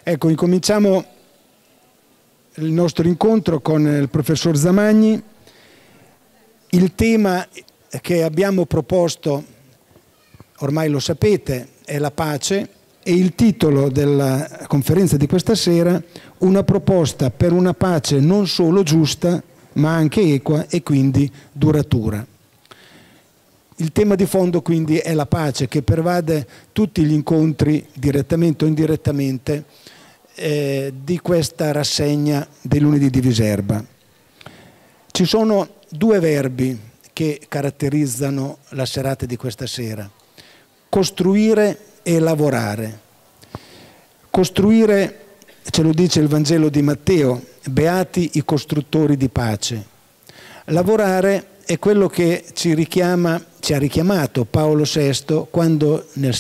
Ecco, incominciamo il nostro incontro con il professor Zamagni. Il tema che abbiamo proposto, ormai lo sapete, è la pace, e il titolo della conferenza di questa sera: una proposta per una pace non solo giusta, ma anche equa e quindi duratura. Il tema di fondo quindi è la pace, che pervade tutti gli incontri, direttamente o indirettamente, di questa rassegna dei lunedì di Viserba. Ci sono due verbi che caratterizzano la serata di questa sera: costruire e lavorare. Costruire, ce lo dice il Vangelo di Matteo: beati i costruttori di pace. Lavorare è quello che ci ha richiamato Paolo VI quando nel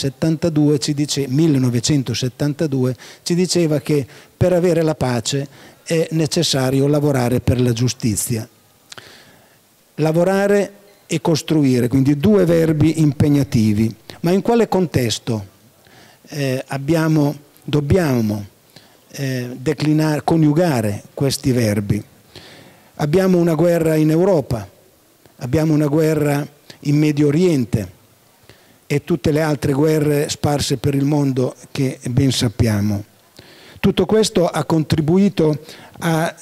1972 ci diceva che per avere la pace è necessario lavorare per la giustizia. Lavorare e costruire, quindi due verbi impegnativi. Ma in quale contesto dobbiamo coniugare questi verbi? Abbiamo una guerra in Europa, abbiamo una guerra in Medio Oriente e tutte le altre guerre sparse per il mondo che ben sappiamo. Tutto questo ha contribuito a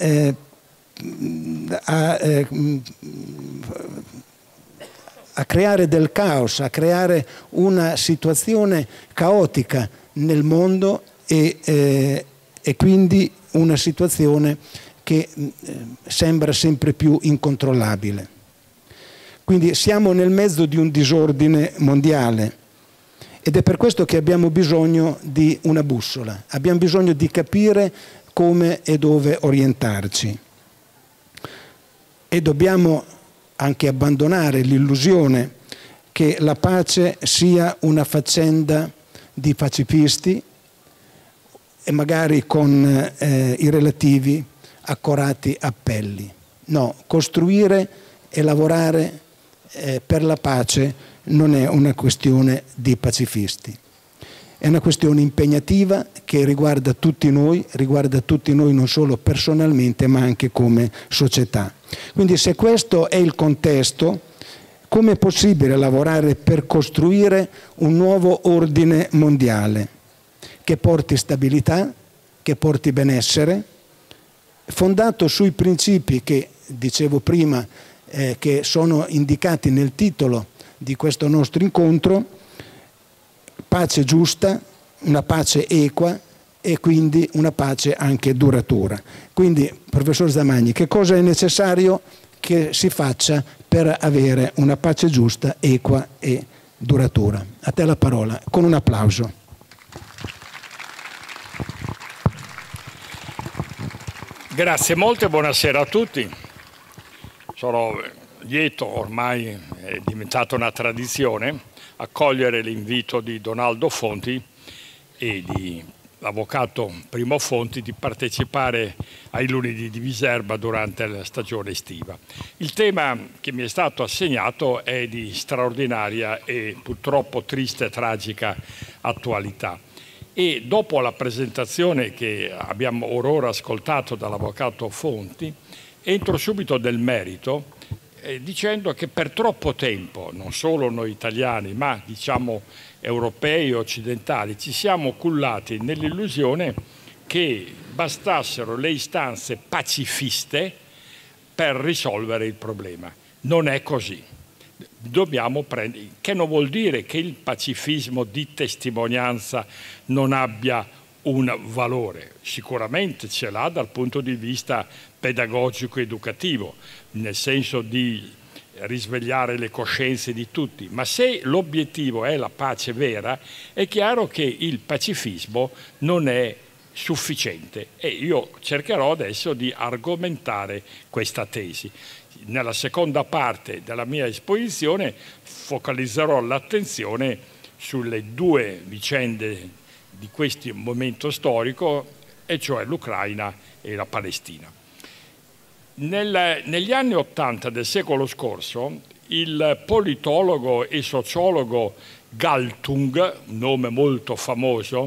creare del caos, a creare una situazione caotica nel mondo e quindi una situazione che sembra sempre più incontrollabile. Quindi siamo nel mezzo di un disordine mondiale ed è per questo che abbiamo bisogno di una bussola, abbiamo bisogno di capire come e dove orientarci. E dobbiamo anche abbandonare l'illusione che la pace sia una faccenda di pacifisti e magari con i relativi accorati appelli. No, costruire e lavorare per la pace non è una questione di pacifisti. È una questione impegnativa che riguarda tutti noi non solo personalmente ma anche come società. Quindi se questo è il contesto, come è possibile lavorare per costruire un nuovo ordine mondiale che porti stabilità, che porti benessere, fondato sui principi che dicevo prima, che sono indicati nel titolo di questo nostro incontro: pace giusta, una pace equa e quindi una pace anche duratura. Quindi, professor Zamagni, che cosa è necessario che si faccia per avere una pace giusta, equa e duratura? A te la parola, con un applauso. Grazie molte, buonasera a tutti. Sono lieto, ormai è diventata una tradizione, accogliere l'invito di Donaldo Fonti e dell'avvocato Primo Fonti di partecipare ai lunedì di Viserba durante la stagione estiva. Il tema che mi è stato assegnato è di straordinaria e purtroppo triste e tragica attualità. E dopo la presentazione che abbiamo ora ascoltato dall'avvocato Fonti, entro subito nel merito dicendo che per troppo tempo, non solo noi italiani, ma diciamo europei e occidentali, ci siamo cullati nell'illusione che bastassero le istanze pacifiste per risolvere il problema. Non è così. Dobbiamo prendere, che non vuol dire che il pacifismo di testimonianza non abbia un valore, sicuramente ce l'ha dal punto di vista pedagogico educativo, nel senso di risvegliare le coscienze di tutti, ma se l'obiettivo è la pace vera, è chiaro che il pacifismo non è sufficiente e io cercherò adesso di argomentare questa tesi. Nella seconda parte della mia esposizione focalizzerò l'attenzione sulle due vicende di questo momento storico, e cioè l'Ucraina e la Palestina. Negli anni '80 del secolo scorso, il politologo e sociologo Galtung, un nome molto famoso,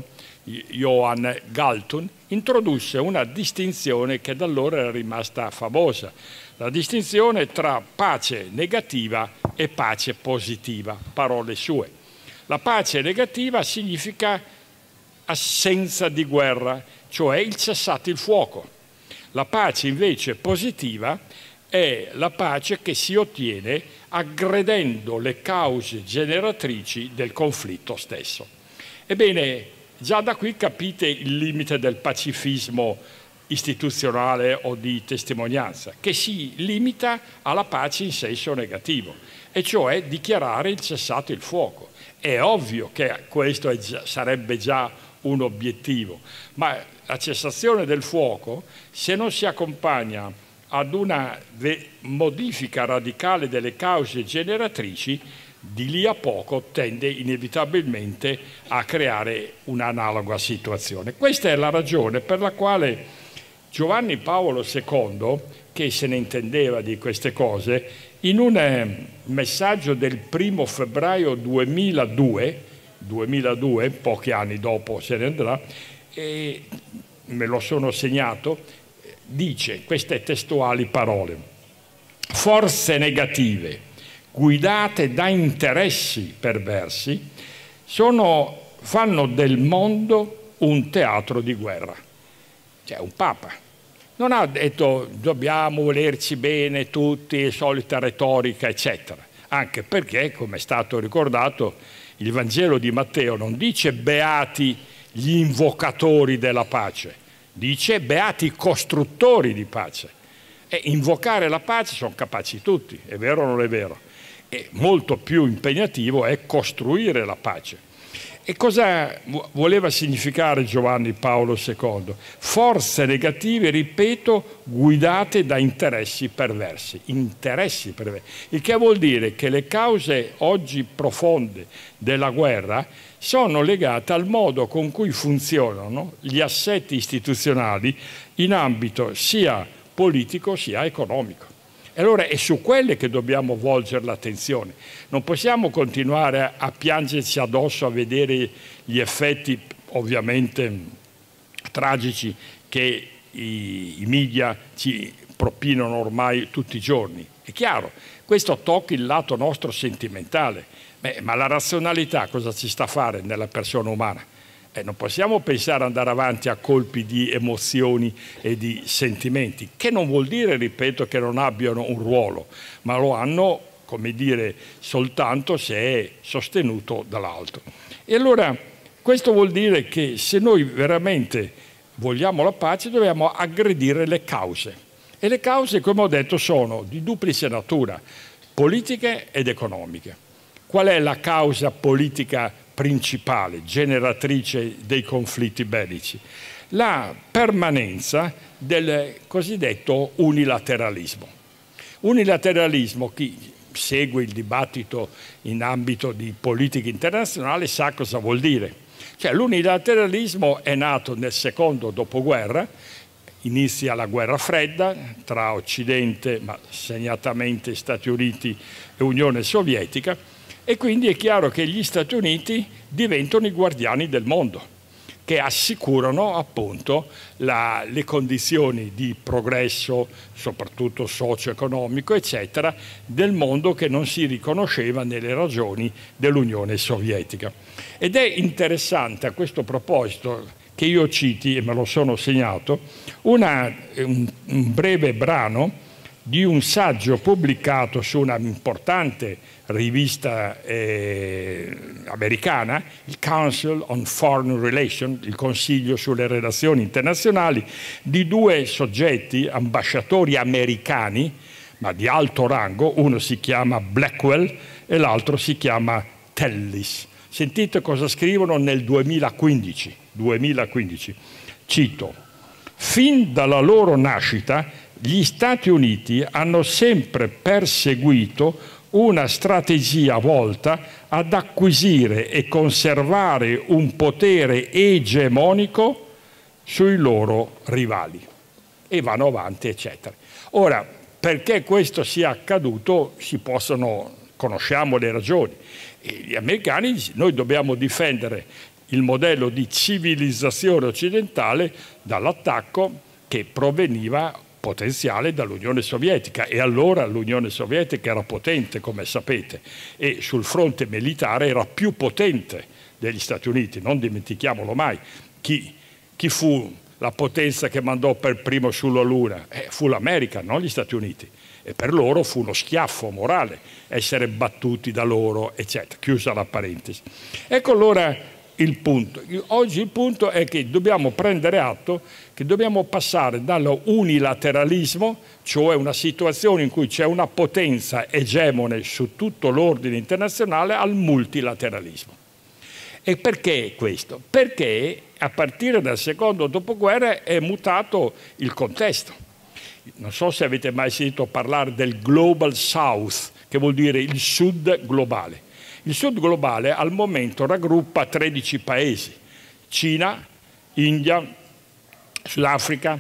Johann Galtung, introdusse una distinzione che da allora era rimasta famosa, la distinzione tra pace negativa e pace positiva, parole sue. La pace negativa significa assenza di guerra, cioè il cessate il fuoco. La pace invece positiva è la pace che si ottiene aggredendo le cause generatrici del conflitto stesso. Ebbene, già da qui capite il limite del pacifismo istituzionale o di testimonianza, che si limita alla pace in senso negativo, e cioè dichiarare il cessato il fuoco. È ovvio che questo sarebbe già un obiettivo, ma la cessazione del fuoco, se non si accompagna ad una modifica radicale delle cause generatrici, di lì a poco tende inevitabilmente a creare un'analoga situazione. Questa è la ragione per la quale Giovanni Paolo II, che se ne intendeva di queste cose, in un messaggio del 1° febbraio 2002, pochi anni dopo se ne andrà, e me lo sono segnato, dice queste testuali parole: forze negative guidate da interessi perversi fanno del mondo un teatro di guerra. Cioè un papa non ha detto dobbiamo volerci bene tutti, solita retorica eccetera, anche perché, come è stato ricordato, il Vangelo di Matteo non dice beati gli invocatori della pace, dice beati i costruttori di pace. E invocare la pace sono capaci tutti, è vero o non è vero? E molto più impegnativo è costruire la pace. E cosa voleva significare Giovanni Paolo II? Forze negative, ripeto, guidate da interessi perversi. Interessi perversi. Il che vuol dire che le cause oggi profonde della guerra sono legate al modo con cui funzionano gli assetti istituzionali in ambito sia politico sia economico. E allora è su quelle che dobbiamo volgere l'attenzione. Non possiamo continuare a piangerci addosso a vedere gli effetti ovviamente tragici che i media ci propinano ormai tutti i giorni. È chiaro, questo tocca il lato nostro sentimentale, ma la razionalità cosa ci sta a fare nella persona umana? Non possiamo pensare ad andare avanti a colpi di emozioni e di sentimenti, che non vuol dire, ripeto, che non abbiano un ruolo, ma lo hanno, come dire, soltanto se è sostenuto dall'alto. E allora questo vuol dire che se noi veramente vogliamo la pace dobbiamo aggredire le cause. E le cause, come ho detto, sono di duplice natura, politiche ed economiche. Qual è la causa politica principale, generatrice dei conflitti bellici? La permanenza del cosiddetto unilateralismo. Unilateralismo, chi segue il dibattito in ambito di politica internazionale sa cosa vuol dire. Cioè, l'unilateralismo è nato nel secondo dopoguerra, inizia la guerra fredda tra Occidente, ma segnatamente Stati Uniti e Unione Sovietica, e quindi è chiaro che gli Stati Uniti diventano i guardiani del mondo, che assicurano appunto le condizioni di progresso, soprattutto socio-economico, eccetera, del mondo che non si riconosceva nelle ragioni dell'Unione Sovietica. Ed è interessante a questo proposito che io citi, e me lo sono segnato, un breve brano di un saggio pubblicato su una importante rivista americana, il Council on Foreign Relations, il Consiglio sulle relazioni internazionali, di due soggetti, ambasciatori americani, ma di alto rango, uno si chiama Blackwell e l'altro si chiama Tellis. Sentite cosa scrivono nel 2015. Cito: fin dalla loro nascita gli Stati Uniti hanno sempre perseguito una strategia volta ad acquisire e conservare un potere egemonico sui loro rivali. E vanno avanti, eccetera. Ora, perché questo sia accaduto, conosciamo le ragioni. E gli americani dicono: noi dobbiamo difendere il modello di civilizzazione occidentale dall'attacco che proveniva potenziale dall'Unione Sovietica, e allora l'Unione Sovietica era potente, come sapete, e sul fronte militare era più potente degli Stati Uniti, non dimentichiamolo mai. Chi fu la potenza che mandò per primo sulla Luna? Fu l'America, non gli Stati Uniti, e per loro fu uno schiaffo morale essere battuti da loro, eccetera. Chiusa la parentesi. Ecco allora il punto. Oggi il punto è che dobbiamo prendere atto che dobbiamo passare dall'unilateralismo, cioè una situazione in cui c'è una potenza egemone su tutto l'ordine internazionale, al multilateralismo. E perché questo? Perché a partire dal secondo dopoguerra è mutato il contesto. Non so se avete mai sentito parlare del Global South, che vuol dire il Sud globale. Il Sud globale al momento raggruppa 13 paesi: Cina, India, Sudafrica,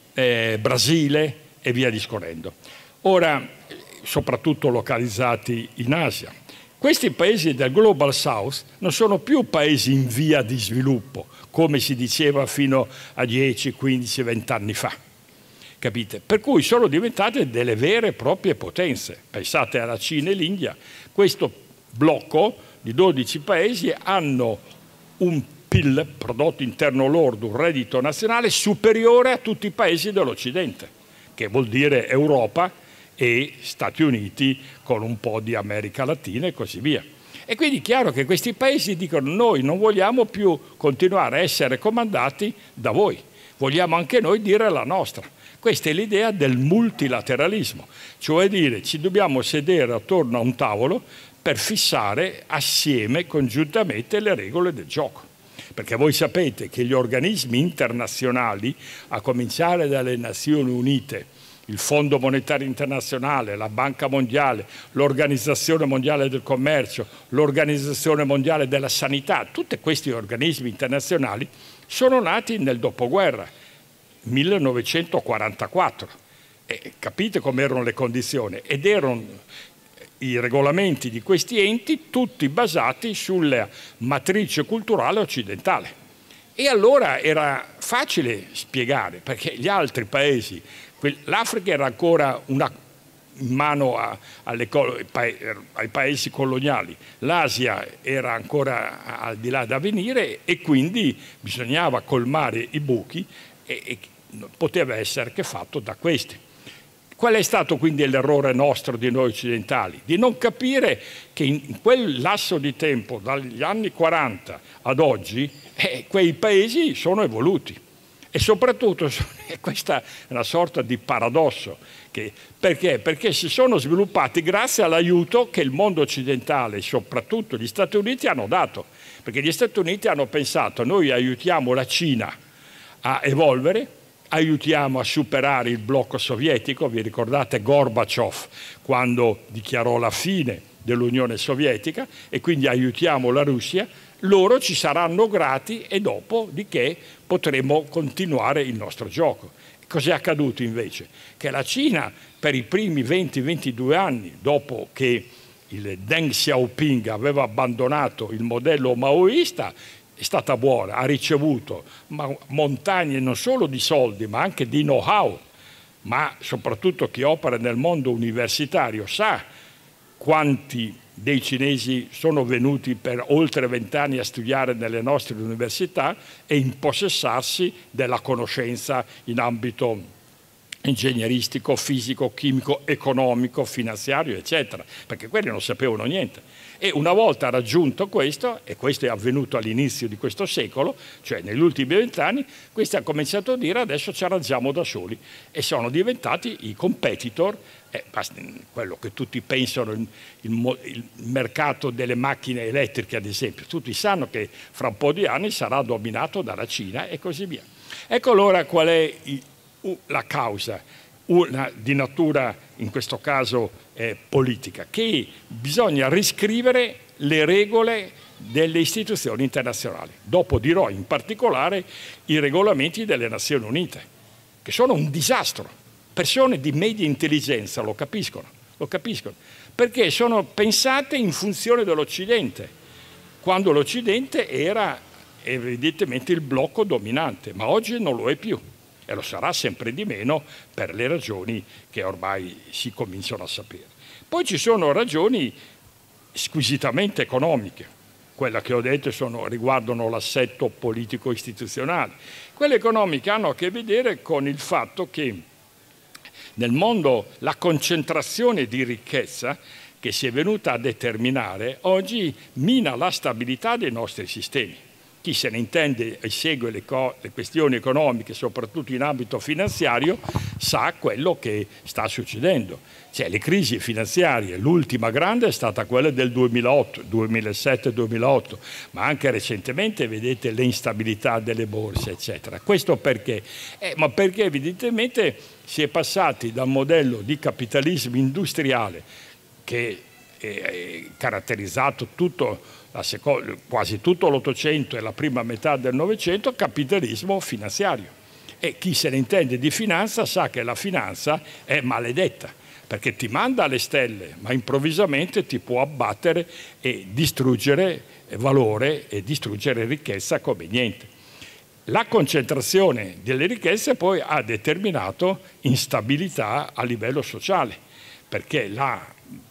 Brasile e via discorrendo. Ora, soprattutto localizzati in Asia. Questi paesi del Global South non sono più paesi in via di sviluppo, come si diceva fino a 10, 15, 20 anni fa. Capite? Per cui sono diventate delle vere e proprie potenze. Pensate alla Cina e l'India. Questo blocco di 12 paesi hanno un PIL, prodotto interno lordo, un reddito nazionale superiore a tutti i paesi dell'Occidente, che vuol dire Europa e Stati Uniti con un po' di America Latina e così via. E quindi è chiaro che questi paesi dicono: noi non vogliamo più continuare a essere comandati da voi, vogliamo anche noi dire la nostra. Questa è l'idea del multilateralismo, cioè dire ci dobbiamo sedere attorno a un tavolo per fissare assieme, congiuntamente, le regole del gioco. Perché voi sapete che gli organismi internazionali, a cominciare dalle Nazioni Unite, il Fondo Monetario Internazionale, la Banca Mondiale, l'Organizzazione Mondiale del Commercio, l'Organizzazione Mondiale della Sanità, tutti questi organismi internazionali sono nati nel dopoguerra, 1944. E capite com'erano le condizioni? Ed erano i regolamenti di questi enti tutti basati sulla matrice culturale occidentale. E allora era facile spiegare, perché gli altri paesi, l'Africa era ancora in mano ai paesi coloniali, l'Asia era ancora al di là da venire, e quindi bisognava colmare i buchi e poteva essere che fatto da questi. Qual è stato quindi l'errore nostro di noi occidentali? Di non capire che in quel lasso di tempo, dagli anni 40 ad oggi, quei paesi sono evoluti. E soprattutto, questa è una sorta di paradosso. Perché? Perché si sono sviluppati grazie all'aiuto che il mondo occidentale, soprattutto gli Stati Uniti, hanno dato. Perché gli Stati Uniti hanno pensato: noi aiutiamo la Cina a evolvere, aiutiamo a superare il blocco sovietico. Vi ricordate Gorbaciov quando dichiarò la fine dell'Unione Sovietica, e quindi aiutiamo la Russia, loro ci saranno grati e dopodiché potremo continuare il nostro gioco. Cos'è accaduto invece? Che la Cina per i primi 20-22 anni, dopo che il Deng Xiaoping aveva abbandonato il modello maoista, è stata buona, ha ricevuto montagne non solo di soldi ma anche di know-how, ma soprattutto chi opera nel mondo universitario sa quanti dei cinesi sono venuti per oltre 20 anni a studiare nelle nostre università e impossessarsi della conoscenza in ambito ingegneristico, fisico, chimico, economico, finanziario, eccetera, perché quelli non sapevano niente. E una volta raggiunto questo, e questo è avvenuto all'inizio di questo secolo, cioè negli ultimi 20 anni, questi hanno cominciato a dire: adesso ci arrangiamo da soli, e sono diventati i competitor. Quello che tutti pensano, il mercato delle macchine elettriche ad esempio, tutti sanno che fra un po' di anni sarà dominato dalla Cina e così via. Ecco allora qual è la causa, una di natura in questo caso politica, che bisogna riscrivere le regole delle istituzioni internazionali. Dopo dirò in particolare i regolamenti delle Nazioni Unite, che sono un disastro. Persone di media intelligenza lo capiscono, perché sono pensate in funzione dell'Occidente, quando l'Occidente era evidentemente il blocco dominante, ma oggi non lo è più e lo sarà sempre di meno per le ragioni che ormai si cominciano a sapere. Poi ci sono ragioni squisitamente economiche, quelle che ho detto riguardano l'assetto politico-istituzionale. Quelle economiche hanno a che vedere con il fatto che nel mondo la concentrazione di ricchezza che si è venuta a determinare oggi mina la stabilità dei nostri sistemi. Chi se ne intende e segue le questioni economiche, soprattutto in ambito finanziario, sa quello che sta succedendo. Cioè, le crisi finanziarie, l'ultima grande è stata quella del 2008, 2007-2008, ma anche recentemente vedete le instabilità delle borse, eccetera. Questo perché? Ma perché evidentemente si è passati da un modello di capitalismo industriale che è caratterizzato quasi tutto l'Ottocento e la prima metà del Novecento, capitalismo finanziario. E chi se ne intende di finanza sa che la finanza è maledetta, perché ti manda alle stelle, ma improvvisamente ti può abbattere e distruggere valore e distruggere ricchezza come niente. La concentrazione delle ricchezze poi ha determinato instabilità a livello sociale, perché la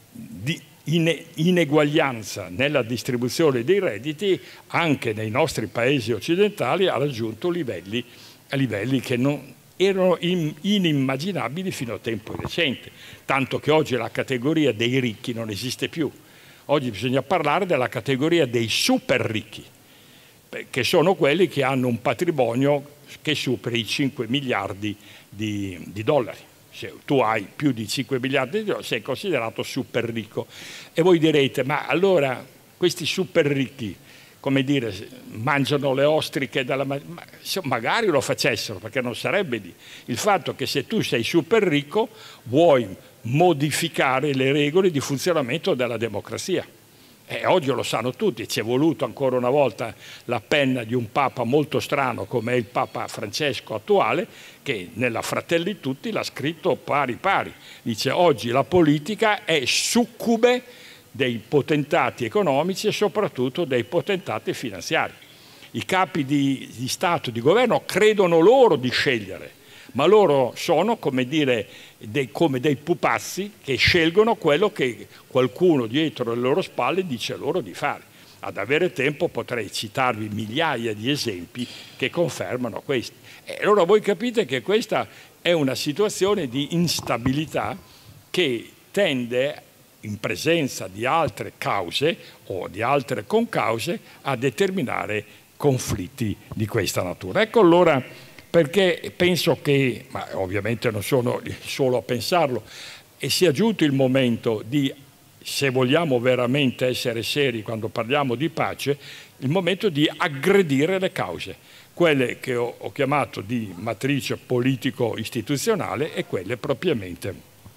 ineguaglianza nella distribuzione dei redditi anche nei nostri paesi occidentali ha raggiunto livelli che non erano inimmaginabili fino a tempo recente, tanto che oggi la categoria dei ricchi non esiste più. Oggi bisogna parlare della categoria dei super ricchi, che sono quelli che hanno un patrimonio che supera i 5 miliardi di dollari. Se tu hai più di 5 miliardi di dollari sei considerato super ricco. E voi direte, ma allora questi super ricchi, come dire, mangiano le ostriche magari lo facessero, perché non sarebbe lì. Il fatto che se tu sei super ricco vuoi modificare le regole di funzionamento della democrazia. E oggi lo sanno tutti, ci è voluto ancora una volta la penna di un papa molto strano come è il Papa Francesco attuale, che nella Fratelli Tutti l'ha scritto pari pari. Dice oggi la politica è succube dei potentati economici e soprattutto dei potentati finanziari. I capi di Stato, di governo credono loro di scegliere, ma loro sono, come dire, come dei pupazzi che scelgono quello che qualcuno dietro le loro spalle dice loro di fare. Ad avere tempo potrei citarvi migliaia di esempi che confermano questo. E allora voi capite che questa è una situazione di instabilità che tende, in presenza di altre cause o di altre concause, a determinare conflitti di questa natura. Ecco allora perché penso che, ma ovviamente non sono solo a pensarlo, e sia giunto il momento di, se vogliamo veramente essere seri quando parliamo di pace, il momento di aggredire le cause, quelle che ho chiamato di matrice politico-istituzionale e quelle propriamente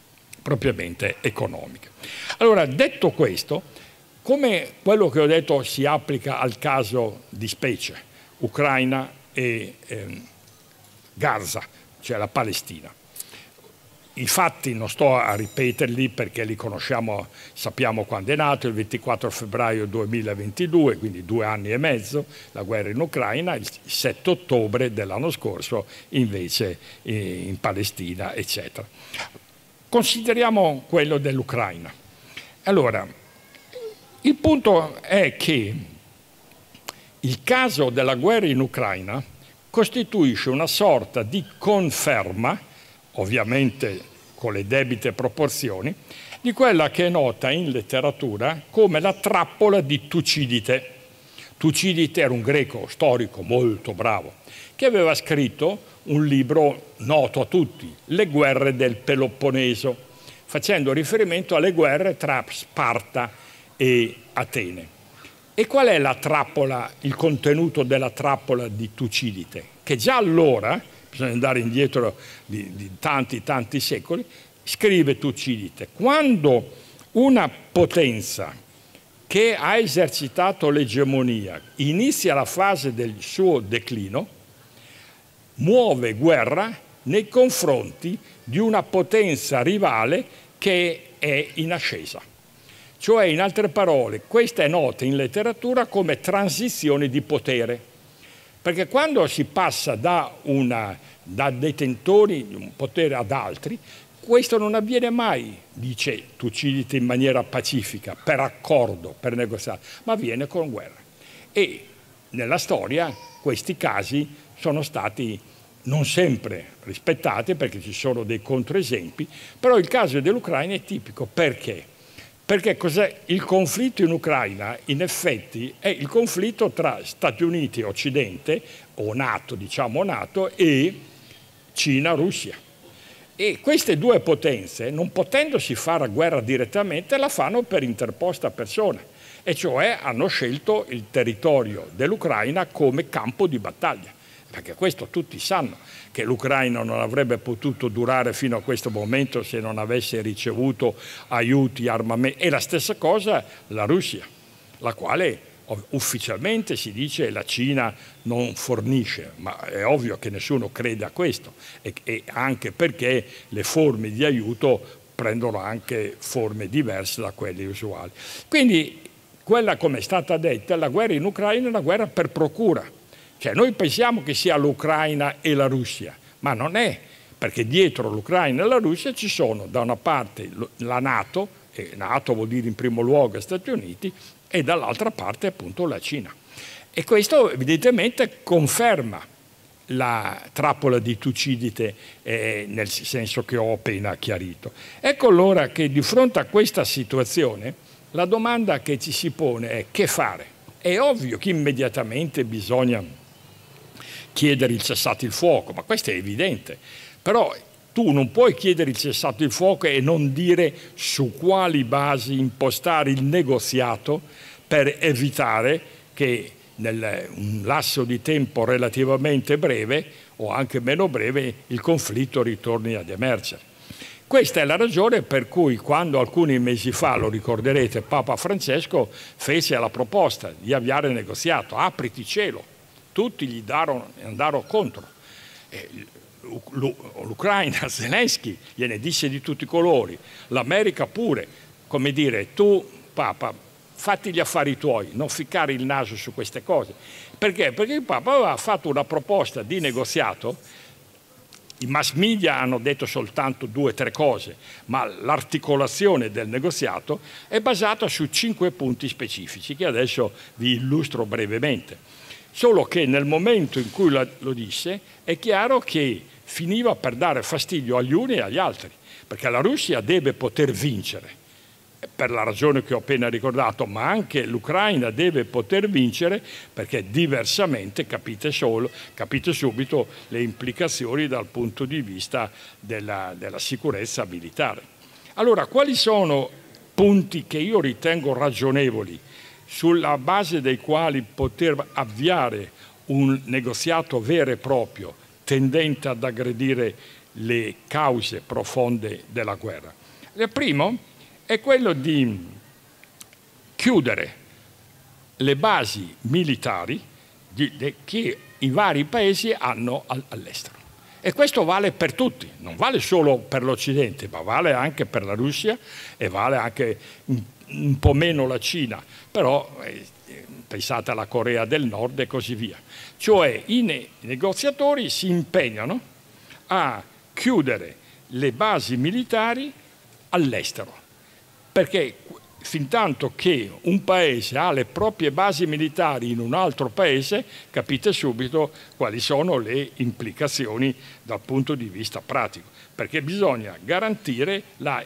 economiche. Allora, detto questo, come quello che ho detto si applica al caso di specie, Ucraina e Gaza, cioè la Palestina. I fatti non sto a ripeterli perché li conosciamo, sappiamo quando è nato, il 24 febbraio 2022, quindi 2 anni e mezzo, la guerra in Ucraina, il 7 ottobre dell'anno scorso invece in Palestina, eccetera. Consideriamo quello dell'Ucraina. Allora, il punto è che il caso della guerra in Ucraina costituisce una sorta di conferma, ovviamente con le debite proporzioni, di quella che è nota in letteratura come la trappola di Tucidide. Tucidide era un greco storico molto bravo, che aveva scritto un libro noto a tutti, Le guerre del Peloponneso, facendo riferimento alle guerre tra Sparta e Atene. E qual è la trappola, il contenuto della trappola di Tucidide? Che già allora, bisogna andare indietro di tanti secoli, scrive Tucidide, quando una potenza che ha esercitato l'egemonia inizia la fase del suo declino, muove guerra nei confronti di una potenza rivale che è in ascesa. Cioè, in altre parole, questa è nota in letteratura come transizione di potere. Perché quando si passa da detentori di un potere ad altri, questo non avviene mai, dice Tucidide, in maniera pacifica, per accordo, per negoziare, ma avviene con guerra. E nella storia questi casi sono stati non sempre rispettati, perché ci sono dei controesempi, però il caso dell'Ucraina è tipico. Perché? Perché cos'è il conflitto in Ucraina? In effetti è il conflitto tra Stati Uniti e Occidente, o NATO, diciamo NATO, e Cina-Russia. E queste due potenze, non potendosi fare guerra direttamente, la fanno per interposta persona, e cioè hanno scelto il territorio dell'Ucraina come campo di battaglia. Perché questo tutti sanno, che l'Ucraina non avrebbe potuto durare fino a questo momento se non avesse ricevuto aiuti, armamenti. E la stessa cosa la Russia, la quale ufficialmente si dice la Cina non fornisce, ma è ovvio che nessuno crede a questo, e anche perché le forme di aiuto prendono anche forme diverse da quelle usuali. Quindi quella, come è stata detta, la guerra in Ucraina è una guerra per procura. Cioè noi pensiamo che sia l'Ucraina e la Russia, ma non è, perché dietro l'Ucraina e la Russia ci sono da una parte la NATO, e NATO vuol dire in primo luogo Stati Uniti, e dall'altra parte appunto la Cina. E questo evidentemente conferma la trappola di Tucidide, nel senso che ho appena chiarito. Ecco allora che di fronte a questa situazione la domanda che ci si pone è: che fare? È ovvio che immediatamente bisogna chiedere il cessate il fuoco, ma questo è evidente. Però tu non puoi chiedere il cessate il fuoco e non dire su quali basi impostare il negoziato per evitare che nel un lasso di tempo relativamente breve o anche meno breve il conflitto ritorni ad emergere. Questa è la ragione per cui quando alcuni mesi fa, lo ricorderete, Papa Francesco fece la proposta di avviare il negoziato, apriti cielo, tutti gli andarono contro. L'Ucraina, Zelensky, gliene disse di tutti i colori, l'America pure, come dire, tu Papa fatti gli affari tuoi, non ficcare il naso su queste cose. Perché? Perché il Papa aveva fatto una proposta di negoziato. I mass media hanno detto soltanto 2 o 3 cose, ma l'articolazione del negoziato è basata su 5 punti specifici che adesso vi illustro brevemente. Solo che nel momento in cui lo disse è chiaro che finiva per dare fastidio agli uni e agli altri, perché la Russia deve poter vincere, per la ragione che ho appena ricordato, ma anche l'Ucraina deve poter vincere, perché diversamente capite subito le implicazioni dal punto di vista della sicurezza militare. Allora, quali sono punti che io ritengo ragionevoli, sulla base dei quali poter avviare un negoziato vero e proprio, tendente ad aggredire le cause profonde della guerra? Il primo è quello di chiudere le basi militari che i vari paesi hanno all'estero. E questo vale per tutti, non vale solo per l'Occidente, ma vale anche per la Russia e vale anche un po' meno la Cina, però pensate alla Corea del Nord e così via. Cioè i negoziatori si impegnano a chiudere le basi militari all'estero, perché fintanto che un paese ha le proprie basi militari in un altro paese, capite subito quali sono le implicazioni dal punto di vista pratico, perché bisogna garantire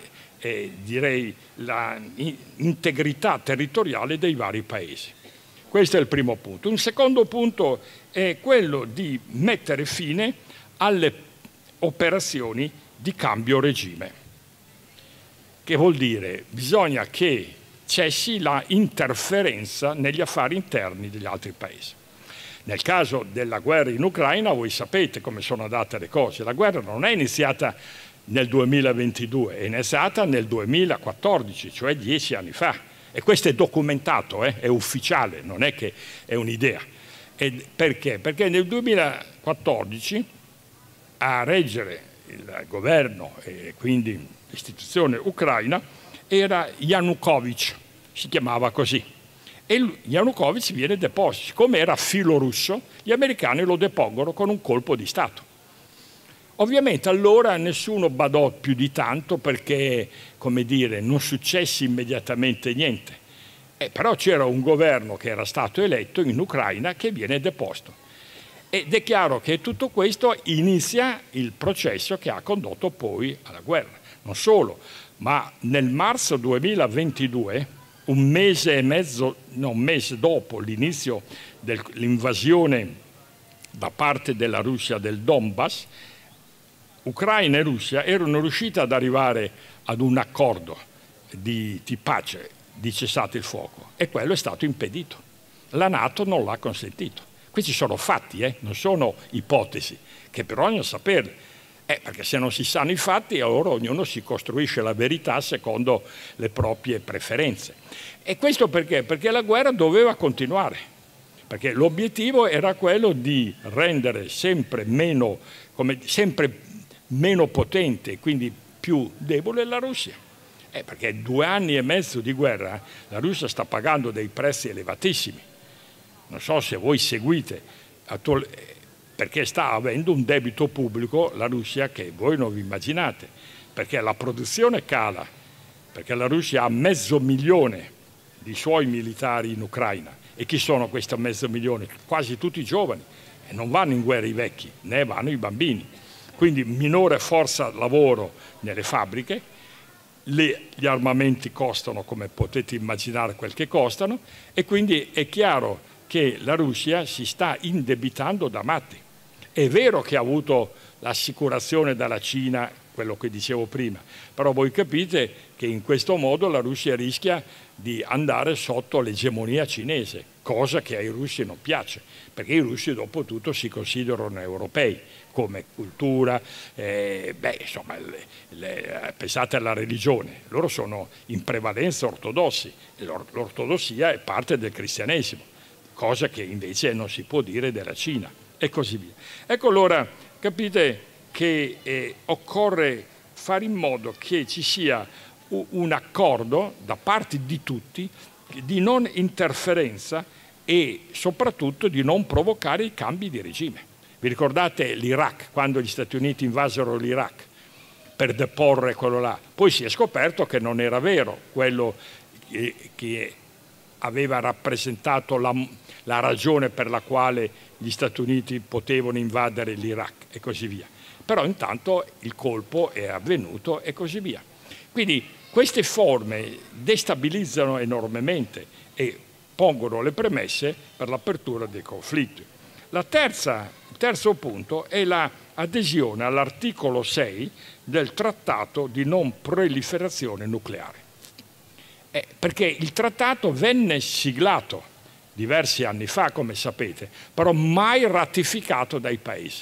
l'integrità territoriale dei vari paesi. Questo è il primo punto. Un secondo punto è quello di mettere fine alle operazioni di cambio regime. Che vuol dire? Bisogna che cessi la interferenza negli affari interni degli altri paesi. Nel caso della guerra in Ucraina, voi sapete come sono andate le cose. La guerra non è iniziata nel 2022, è iniziata nel 2014, cioè 10 anni fa. E questo è documentato, è ufficiale, non è che è un'idea. Perché? Perché nel 2014 a reggere il governo e quindi l'istituzione ucraina era Yanukovych, si chiamava così, e Yanukovych viene deposto. Siccome era filorusso, gli americani lo depongono con un colpo di Stato. Ovviamente allora nessuno badò più di tanto perché, come dire, non successe immediatamente niente. Però c'era un governo che era stato eletto in Ucraina che viene deposto. Ed è chiaro che tutto questo inizia il processo che ha condotto poi alla guerra. Non solo, ma nel marzo 2022, un mese dopo l'inizio dell'invasione da parte della Russia del Donbass, Ucraina e Russia erano riuscite ad arrivare ad un accordo di pace, di cessate il fuoco, e quello è stato impedito. La NATO non l'ha consentito. Questi sono fatti, non sono ipotesi, che però bisogna saperle, perché se non si sanno i fatti, allora ognuno si costruisce la verità secondo le proprie preferenze. E questo perché? Perché la guerra doveva continuare, perché l'obiettivo era quello di rendere sempre meno potente, quindi più debole la Russia. Perché 2 anni e mezzo di guerra la Russia sta pagando dei prezzi elevatissimi. Non so se voi seguite, perché sta avendo un debito pubblico la Russia che voi non vi immaginate, perché la produzione cala, perché la Russia ha 500.000 di suoi militari in Ucraina. E chi sono questi 500.000? Quasi tutti giovani, e non vanno in guerra i vecchi, né vanno i bambini. Quindi minore forza lavoro nelle fabbriche, gli armamenti costano, come potete immaginare, quel che costano, e quindi è chiaro che la Russia si sta indebitando da matti. È vero che ha avuto l'assicurazione dalla Cina, quello che dicevo prima, però voi capite che in questo modo la Russia rischia di andare sotto l'egemonia cinese, cosa che ai russi non piace, perché i russi dopo tutto si considerano europei come cultura, insomma, pensate alla religione, loro sono in prevalenza ortodossi, l'ortodossia è parte del cristianesimo, cosa che invece non si può dire della Cina, e così via. Ecco, allora capite che occorre fare in modo che ci sia un accordo da parte di tutti di non interferenza e soprattutto di non provocare i cambi di regime. Vi ricordate l'Iraq, quando gli Stati Uniti invasero l'Iraq per deporre quello là? Poi si è scoperto che non era vero quello che aveva rappresentato la ragione per la quale gli Stati Uniti potevano invadere l'Iraq e così via. Però intanto il colpo è avvenuto e così via. Quindi queste forme destabilizzano enormemente e pongono le premesse per l'apertura dei conflitti. Il terzo punto è l'adesione all'articolo 6 del Trattato di non proliferazione nucleare. Perché il trattato venne siglato diversi anni fa, come sapete, però mai ratificato dai paesi.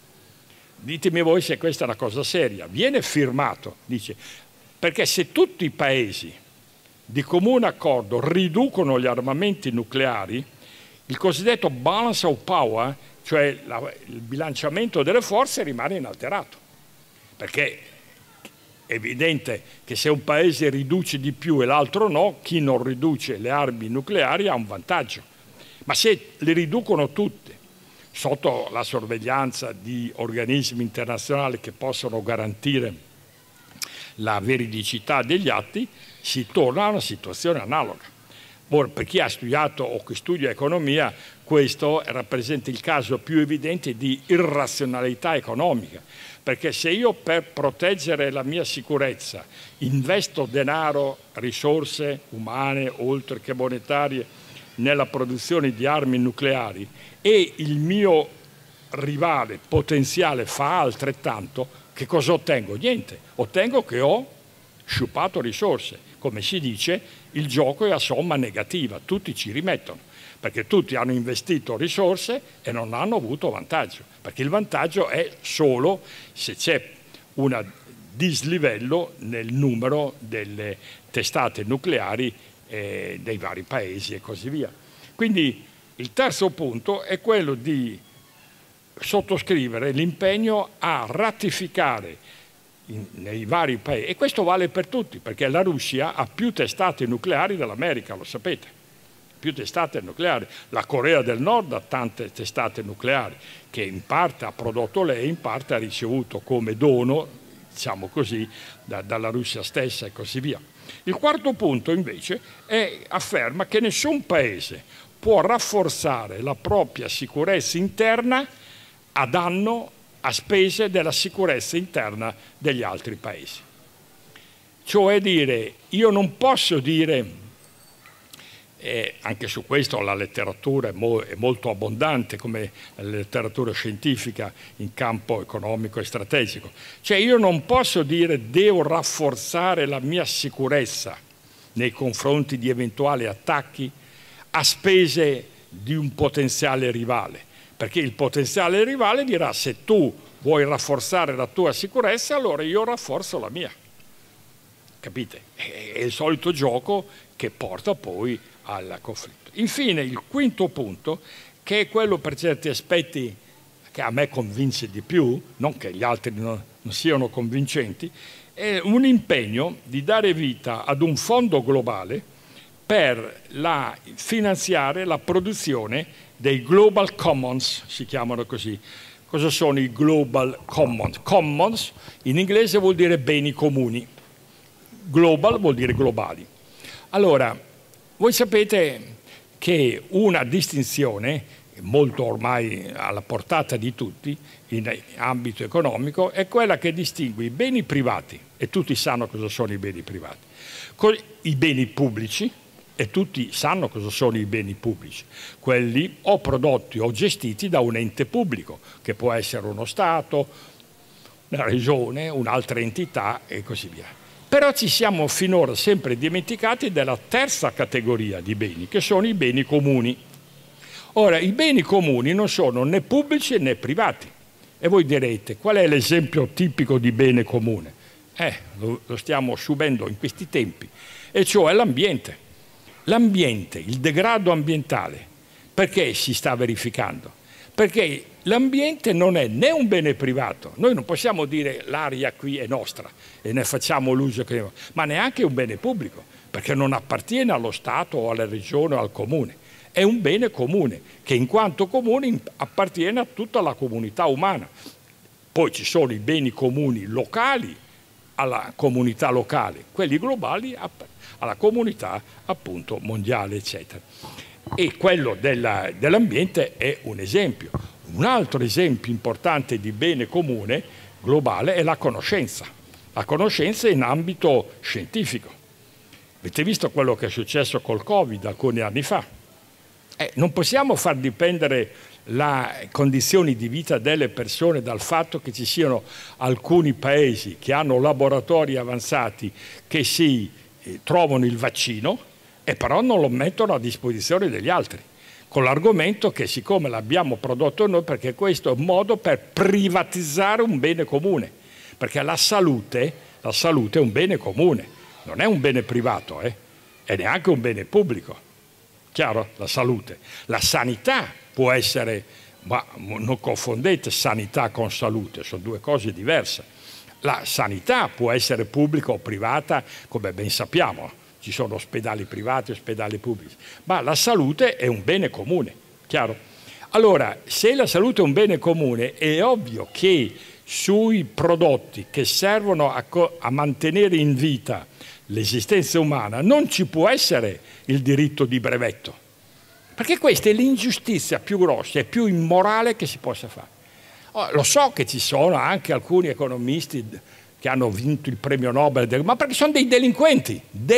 Ditemi voi se questa è una cosa seria. Viene firmato, dice, perché se tutti i paesi di comune accordo riducono gli armamenti nucleari, il cosiddetto balance of power, cioè il bilanciamento delle forze, rimane inalterato. Perché è evidente che se un paese riduce di più e l'altro no, chi non riduce le armi nucleari ha un vantaggio. Ma se le riducono tutte, sotto la sorveglianza di organismi internazionali che possono garantire la veridicità degli atti, si torna a una situazione analoga. Ora, per chi ha studiato o che studia economia, questo rappresenta il caso più evidente di irrazionalità economica, perché se io per proteggere la mia sicurezza investo denaro, risorse umane, oltre che monetarie, nella produzione di armi nucleari e il mio rivale potenziale fa altrettanto, che cosa ottengo? Niente, ottengo che ho sciupato risorse. Come si dice, il gioco è a somma negativa, tutti ci rimettono, perché tutti hanno investito risorse e non hanno avuto vantaggio, perché il vantaggio è solo se c'è un dislivello nel numero delle testate nucleari dei vari paesi e così via. Quindi il terzo punto è quello di sottoscrivere l'impegno a ratificare nei vari paesi, e questo vale per tutti, perché la Russia ha più testate nucleari dell'America, lo sapete, più testate nucleari. La Corea del Nord ha tante testate nucleari che in parte ha prodotto lei, in parte ha ricevuto come dono, diciamo così, dalla Russia stessa e così via. Il quarto punto invece afferma che nessun paese può rafforzare la propria sicurezza interna a spese della sicurezza interna degli altri paesi. Cioè dire, io non posso dire, anche su questo la letteratura è molto abbondante come la letteratura scientifica in campo economico e strategico, cioè io non posso dire devo rafforzare la mia sicurezza nei confronti di eventuali attacchi a spese di un potenziale rivale, perché il potenziale rivale dirà se tu vuoi rafforzare la tua sicurezza allora io rafforzo la mia. Capite? È il solito gioco che porta poi al conflitto. Infine il quinto punto, che è quello per certi aspetti che a me convince di più, non che gli altri non siano convincenti, è un impegno di dare vita ad un fondo globale per finanziare la produzione dei Global Commons, si chiamano così. Cosa sono i Global Commons? Commons in inglese vuol dire beni comuni. Global vuol dire globali. Allora, voi sapete che una distinzione, molto ormai alla portata di tutti, in ambito economico, è quella che distingue i beni privati, e tutti sanno cosa sono i beni privati, i beni pubblici, e tutti sanno cosa sono i beni pubblici, quelli o prodotti o gestiti da un ente pubblico, che può essere uno Stato, una regione, un'altra entità e così via. Però ci siamo finora sempre dimenticati della terza categoria di beni, che sono i beni comuni. Ora, i beni comuni non sono né pubblici né privati. E voi direte, qual è l'esempio tipico di bene comune? Lo stiamo subendo in questi tempi, e cioè l'ambiente. L'ambiente, il degrado ambientale, perché si sta verificando? Perché l'ambiente non è né un bene privato, noi non possiamo dire l'aria qui è nostra e ne facciamo l'uso che ma neanche un bene pubblico, perché non appartiene allo Stato o alla regione o al comune, è un bene comune che in quanto comune appartiene a tutta la comunità umana. Poi ci sono i beni comuni locali alla comunità locale, quelli globali alla comunità appunto mondiale, eccetera. E quello dell'ambiente è un esempio. Un altro esempio importante di bene comune globale è la conoscenza in ambito scientifico. Avete visto quello che è successo col Covid alcuni anni fa? Non possiamo far dipendere le condizioni di vita delle persone dal fatto che ci siano alcuni paesi che hanno laboratori avanzati che si trovano il vaccino e però non lo mettono a disposizione degli altri, con l'argomento che siccome l'abbiamo prodotto noi, perché questo è un modo per privatizzare un bene comune, perché la salute è un bene comune, non è un bene privato, è neanche un bene pubblico. Chiaro? La salute. La sanità può essere, ma non confondete sanità con salute, sono due cose diverse. La sanità può essere pubblica o privata, come ben sappiamo. Ci sono ospedali privati, ospedali pubblici, ma la salute è un bene comune, chiaro? Allora, se la salute è un bene comune, è ovvio che sui prodotti che servono a mantenere in vita l'esistenza umana non ci può essere il diritto di brevetto, perché questa è l'ingiustizia più grossa e più immorale che si possa fare. Lo so che ci sono anche alcuni economisti che hanno vinto il premio Nobel, ma perché sono dei delinquenti,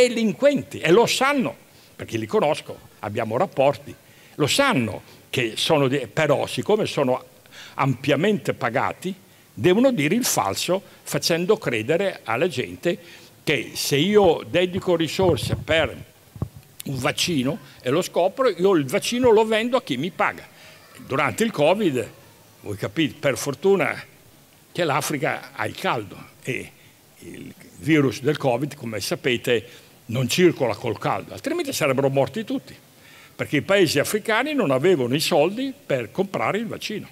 e lo sanno, perché li conosco, abbiamo rapporti, lo sanno che sono, però siccome sono ampiamente pagati, devono dire il falso facendo credere alla gente che se io dedico risorse per un vaccino e lo scopro, io il vaccino lo vendo a chi mi paga. Durante il Covid, voi capite, per fortuna che l'Africa ha il caldo e il virus del Covid, come sapete, non circola col caldo, altrimenti sarebbero morti tutti, perché i paesi africani non avevano i soldi per comprare il vaccino.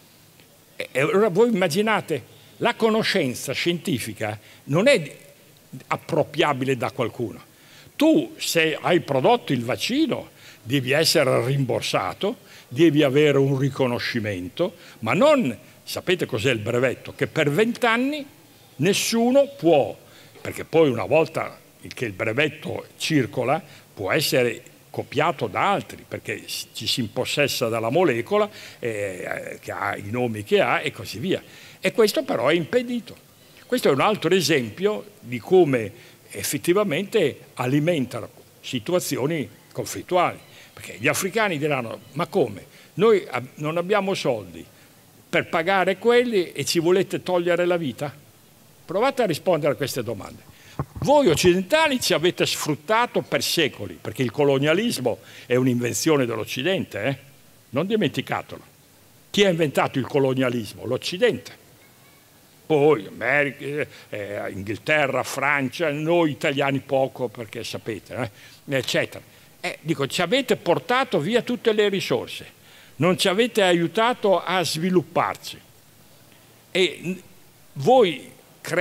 E ora voi immaginate, la conoscenza scientifica non è appropriabile da qualcuno. Tu, se hai prodotto il vaccino, devi essere rimborsato, devi avere un riconoscimento, ma non, sapete cos'è il brevetto? Che per 20 anni nessuno può, perché poi una volta che il brevetto circola può essere copiato da altri, perché ci si impossessa della molecola che ha i nomi che ha e così via. E questo però è impedito. Questo è un altro esempio di come effettivamente alimentano situazioni conflittuali, perché gli africani diranno: ma come? Noi non abbiamo soldi per pagare quelli e ci volete togliere la vita? Provate a rispondere a queste domande. Voi occidentali ci avete sfruttato per secoli, perché il colonialismo è un'invenzione dell'Occidente, non dimenticatelo. Chi ha inventato il colonialismo? L'Occidente. Poi America, Inghilterra, Francia, noi italiani poco, perché sapete, eccetera. Dico, ci avete portato via tutte le risorse, non ci avete aiutato a svilupparci. E voi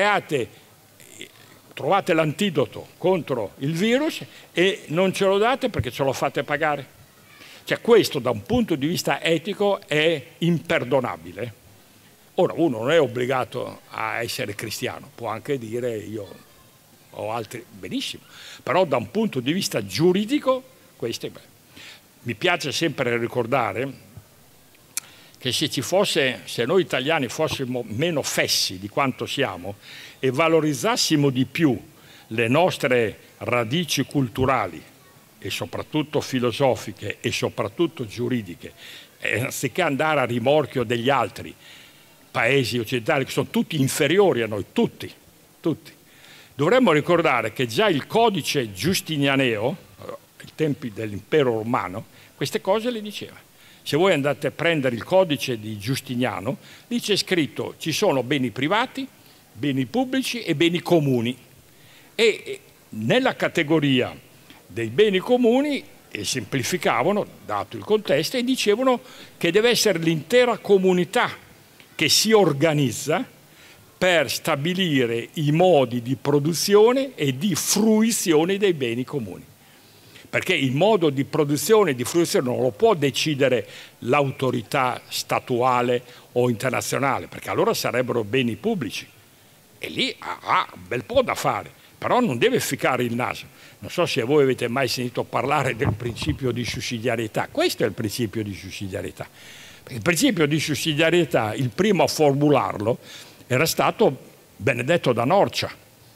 trovate l'antidoto contro il virus e non ce lo date perché ce lo fate pagare. Cioè, questo da un punto di vista etico è imperdonabile. Ora, uno non è obbligato a essere cristiano, può anche dire io ho altri, benissimo, però da un punto di vista giuridico questo è bello. Mi piace sempre ricordare che se noi italiani fossimo meno fessi di quanto siamo e valorizzassimo di più le nostre radici culturali e soprattutto filosofiche e soprattutto giuridiche, anziché andare a rimorchio degli altri paesi occidentali che sono tutti inferiori a noi, tutti. Dovremmo ricordare che già il codice giustinianeo, ai tempi dell'impero romano, queste cose le diceva. Se voi andate a prendere il codice di Giustiniano, lì c'è scritto: ci sono beni privati, beni pubblici e beni comuni. E nella categoria dei beni comuni semplificavano, dato il contesto, e dicevano che deve essere l'intera comunità che si organizza per stabilire i modi di produzione e di fruizione dei beni comuni. Perché il modo di produzione e di fruizione non lo può decidere l'autorità statuale o internazionale, perché allora sarebbero beni pubblici. E lì ha un bel po' da fare, però non deve ficcare il naso. Non so se voi avete mai sentito parlare del principio di sussidiarietà. Questo è il principio di sussidiarietà. Il principio di sussidiarietà, il primo a formularlo, era stato Benedetto da Norcia,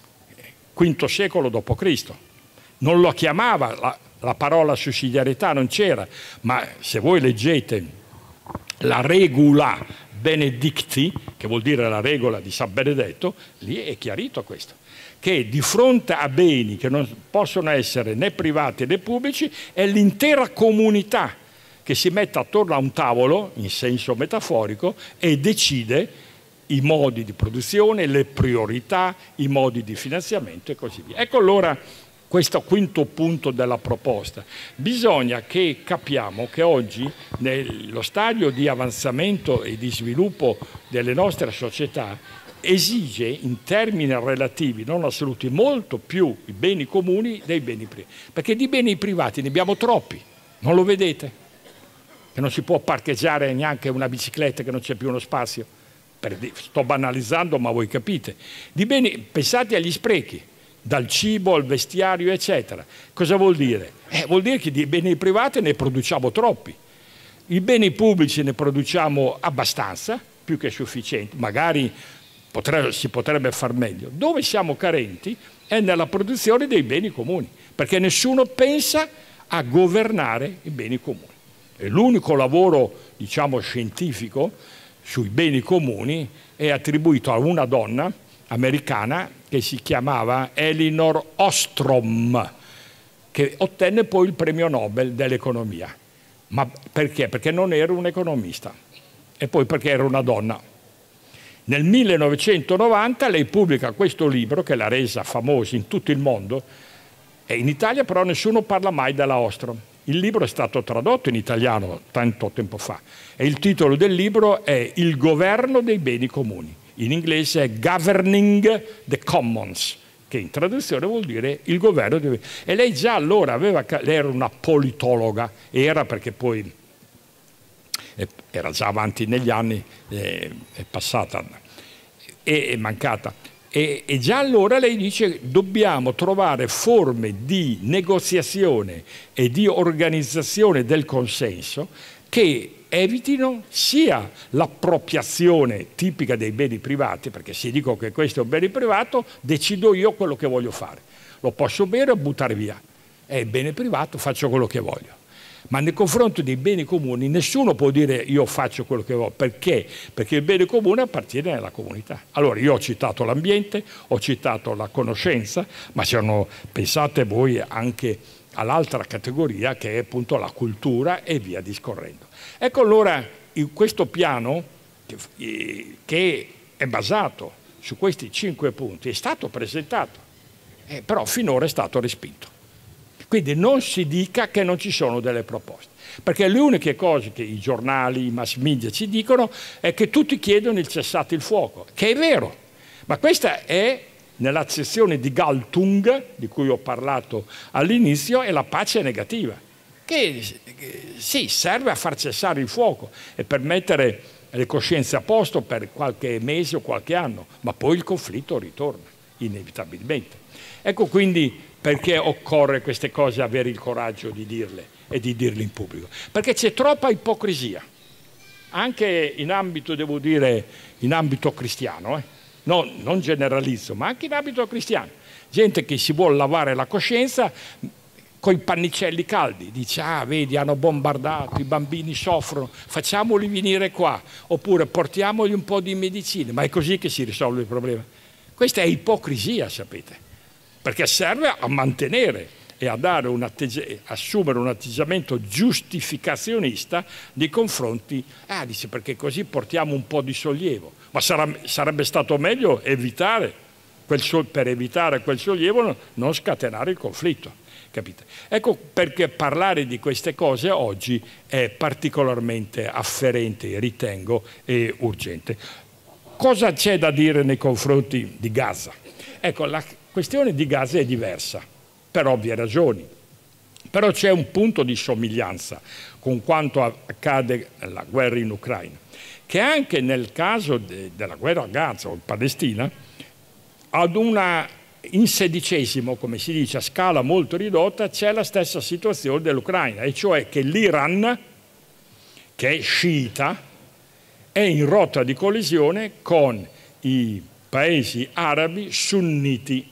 V secolo d.C. Non lo chiamava, la parola sussidiarietà non c'era, ma se voi leggete la regula Benedicti, che vuol dire la regola di San Benedetto, lì è chiarito questo, che di fronte a beni che non possono essere né privati né pubblici, è l'intera comunità che si mette attorno a un tavolo, in senso metaforico, e decide i modi di produzione, le priorità, i modi di finanziamento e così via. Ecco allora questo quinto punto della proposta. Bisogna che capiamo che oggi, nello stadio di avanzamento e di sviluppo delle nostre società, esige in termini relativi, non assoluti, molto più i beni comuni dei beni privati. Perché di beni privati ne abbiamo troppi, non lo vedete? Che non si può parcheggiare neanche una bicicletta, che non c'è più uno spazio. Sto banalizzando, ma voi capite. Di beni, pensate agli sprechi, dal cibo al vestiario, eccetera. Cosa vuol dire? Vuol dire che di beni privati ne produciamo troppi. I beni pubblici ne produciamo abbastanza, più che sufficienti, magari si potrebbe far meglio. Dove siamo carenti è nella produzione dei beni comuni, perché nessuno pensa a governare i beni comuni. E l'unico lavoro, diciamo, scientifico sui beni comuni è attribuito a una donna americana che si chiamava Elinor Ostrom, che ottenne poi il premio Nobel dell'economia. Ma perché? Perché non era un economista e poi perché era una donna. Nel 1990 lei pubblica questo libro che l'ha resa famosa in tutto il mondo, e in Italia però nessuno parla mai della Ostrom. Il libro è stato tradotto in italiano tanto tempo fa e il titolo del libro è Il governo dei beni comuni. In inglese è Governing the Commons, che in traduzione vuol dire il governo deve... E lei già allora lei era una politologa, era perché poi era già avanti negli anni, è passata, è mancata. E già allora lei dice dobbiamo trovare forme di negoziazione e di organizzazione del consenso che evitino sia l'appropriazione tipica dei beni privati, perché se dico che questo è un bene privato, decido io quello che voglio fare. Lo posso bere o buttare via. È bene privato, faccio quello che voglio. Ma nei confronti dei beni comuni nessuno può dire io faccio quello che voglio. Perché? Perché il bene comune appartiene alla comunità. Allora io ho citato l'ambiente, ho citato la conoscenza, ma pensate voi anche all'altra categoria che è appunto la cultura e via discorrendo. Ecco allora questo piano che è basato su questi 5 punti è stato presentato, però finora è stato respinto. Quindi non si dica che non ci sono delle proposte, perché le uniche cose che i giornali, i mass media ci dicono è che tutti chiedono il cessate il fuoco, che è vero, ma questa è nell'accezione di Galtung, di cui ho parlato all'inizio, è la pace negativa, che sì, serve a far cessare il fuoco e per mettere le coscienze a posto per qualche mese o qualche anno, ma poi il conflitto ritorna, inevitabilmente. Ecco quindi perché occorre queste cose avere il coraggio di dirle e di dirle in pubblico. Perché c'è troppa ipocrisia, anche in ambito, devo dire, in ambito cristiano, non generalizzo, ma anche in ambito cristiano. Gente che si vuole lavare la coscienza con i pannicelli caldi, dice, ah vedi, hanno bombardato, i bambini soffrono, facciamoli venire qua, oppure portiamogli un po' di medicine, ma è così che si risolve il problema. Questa è ipocrisia, sapete. Perché serve a mantenere e a dare assumere un atteggiamento giustificazionista nei confronti, dice perché così portiamo un po' di sollievo, ma sarebbe stato meglio evitare per evitare quel sollievo non scatenare il conflitto, capite? Ecco perché parlare di queste cose oggi è particolarmente afferente, ritengo, e urgente. Cosa c'è da dire nei confronti di Gaza? Ecco, la questione di Gaza è diversa, per ovvie ragioni, però c'è un punto di somiglianza con quanto accade nella guerra in Ucraina, che anche nel caso della guerra a Gaza o in Palestina, ad in sedicesimo, come si dice, a scala molto ridotta, c'è la stessa situazione dell'Ucraina, e cioè che l'Iran, che è sciita, è in rotta di collisione con i paesi arabi sunniti,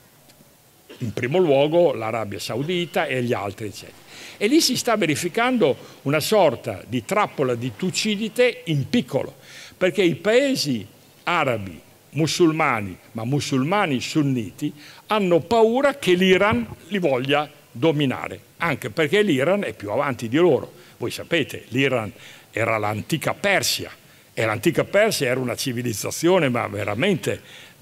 in primo luogo l'Arabia Saudita e gli altri, eccetera. E lì si sta verificando una sorta di trappola di Tucidide in piccolo, perché i paesi arabi musulmani, ma musulmani sunniti, hanno paura che l'Iran li voglia dominare, anche perché l'Iran è più avanti di loro. Voi sapete, l'Iran era l'antica Persia, e l'antica Persia era una civilizzazione, ma veramente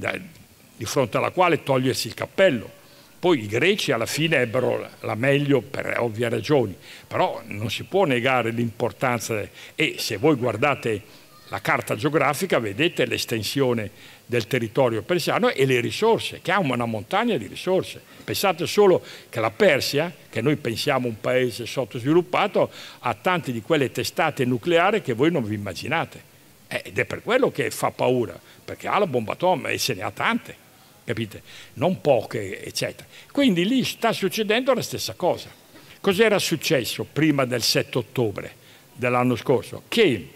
di fronte alla quale togliersi il cappello. Poi i greci alla fine ebbero la meglio per ovvie ragioni, però non si può negare l'importanza, e se voi guardate la carta geografica vedete l'estensione del territorio persiano e le risorse, che ha una montagna di risorse. Pensate solo che la Persia, che noi pensiamo un paese sottosviluppato, ha tante di quelle testate nucleari che voi non vi immaginate. Ed è per quello che fa paura, perché ha la bomba atomica e se ne ha tante, capite? Non poche, eccetera. Quindi lì sta succedendo la stessa cosa. Cos'era successo prima del 7 ottobre dell'anno scorso? Che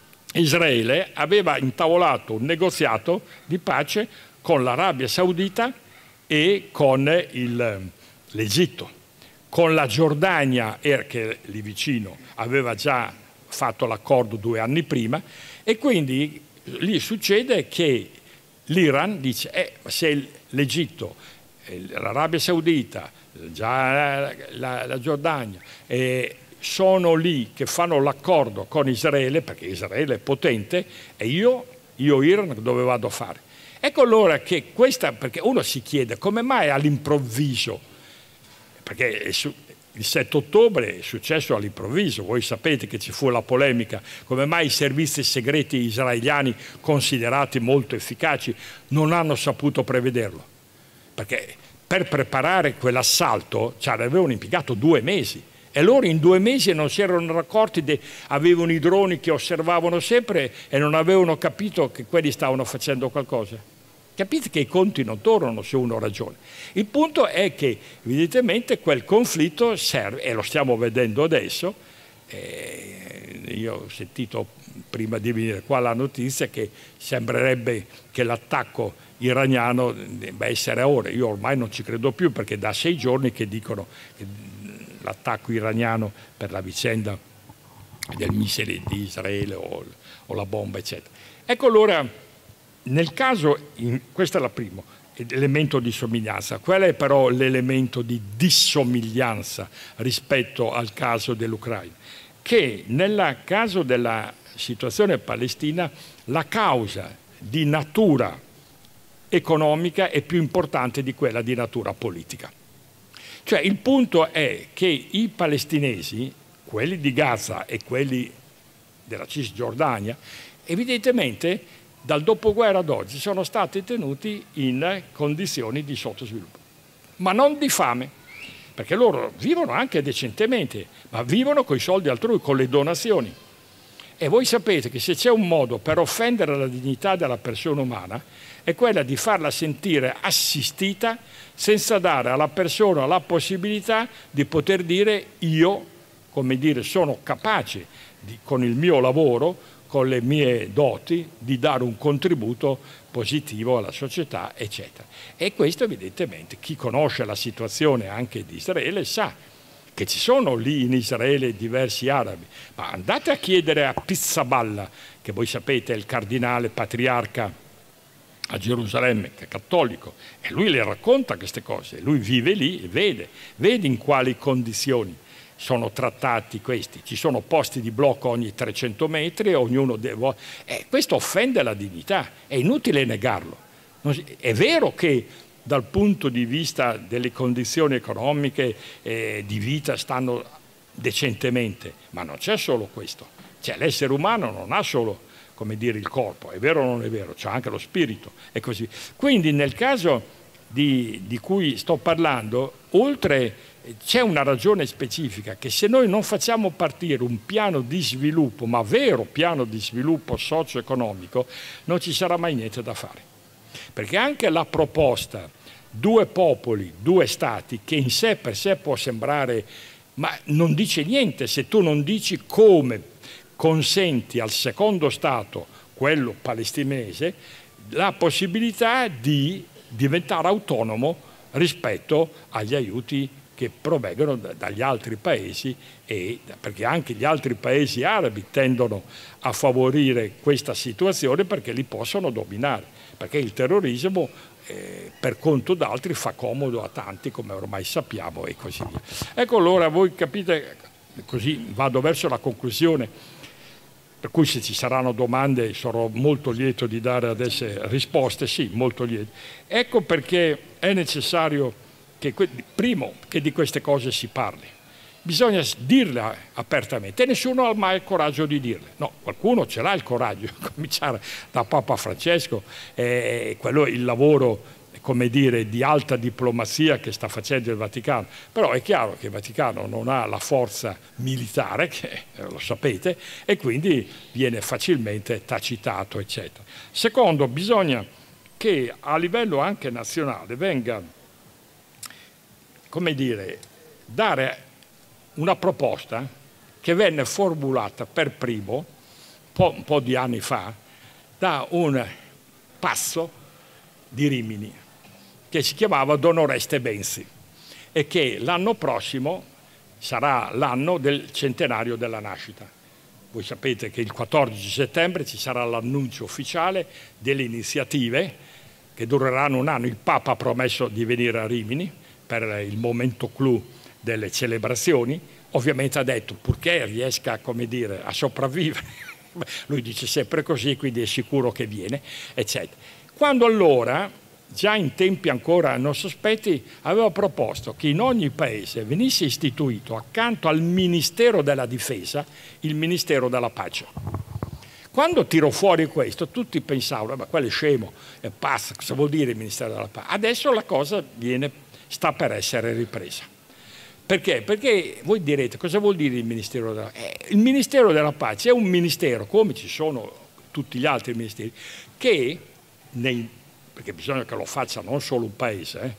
Israele aveva intavolato un negoziato di pace con l'Arabia Saudita e con l'Egitto. Con la Giordania, che lì vicino aveva già fatto l'accordo 2 anni prima, e quindi lì succede che l'Iran dice se l'Egitto, l'Arabia Saudita, già la Giordania sono lì che fanno l'accordo con Israele, perché Israele è potente, e io Iran dove vado a fare? Ecco allora che perché uno si chiede come mai all'improvviso, perché il 7 ottobre è successo all'improvviso, voi sapete che ci fu la polemica, come mai i servizi segreti israeliani, considerati molto efficaci, non hanno saputo prevederlo. perché per preparare quell'assalto ci avevano impiegato 2 mesi. E loro in 2 mesi non si erano accorti, avevano i droni che osservavano sempre e non avevano capito che quelli stavano facendo qualcosa. Capite che i conti non tornano se uno ragiona. Il punto è che evidentemente quel conflitto serve, e lo stiamo vedendo adesso. Io ho sentito prima di venire qua la notizia che sembrerebbe che l'attacco iraniano debba essere ora. Io ormai non ci credo più, perché da 6 giorni che dicono che l'attacco iraniano per la vicenda del missile di Israele o la bomba, eccetera. Ecco, allora, nel caso, questo è il primo elemento di somiglianza. Qual è però l'elemento di dissomiglianza rispetto al caso dell'Ucraina? Che nel caso della situazione palestina la causa di natura economica è più importante di quella di natura politica. Cioè il punto è che i palestinesi, quelli di Gaza e quelli della Cisgiordania, evidentemente dal dopoguerra ad oggi sono stati tenuti in condizioni di sottosviluppo, ma non di fame, perché loro vivono anche decentemente, ma vivono con i soldi altrui, con le donazioni. E voi sapete che se c'è un modo per offendere la dignità della persona umana è quella di farla sentire assistita senza dare alla persona la possibilità di poter dire io, come dire, sono capace con il mio lavoro, con le mie doti, di dare un contributo positivo alla società, eccetera. E questo evidentemente chi conosce la situazione anche di Israele sa che ci sono lì in Israele diversi arabi, ma andate a chiedere a Pizzaballa, che voi sapete è il cardinale patriarca a Gerusalemme, che è cattolico, e lui le racconta queste cose, lui vive lì e vede in quali condizioni sono trattati questi. Ci sono posti di blocco ogni 300 metri, ognuno deve... questo offende la dignità, è inutile negarlo. È vero che dal punto di vista delle condizioni economiche di vita stanno decentemente, ma non c'è solo questo. Cioè, l'essere umano non ha solo, come dire, il corpo, è vero o non è vero, c'è anche lo spirito e così. Quindi nel caso di cui sto parlando, oltre c'è una ragione specifica, che se noi non facciamo partire un piano di sviluppo, ma vero piano di sviluppo socio-economico, non ci sarà mai niente da fare. Perché anche la proposta 2 popoli, 2 stati, che in sé per sé può sembrare, ma non dice niente se tu non dici come consenti al secondo stato, quello palestinese, la possibilità di diventare autonomo rispetto agli aiuti che provengono dagli altri paesi, perché anche gli altri paesi arabi tendono a favorire questa situazione perché li possono dominare, perché il terrorismo per conto d'altri fa comodo a tanti, come ormai sappiamo, e così via. Ecco, allora voi capite, così vado verso la conclusione, per cui se ci saranno domande sarò molto lieto di dare adesso risposte, sì, molto lieto. Ecco perché è necessario che, primo, che di queste cose si parli. Bisogna dirle apertamente, e nessuno ha mai il coraggio di dirle. No, qualcuno ce l'ha il coraggio, a cominciare da Papa Francesco, quello è il lavoro, come dire, di alta diplomazia che sta facendo il Vaticano. Però è chiaro che il Vaticano non ha la forza militare, che lo sapete, e quindi viene facilmente tacitato, eccetera. Secondo, bisogna che a livello anche nazionale venga, come dire, dare una proposta che venne formulata per primo un po' di anni fa da un pazzo di Rimini che si chiamava Don Oreste Benzi e che l'anno prossimo sarà l'anno del centenario della nascita. Voi sapete che il 14 settembre ci sarà l'annuncio ufficiale delle iniziative che dureranno un anno. Il Papa ha promesso di venire a Rimini per il momento clou delle celebrazioni, ovviamente ha detto purché riesca, come dire, a sopravvivere, lui dice sempre così, quindi è sicuro che viene, eccetera. Quando allora, già in tempi ancora non sospetti, aveva proposto che in ogni paese venisse istituito accanto al Ministero della Difesa il Ministero della Pace. Quando tiro fuori questo, tutti pensavano, ma quello è scemo, è pazzo, cosa vuol dire il Ministero della Pace? Adesso la cosa sta per essere ripresa. Perché? Perché voi direte, cosa vuol dire il Ministero della Pace? Il Ministero della Pace è un ministero, come ci sono tutti gli altri ministeri, perché bisogna che lo faccia non solo un paese,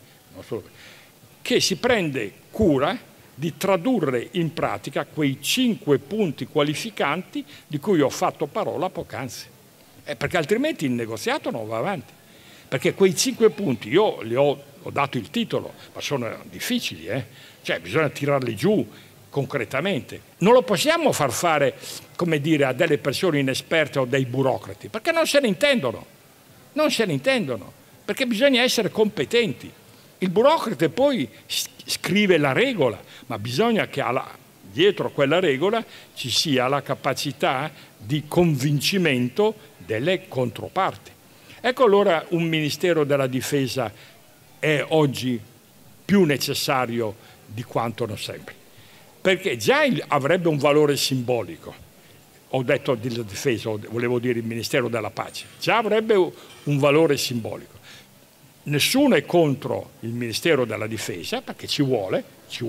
che si prende cura di tradurre in pratica quei 5 punti qualificanti di cui ho fatto parola poc'anzi. Perché altrimenti il negoziato non va avanti. Perché quei 5 punti, io ho dato il titolo, ma sono difficili, cioè bisogna tirarli giù concretamente. Non lo possiamo far fare, come dire, a delle persone inesperte o dei burocrati, perché non se ne intendono. Non se ne intendono, perché bisogna essere competenti. Il burocrate poi scrive la regola, ma bisogna che dietro quella regola ci sia la capacità di convincimento delle controparti. Ecco allora un Ministero della Difesa è oggi più necessario di quanto non sembri, perché già avrebbe un valore simbolico. Ho detto della Difesa, volevo dire il Ministero della Pace, già avrebbe un valore simbolico. Nessuno è contro il Ministero della Difesa, perché ci vuole,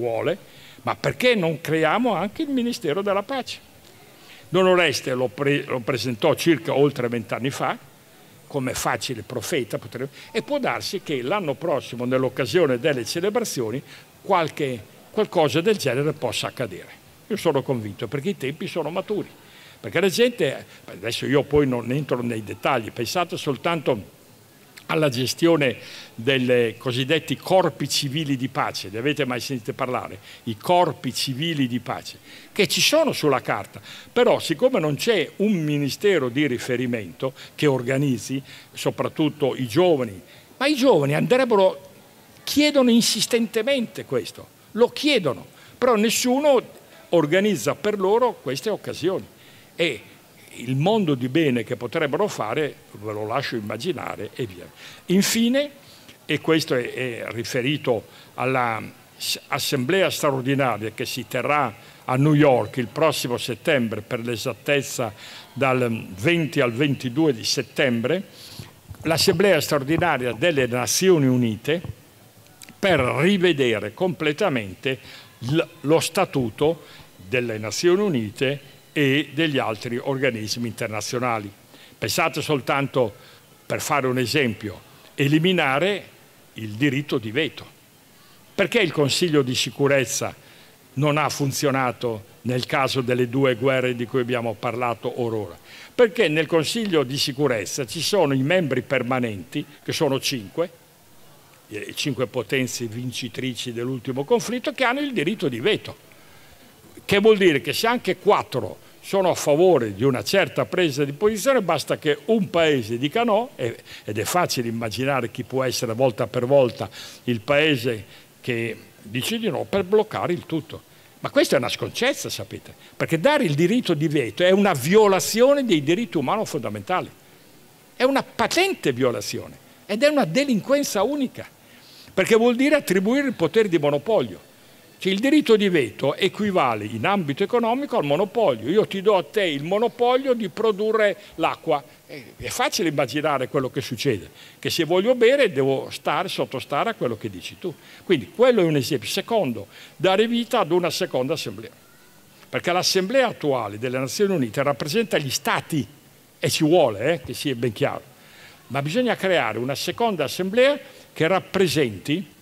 ma perché non creiamo anche il Ministero della Pace? Don Oreste lo presentò circa oltre 20 anni fa, come facile profeta, e può darsi che l'anno prossimo, nell'occasione delle celebrazioni, qualcosa del genere possa accadere. Io sono convinto, perché i tempi sono maturi. Perché la gente, adesso io poi non entro nei dettagli, pensate soltanto alla gestione dei cosiddetti corpi civili di pace, ne avete mai sentito parlare? I corpi civili di pace, che ci sono sulla carta, però siccome non c'è un ministero di riferimento che organizzi, soprattutto i giovani, ma i giovani chiedono insistentemente questo, lo chiedono, però nessuno organizza per loro queste occasioni. E il mondo di bene che potrebbero fare ve lo lascio immaginare e via. Infine, e questo è riferito all'assemblea straordinaria che si terrà a New York il prossimo settembre, per l'esattezza dal 20 al 22 di settembre, l'assemblea straordinaria delle Nazioni Unite per rivedere completamente lo statuto delle Nazioni Unite e degli altri organismi internazionali. Pensate soltanto, per fare un esempio, eliminare il diritto di veto. Perché il Consiglio di sicurezza non ha funzionato nel caso delle 2 guerre di cui abbiamo parlato orora? Perché nel Consiglio di sicurezza ci sono i membri permanenti, che sono 5 potenze vincitrici dell'ultimo conflitto, che hanno il diritto di veto. Che vuol dire che se anche 4 sono a favore di una certa presa di posizione, basta che un paese dica no, ed è facile immaginare chi può essere volta per volta il paese che dice di no, per bloccare il tutto. Ma questa è una sconcezza, sapete, perché dare il diritto di veto è una violazione dei diritti umani fondamentali. È una patente violazione ed è una delinquenza unica, perché vuol dire attribuire il potere di monopolio. Cioè, il diritto di veto equivale in ambito economico al monopolio. Io ti do a te il monopolio di produrre l'acqua. È facile immaginare quello che succede, che se voglio bere devo sottostare a quello che dici tu. Quindi quello è un esempio. Secondo, dare vita ad una seconda assemblea. Perché l'assemblea attuale delle Nazioni Unite rappresenta gli Stati, e ci vuole, che sia ben chiaro. Ma bisogna creare una seconda assemblea che rappresenti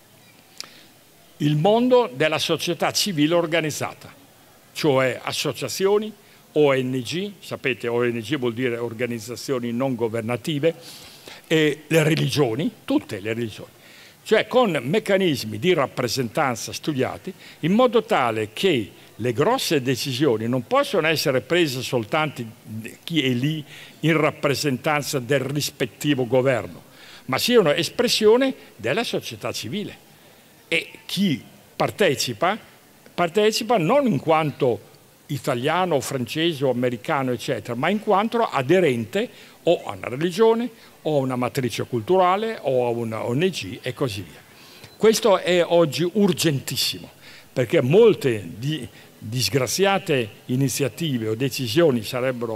il mondo della società civile organizzata, cioè associazioni, ONG, sapete ONG vuol dire organizzazioni non governative, e le religioni, tutte le religioni, cioè con meccanismi di rappresentanza studiati in modo tale che le grosse decisioni non possono essere prese soltanto chi è lì in rappresentanza del rispettivo governo, ma siano espressione della società civile. E chi partecipa non in quanto italiano, francese o americano, eccetera, ma in quanto aderente o a una religione, o a una matrice culturale, o a una ONG e così via. Questo è oggi urgentissimo, perché molte disgraziate iniziative o decisioni sarebbero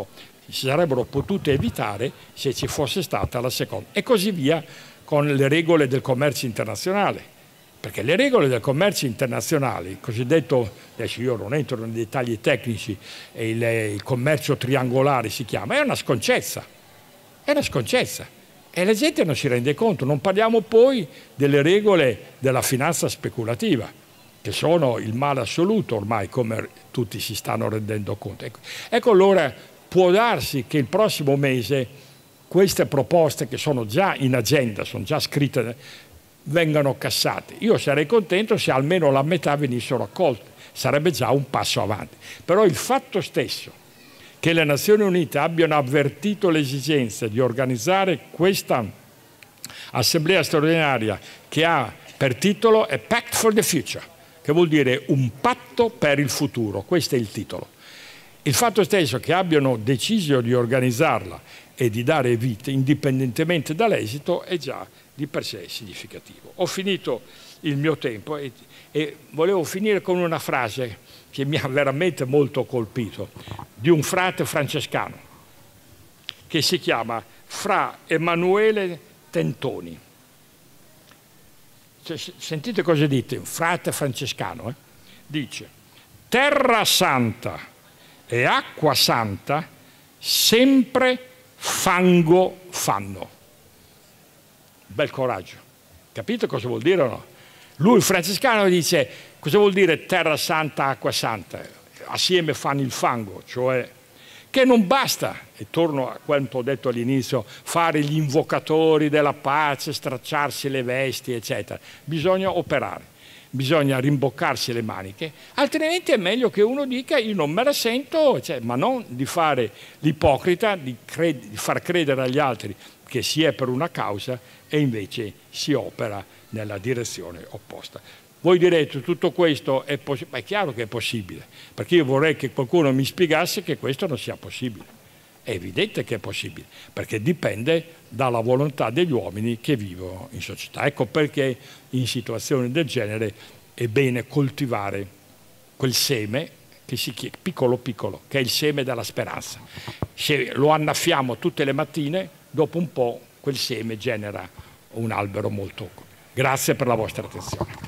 si sarebbero potute evitare se ci fosse stata la seconda. E così via con le regole del commercio internazionale. Perché le regole del commercio internazionale, il cosiddetto, adesso io non entro nei dettagli tecnici, il commercio triangolare si chiama, è una sconcezza. È una sconcezza. E la gente non si rende conto. Non parliamo poi delle regole della finanza speculativa, che sono il male assoluto ormai, come tutti si stanno rendendo conto. Ecco allora, può darsi che il prossimo mese queste proposte che sono già in agenda, sono già scritte, vengano cassate. Io sarei contento se almeno la metà venissero accolte, sarebbe già un passo avanti. Però il fatto stesso che le Nazioni Unite abbiano avvertito l'esigenza di organizzare questa assemblea straordinaria che ha per titolo A Pact for the Future, che vuol dire un patto per il futuro, questo è il titolo. Il fatto stesso che abbiano deciso di organizzarla e di dare vita indipendentemente dall'esito è già di per sé significativo. Ho finito il mio tempo e volevo finire con una frase che mi ha veramente molto colpito, di un frate francescano che si chiama Fra Emanuele Tentoni. Sentite cosa dite, un frate francescano, dice: terra santa e acqua santa sempre fango fanno. Bel coraggio. Capite cosa vuol dire o no? Lui, il francescano, dice: cosa vuol dire terra santa, acqua santa? Assieme fanno il fango, cioè che non basta, e torno a quanto ho detto all'inizio, fare gli invocatori della pace, stracciarsi le vesti, eccetera. Bisogna operare, bisogna rimboccarsi le maniche, altrimenti è meglio che uno dica io non me la sento, cioè, ma non di fare l'ipocrita, di far credere agli altri che si è per una causa e invece si opera nella direzione opposta. Voi direte, tutto questo è possibile? È chiaro che è possibile, perché io vorrei che qualcuno mi spiegasse che questo non sia possibile. È evidente che è possibile, perché dipende dalla volontà degli uomini che vivono in società. Ecco perché in situazioni del genere è bene coltivare quel seme che si chiama piccolo piccolo, che è il seme della speranza. Se lo annaffiamo tutte le mattine, dopo un po' quel seme genera un albero molto. Grazie per la vostra attenzione.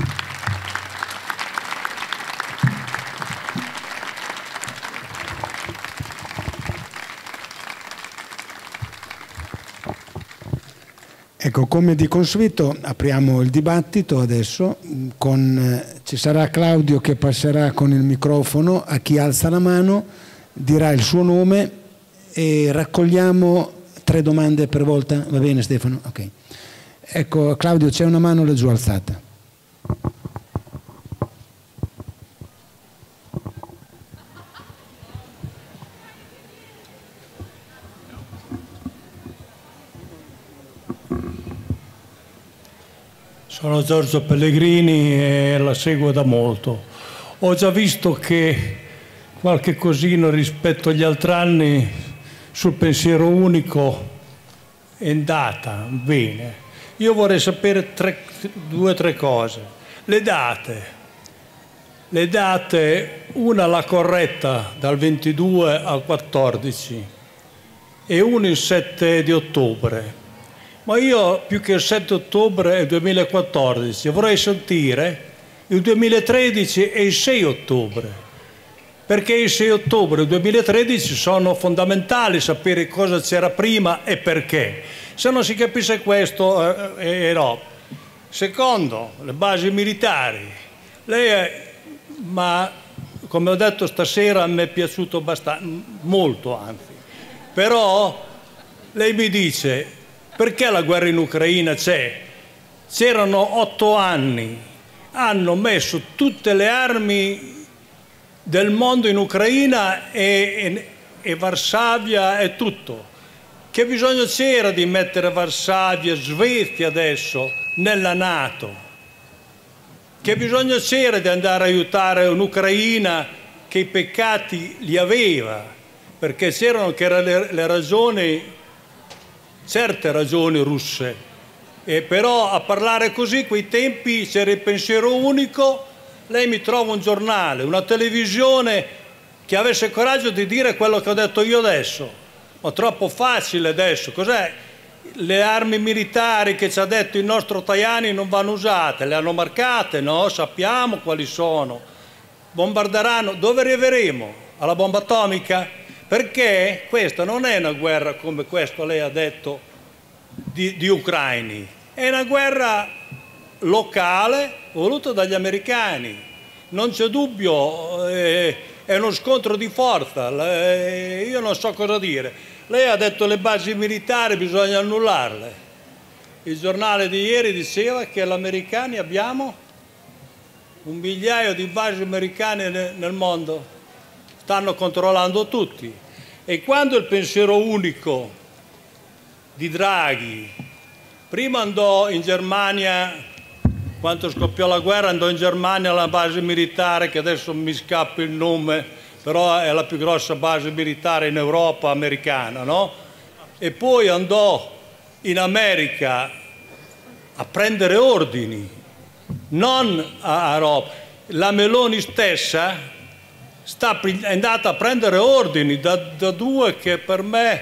Ecco, come di consueto apriamo il dibattito adesso, ci sarà Claudio che passerà con il microfono a chi alza la mano, dirà il suo nome e raccogliamo 3 domande per volta. Va bene Stefano? Ok. Ecco Claudio, c'è una mano laggiù alzata. Sono Giorgio Pellegrini e la seguo da molto. Ho già visto che qualche cosino rispetto agli altri anni sul pensiero unico è andata bene. Io vorrei sapere 2 o 3 cose. Le date, una la corretta dal 22 al 14 e una il 7 di ottobre. Ma io più che il 7 ottobre è il 2014, vorrei sentire il 2013 e il 6 ottobre, perché il 6 ottobre e il 2013 sono fondamentali sapere cosa c'era prima e perché. Se non si capisce questo, no. Secondo, le basi militari. Ma come ho detto stasera mi è piaciuto abbastanza, molto anzi. Però lei mi dice: perché la guerra in Ucraina c'è? C'erano 8 anni, hanno messo tutte le armi del mondo in Ucraina e Varsavia e tutto. Che bisogno c'era di mettere Varsavia, Svezia adesso nella NATO? Che bisogno c'era di andare a aiutare un'Ucraina che i peccati li aveva? Perché c'erano che erano le ragioni, certe ragioni russe, però a parlare così, quei tempi c'era il pensiero unico. Lei mi trova un giornale, una televisione che avesse il coraggio di dire quello che ho detto io adesso. Ma troppo facile adesso. Cos'è? Le armi militari che ci ha detto il nostro Tajani non vanno usate, le hanno marcate, no? Sappiamo quali sono. Bombarderanno. Dove arriveremo? Alla bomba atomica? Perché questa non è una guerra, come questo lei ha detto, di ucraini. È una guerra locale voluta dagli americani. Non c'è dubbio, è uno scontro di forza. Io non so cosa dire. Lei ha detto le basi militari bisogna annullarle. Il giornale di ieri diceva che gli americani abbiamo 1 migliaio di basi americane nel mondo. Stanno controllando tutti. E quando il pensiero unico di Draghi prima andò in Germania, quando scoppiò la guerra, andò in Germania alla base militare, che adesso mi scappa il nome, però è la più grossa base militare in Europa americana, no? E poi andò in America a prendere ordini, non a Europa. La Meloni stessa è andata a prendere ordini da due che per me,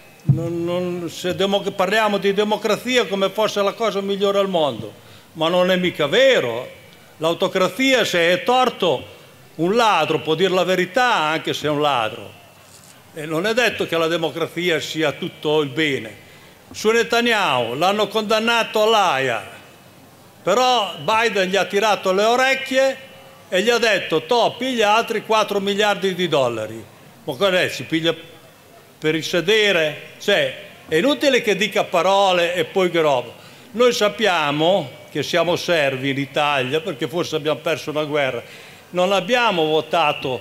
se parliamo di democrazia come fosse la cosa migliore al mondo, ma non è mica vero. L'autocrazia, se è torto, un ladro può dire la verità anche se è un ladro. E non è detto che la democrazia sia tutto il bene. Su Netanyahu l'hanno condannato all'Aia, però Biden gli ha tirato le orecchie e gli ha detto piglia altri 4 miliardi di dollari. Ma cos'è? Si piglia per il sedere? Cioè, è inutile che dica parole e poi che roba. Noi sappiamo che siamo servi in Italia perché forse abbiamo perso una guerra. Non abbiamo votato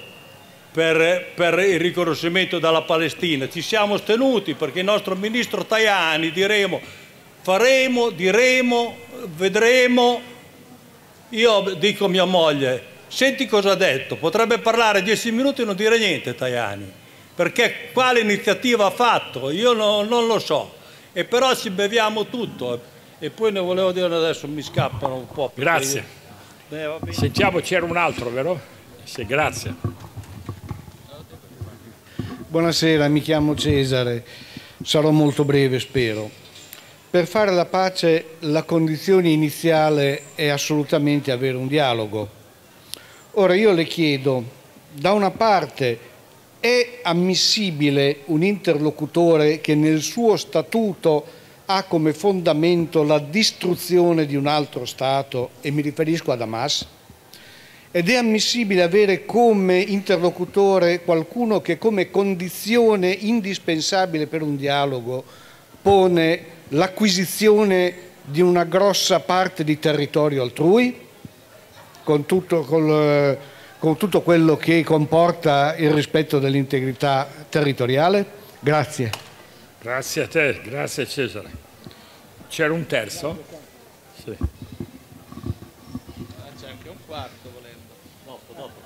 per il riconoscimento della Palestina, ci siamo astenuti perché il nostro ministro Tajani faremo, diremo, vedremo. Io dico a mia moglie, senti cosa ha detto, potrebbe parlare 10 minuti e non dire niente Tajani, perché quale iniziativa ha fatto, io non lo so, e però ci beviamo tutto. E poi ne volevo dire adesso, mi scappano un po'. Grazie. Sentiamo, c'era un altro, vero? Sì, grazie. Buonasera, mi chiamo Cesare, sarò molto breve, spero. Per fare la pace la condizione iniziale è assolutamente avere un dialogo. Ora io le chiedo, da una parte è ammissibile un interlocutore che nel suo statuto ha come fondamento la distruzione di un altro Stato, e mi riferisco ad Hamas? Ed è ammissibile avere come interlocutore qualcuno che come condizione indispensabile per un dialogo pone l'acquisizione di una grossa parte di territorio altrui, con tutto quello che comporta il rispetto dell'integrità territoriale? Grazie. Grazie a te, grazie Cesare. C'era un terzo? Sì. C'è anche un quarto volendo.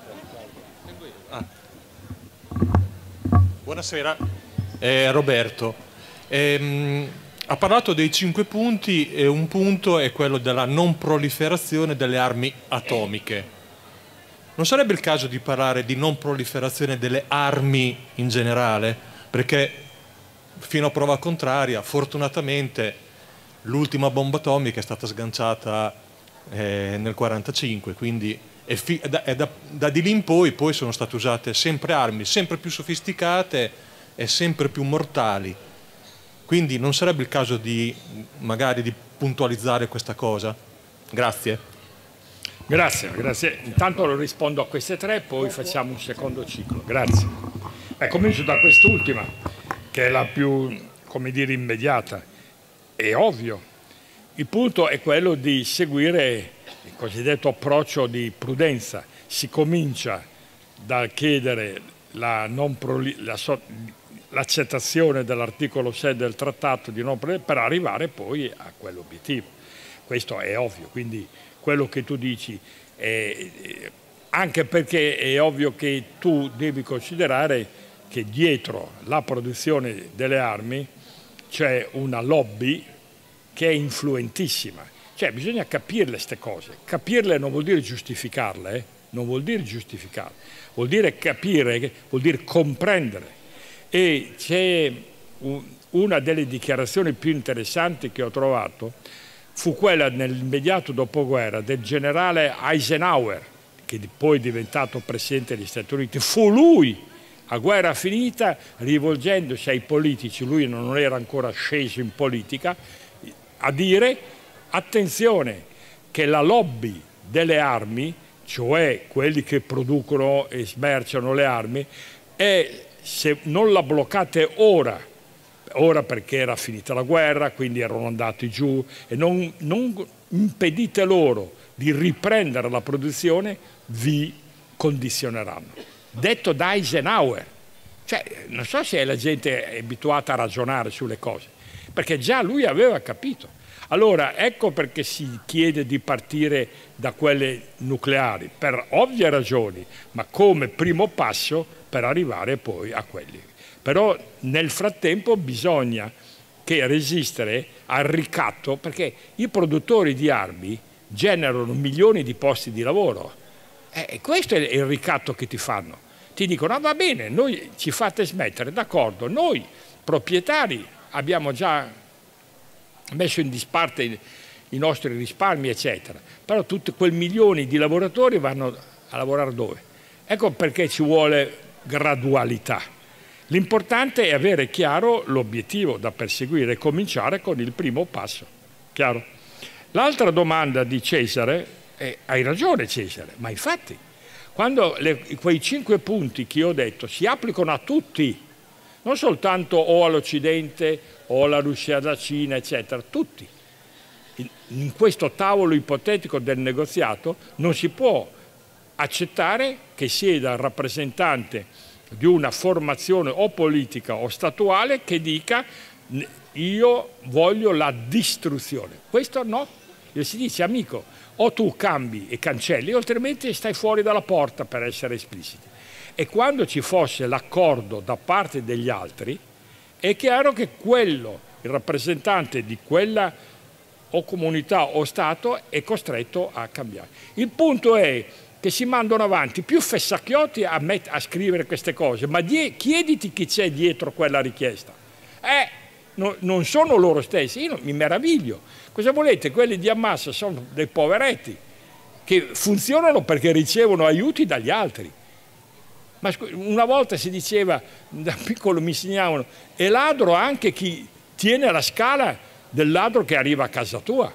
Dopo. Buonasera, Roberto. Ha parlato dei 5 punti e un punto è quello della non proliferazione delle armi atomiche. Non sarebbe il caso di parlare di non proliferazione delle armi in generale? Perché fino a prova contraria, fortunatamente, l'ultima bomba atomica è stata sganciata nel 1945, quindi da di lì in poi sono state usate sempre armi sempre più sofisticate e sempre più mortali. Quindi non sarebbe il caso magari di puntualizzare questa cosa? Grazie. Grazie. Intanto rispondo a queste 3, poi facciamo un secondo ciclo. Grazie. Comincio da quest'ultima, che è la più, come dire, immediata. È ovvio. Il punto è quello di seguire il cosiddetto approccio di prudenza. Si comincia dal chiedere l'accettazione dell'articolo 6 del trattato di non per arrivare poi a quell'obiettivo. Questo è ovvio, quindi quello che tu dici anche perché è ovvio che tu devi considerare che dietro la produzione delle armi c'è una lobby che è influentissima. Cioè bisogna capirle queste cose. Capirle non vuol dire giustificarle, non vuol dire giustificare, vuol dire capire, vuol dire comprendere. E c'è una delle dichiarazioni più interessanti che ho trovato, fu quella nell'immediato dopoguerra del generale Eisenhower, che poi è diventato presidente degli Stati Uniti. Fu lui, a guerra finita, rivolgendosi ai politici, lui non era ancora sceso in politica, a dire: attenzione, che la lobby delle armi, cioè quelli che producono e smerciano le armi, e se non la bloccate ora perché era finita la guerra, quindi erano andati giù, e non impedite loro di riprendere la produzione, vi condizioneranno. Detto da Eisenhower. Cioè, non so se la gente è abituata a ragionare sulle cose, perché già lui aveva capito. Allora, ecco perché si chiede di partire da quelle nucleari, per ovvie ragioni, ma come primo passo per arrivare poi a quelli. Però nel frattempo bisogna che resistere al ricatto, perché i produttori di armi generano milioni di posti di lavoro. E questo è il ricatto che ti fanno. Ti dicono: ah, va bene, noi ci fate smettere, d'accordo, noi proprietari abbiamo già messo in disparte i nostri risparmi, eccetera, però tutti quei milioni di lavoratori vanno a lavorare dove? Ecco perché ci vuole gradualità. L'importante è avere chiaro l'obiettivo da perseguire e cominciare con il primo passo. Chiaro? L'altra domanda di Cesare, hai ragione Cesare, ma infatti quando quei 5 punti che ho detto si applicano a tutti, non soltanto o all'Occidente o alla Russia, alla Cina, eccetera, tutti. In questo tavolo ipotetico del negoziato non si può accettare che sieda il rappresentante di una formazione o politica o statuale che dica: io voglio la distruzione. Questo no. Si dice: amico, o tu cambi e cancelli, altrimenti stai fuori dalla porta, per essere espliciti. E quando ci fosse l'accordo da parte degli altri, è chiaro che il rappresentante di quella o comunità o Stato è costretto a cambiare. Il punto è che si mandano avanti più fessacchiotti a scrivere queste cose, ma chiediti chi c'è dietro quella richiesta. Non sono loro stessi, io mi meraviglio. Cosa volete? Quelli di Hamas sono dei poveretti che funzionano perché ricevono aiuti dagli altri. Ma una volta si diceva, da piccolo mi insegnavano, è ladro anche chi tiene la scala del ladro che arriva a casa tua.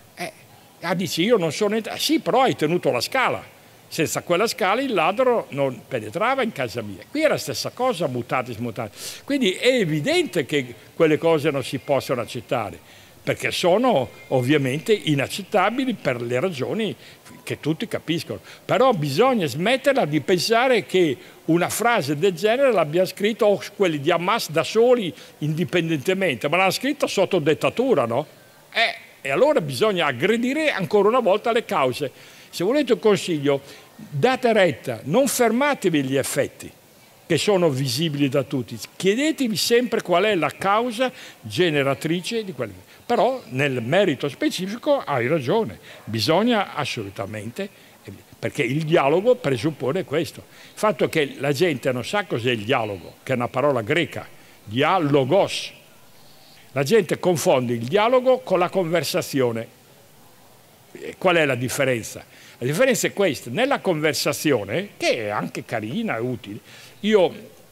Dici, io non sono entrato. Sì, però hai tenuto la scala. Senza quella scala il ladro non penetrava in casa mia. Qui è la stessa cosa, mutatis mutatis. Quindi è evidente che quelle cose non si possono accettare, perché sono ovviamente inaccettabili per le ragioni che tutti capiscono. Però bisogna smetterla di pensare che una frase del genere l'abbia scritta quelli di Hamas da soli, indipendentemente, ma l'hanno scritta sotto dettatura, no? E allora bisogna aggredire ancora una volta le cause. Se volete un consiglio, date retta, non fermatevi gli effetti che sono visibili da tutti, chiedetevi sempre qual è la causa generatrice di quello. Però nel merito specifico hai ragione, bisogna assolutamente, perché il dialogo presuppone questo. Il fatto che la gente non sa cos'è il dialogo, che è una parola greca, dialogos. La gente confonde il dialogo con la conversazione. Qual è la differenza? La differenza è questa: nella conversazione, che è anche carina e utile, io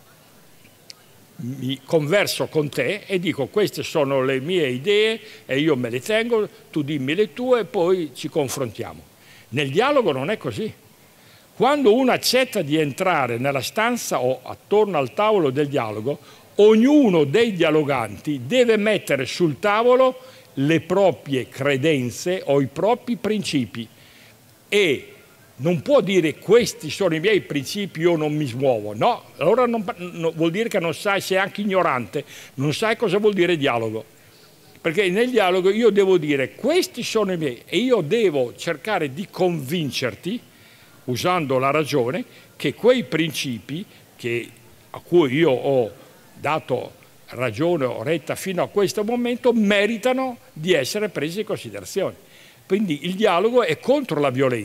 mi converso con te e dico: queste sono le mie idee e io me le tengo, tu dimmi le tue e poi ci confrontiamo. Nel dialogo non è così. Quando uno accetta di entrare nella stanza o attorno al tavolo del dialogo, ognuno dei dialoganti deve mettere sul tavolo le proprie credenze o i propri principi e non può dire: questi sono i miei principi, io non mi smuovo. No, allora vuol dire che non sai, sei anche ignorante, non sai cosa vuol dire dialogo. Perché nel dialogo io devo dire: questi sono i miei, e io devo cercare di convincerti, usando la ragione, che quei principi a cui io ho dato ragione o retta fino a questo momento meritano di essere presi in considerazione. Quindi il dialogo è contro la violenza,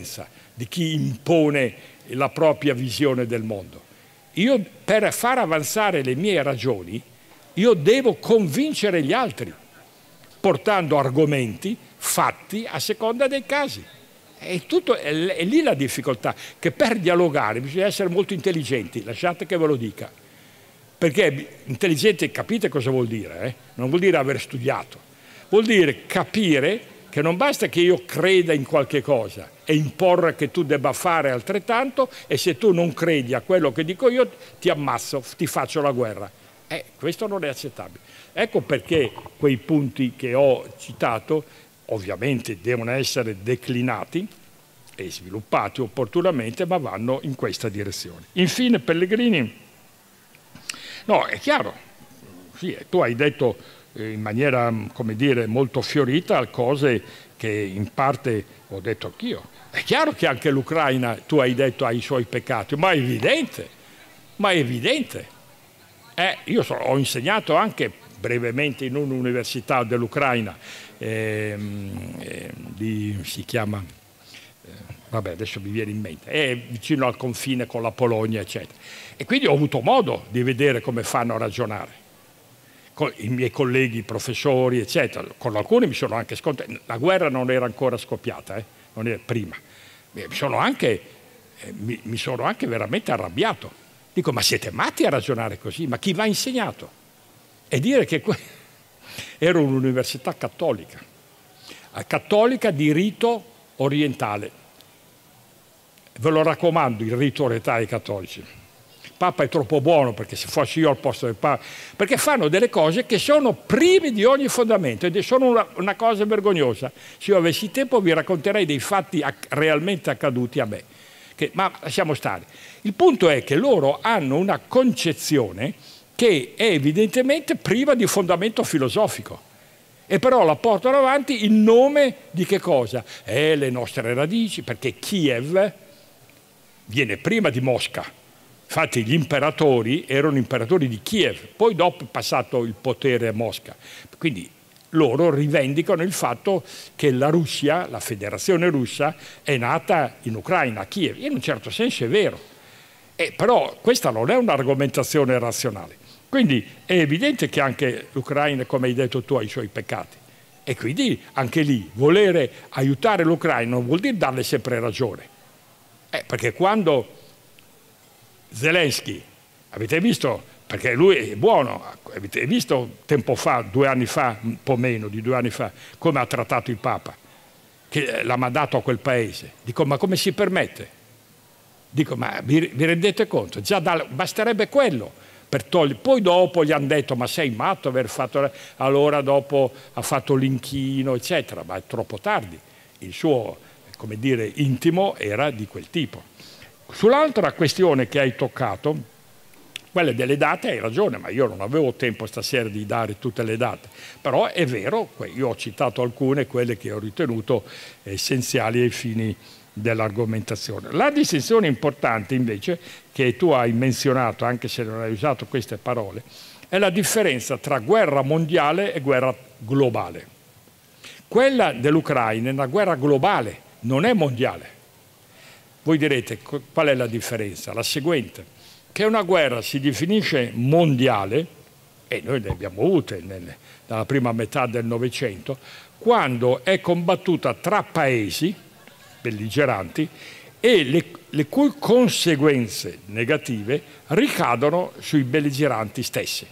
di chi impone la propria visione del mondo. Io, per far avanzare le mie ragioni, io devo convincere gli altri, portando argomenti, fatti a seconda dei casi. È lì la difficoltà, che per dialogare bisogna essere molto intelligenti, lasciate che ve lo dica. Perché intelligente, capite cosa vuol dire? Non vuol dire aver studiato, vuol dire capire che non basta che io creda in qualche cosa e imporre che tu debba fare altrettanto, e se tu non credi a quello che dico io ti ammazzo, ti faccio la guerra. Questo non è accettabile. Ecco perché quei punti che ho citato ovviamente devono essere declinati e sviluppati opportunamente, ma vanno in questa direzione. Infine Pellegrini, no, è chiaro, sì, tu hai detto in maniera, come dire, molto fiorita cose che in parte ho detto anch'io. È chiaro che anche l'Ucraina, tu hai detto, ha i suoi peccati, ma è evidente, ma è evidente. Io ho insegnato anche brevemente in un'università dell'Ucraina, si chiama, vabbè adesso mi viene in mente, è vicino al confine con la Polonia, eccetera. E quindi ho avuto modo di vedere come fanno a ragionare. Con i miei colleghi, professori, eccetera, con alcuni mi sono anche scontrato. La guerra non era ancora scoppiata, non era prima. Mi sono anche veramente arrabbiato. Dico, ma siete matti a ragionare così? Ma chi vi ha insegnato? E dire che era un'università cattolica di rito orientale. Ve lo raccomando, il rito orientale ai cattolici. Il Papa è troppo buono, perché se fossi io al posto del Papa, perché fanno delle cose che sono prive di ogni fondamento ed sono una cosa vergognosa. Se io avessi tempo vi racconterei dei fatti realmente accaduti a me. Ma lasciamo stare. Il punto è che loro hanno una concezione che è evidentemente priva di fondamento filosofico, e però la portano avanti in nome di che cosa? Le nostre radici, perché Kiev viene prima di Mosca. Infatti gli imperatori erano imperatori di Kiev, poi dopo è passato il potere a Mosca. Quindi loro rivendicano il fatto che la Russia, la federazione russa, è nata in Ucraina, a Kiev. In un certo senso è vero, però questa non è un'argomentazione razionale. Quindi è evidente che anche l'Ucraina, come hai detto tu, ha i suoi peccati. E quindi anche lì volere aiutare l'Ucraina non vuol dire darle sempre ragione. Perché quando Zelensky, avete visto, perché lui è buono, avete visto tempo fa, 2 anni fa, un po' meno di 2 anni fa, come ha trattato il Papa, che l'ha mandato a quel paese. Dico, ma come si permette? Dico, ma vi rendete conto? Già basterebbe quello per togliere. Poi dopo gli hanno detto, ma sei matto aver fatto, allora dopo ha fatto l'inchino, eccetera, ma è troppo tardi. Il suo, come dire, intimo era di quel tipo. Sull'altra questione che hai toccato, quelle delle date, hai ragione, ma io non avevo tempo stasera di dare tutte le date. Però è vero, io ho citato alcune, quelle che ho ritenuto essenziali ai fini dell'argomentazione. La distinzione importante invece, che tu hai menzionato, anche se non hai usato queste parole, è la differenza tra guerra mondiale e guerra globale. Quella dell'Ucraina è una guerra globale, non è mondiale. Voi direte, qual è la differenza? La seguente, che una guerra si definisce mondiale, e noi ne abbiamo avute dalla prima metà del Novecento, quando è combattuta tra paesi belligeranti e le cui conseguenze negative ricadono sui belligeranti stessi.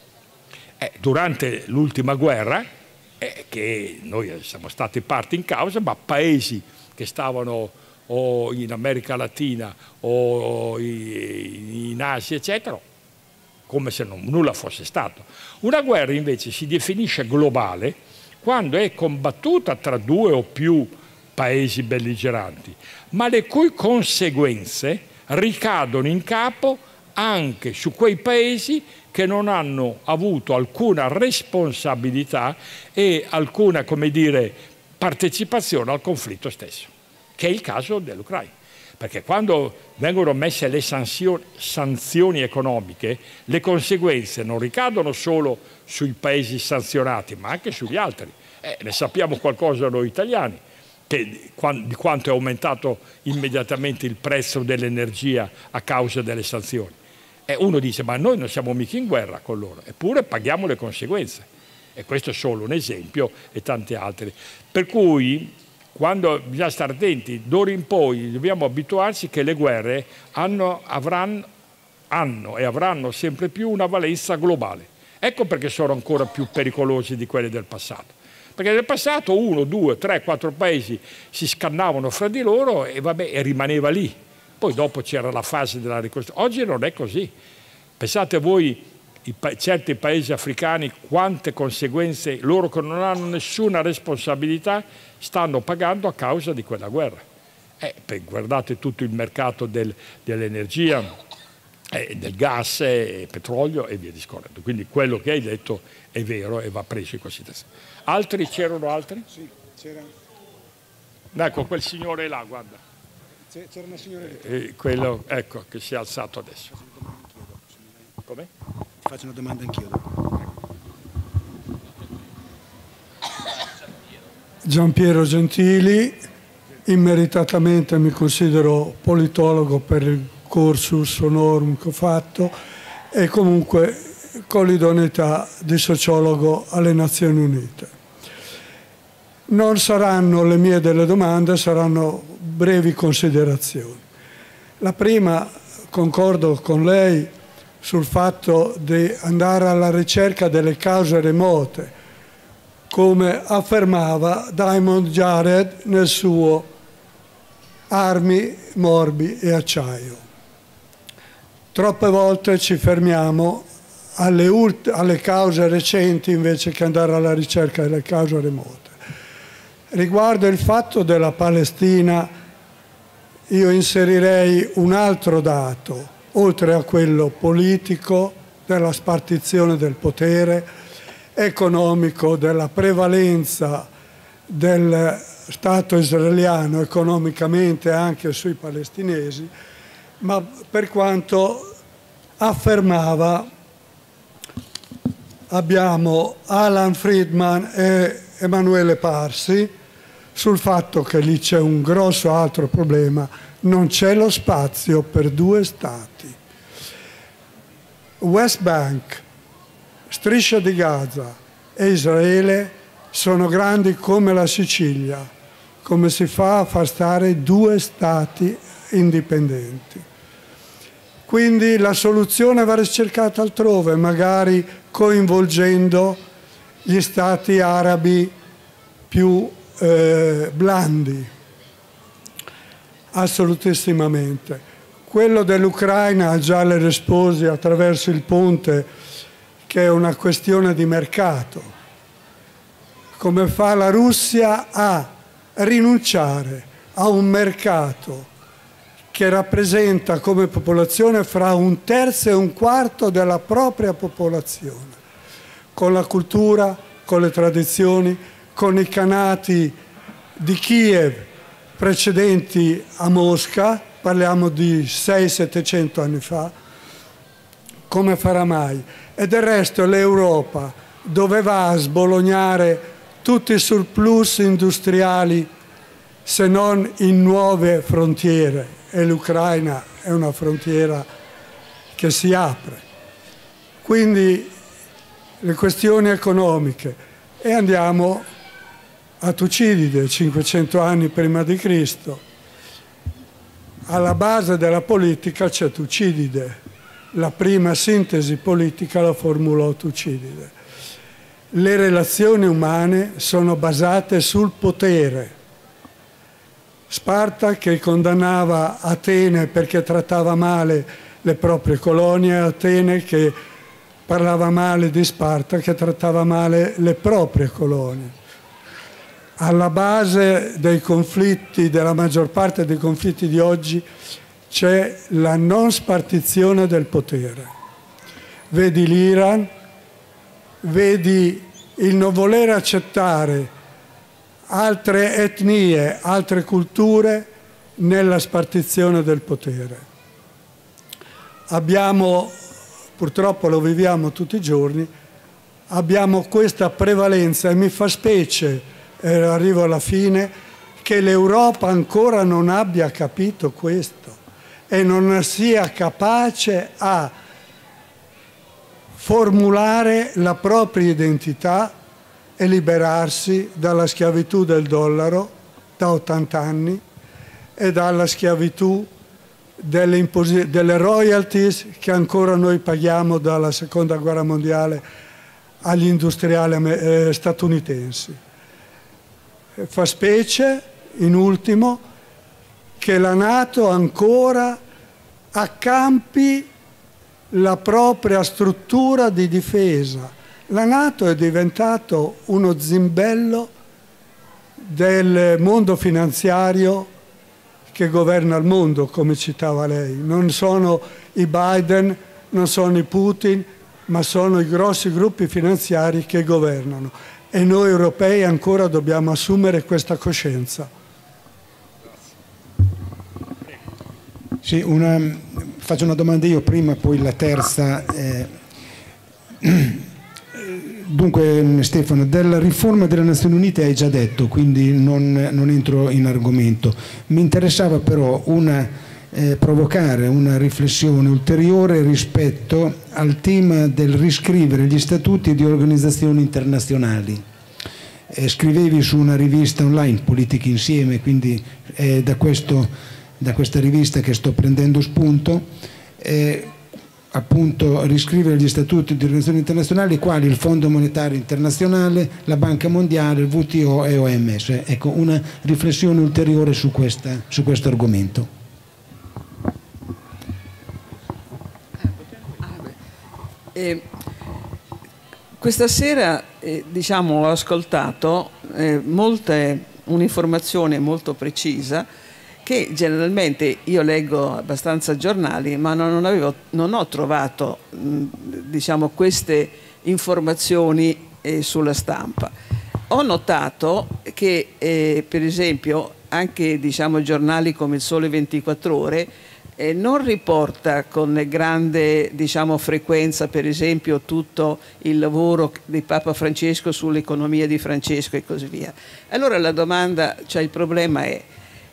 Durante l'ultima guerra, che noi siamo stati parte in causa, ma paesi che stavano o in America Latina o in Asia, eccetera, come se nulla fosse stato. Una guerra invece si definisce globale quando è combattuta tra 2 o più paesi belligeranti, ma le cui conseguenze ricadono in capo anche su quei paesi che non hanno avuto alcuna responsabilità e alcuna, come dire, partecipazione al conflitto stesso, che è il caso dell'Ucraina. Perché quando vengono messe le sanzioni economiche, le conseguenze non ricadono solo sui paesi sanzionati, ma anche sugli altri. Ne sappiamo qualcosa noi italiani. di quanto è aumentato immediatamente il prezzo dell'energia a causa delle sanzioni. E uno dice, ma noi non siamo mica in guerra con loro, eppure paghiamo le conseguenze. E questo è solo un esempio e tanti altri. Per cui, quando bisogna stare attenti, d'ora in poi dobbiamo abituarci che le guerre avranno e avranno sempre più una valenza globale. Ecco perché sono ancora più pericolosi di quelli del passato. Perché nel passato 1, 2, 3, 4 paesi si scannavano fra di loro e rimaneva lì. Poi dopo c'era la fase della ricostruzione. Oggi non è così. Pensate voi, certi paesi africani, quante conseguenze loro che non hanno nessuna responsabilità stanno pagando a causa di quella guerra. Guardate tutto il mercato dell'energia, del gas, petrolio e via discorrendo. Quindi quello che hai detto è vero e va preso in considerazione. Altri? C'erano altri? Sì, c'era. Ecco, quel signore là, guarda. C'era una signora lì. Quello, ecco, che si è alzato adesso. Come? Ti faccio una domanda anch'io dopo. Giampiero Gentili, immeritatamente mi considero politologo per il cursus honorum che ho fatto e comunque con l'idoneità di sociologo alle Nazioni Unite. Non saranno le mie delle domande, saranno brevi considerazioni. La prima, concordo con lei sul fatto di andare alla ricerca delle cause remote, come affermava Diamond Jared nel suo Armi, morbi e acciaio. Troppe volte ci fermiamo alle cause recenti invece che andare alla ricerca delle cause remote. Riguardo il fatto della Palestina, io inserirei un altro dato, oltre a quello politico, della spartizione del potere, economico, della prevalenza del Stato israeliano economicamente anche sui palestinesi, ma per quanto affermava, abbiamo Alan Friedman e Emanuele Parsi, sul fatto che lì c'è un grosso altro problema, non c'è lo spazio per due stati. West Bank, Striscia di Gaza e Israele sono grandi come la Sicilia. Come si fa a far stare due stati indipendenti? Quindi la soluzione va ricercata altrove, magari coinvolgendo gli stati arabi più blandi, assolutissimamente. Quello dell'Ucraina già le risposi attraverso il ponte, che è una questione di mercato. Come fa la Russia a rinunciare a un mercato che rappresenta come popolazione fra 1/3 e 1/4 della propria popolazione, con la cultura, con le tradizioni, con i khanati di Kiev precedenti a Mosca, parliamo di 600-700 anni fa, come farà mai? E del resto l'Europa dove va a sbolognare tutti i surplus industriali se non in nuove frontiere? E l'Ucraina è una frontiera che si apre. Quindi le questioni economiche. E andiamo a Tucidide, 500 anni prima di Cristo. Alla base della politica c'è Tucidide. La prima sintesi politica la formulò Tucidide. Le relazioni umane sono basate sul potere. Sparta, che condannava Atene perché trattava male le proprie colonie, Atene che parlava male di Sparta che trattava male le proprie colonie. Alla base dei conflitti, della maggior parte dei conflitti di oggi, c'è la non spartizione del potere. Vedi l'Iran, vedi il non voler accettare altre etnie, altre culture nella spartizione del potere. Abbiamo, purtroppo lo viviamo tutti i giorni, abbiamo questa prevalenza e mi fa specie, arrivo alla fine, che l'Europa ancora non abbia capito questo e non sia capace a formulare la propria identità e liberarsi dalla schiavitù del dollaro da 80 anni e dalla schiavitù delle royalties che ancora noi paghiamo dalla seconda guerra mondiale agli industriali statunitensi. Fa specie, in ultimo, che la NATO ancora accampi la propria struttura di difesa. La NATO è diventato uno zimbello del mondo finanziario che governa il mondo, come citava lei. Non sono i Biden, non sono i Putin, ma sono i grossi gruppi finanziari che governano. E noi europei ancora dobbiamo assumere questa coscienza. Sì, faccio una domanda io prima, poi la terza. Dunque Stefano, della riforma delle Nazioni Unite hai già detto, quindi non entro in argomento. Mi interessava però provocare una riflessione ulteriore rispetto al tema del riscrivere gli statuti di organizzazioni internazionali. Scrivevi su una rivista online, Politiche Insieme, quindi è da questa rivista che sto prendendo spunto. Appunto riscrivere gli statuti di organizzazioni internazionali quali il Fondo Monetario Internazionale, la Banca Mondiale, il WTO e OMS. Ecco, una riflessione ulteriore su questo argomento. Questa sera ho ascoltato un'informazione molto precisa che generalmente io leggo abbastanza giornali, ma non ho trovato queste informazioni sulla stampa. Ho notato che per esempio anche giornali come il Sole 24 Ore non riporta con grande frequenza per esempio tutto il lavoro di Papa Francesco sull'economia di Francesco e così via. Allora la domanda, il problema è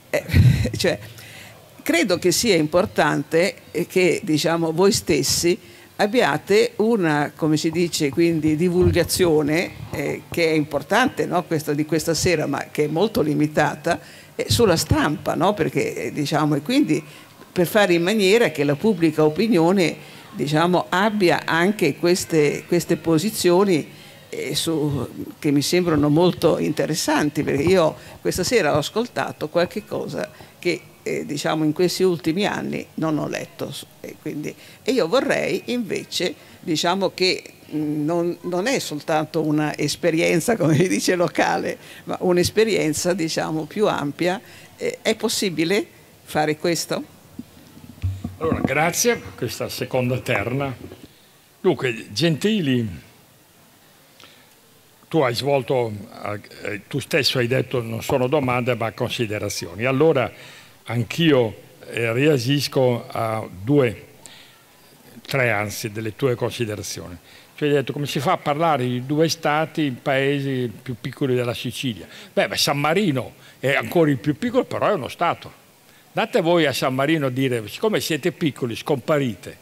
credo che sia importante che voi stessi abbiate una, come si dice, quindi divulgazione che è importante, no? Di questa sera, ma che è molto limitata sulla stampa, no? Perché e quindi per fare in maniera che la pubblica opinione abbia anche queste posizioni che mi sembrano molto interessanti, perché io questa sera ho ascoltato qualche cosa che in questi ultimi anni non ho letto, e io vorrei invece che non è soltanto una esperienza, come si dice, locale, ma un'esperienza più ampia. È possibile fare questo? Allora, grazie per questa seconda terna. Dunque, Gentili, tu hai svolto, tu stesso hai detto non sono domande ma considerazioni. Allora anch'io reagisco a tre anzi delle tue considerazioni. Cioè hai detto come si fa a parlare di due stati, paesi più piccoli della Sicilia. Beh, San Marino è ancora il più piccolo, però è uno stato. Date voi a San Marino a dire, siccome siete piccoli scomparite.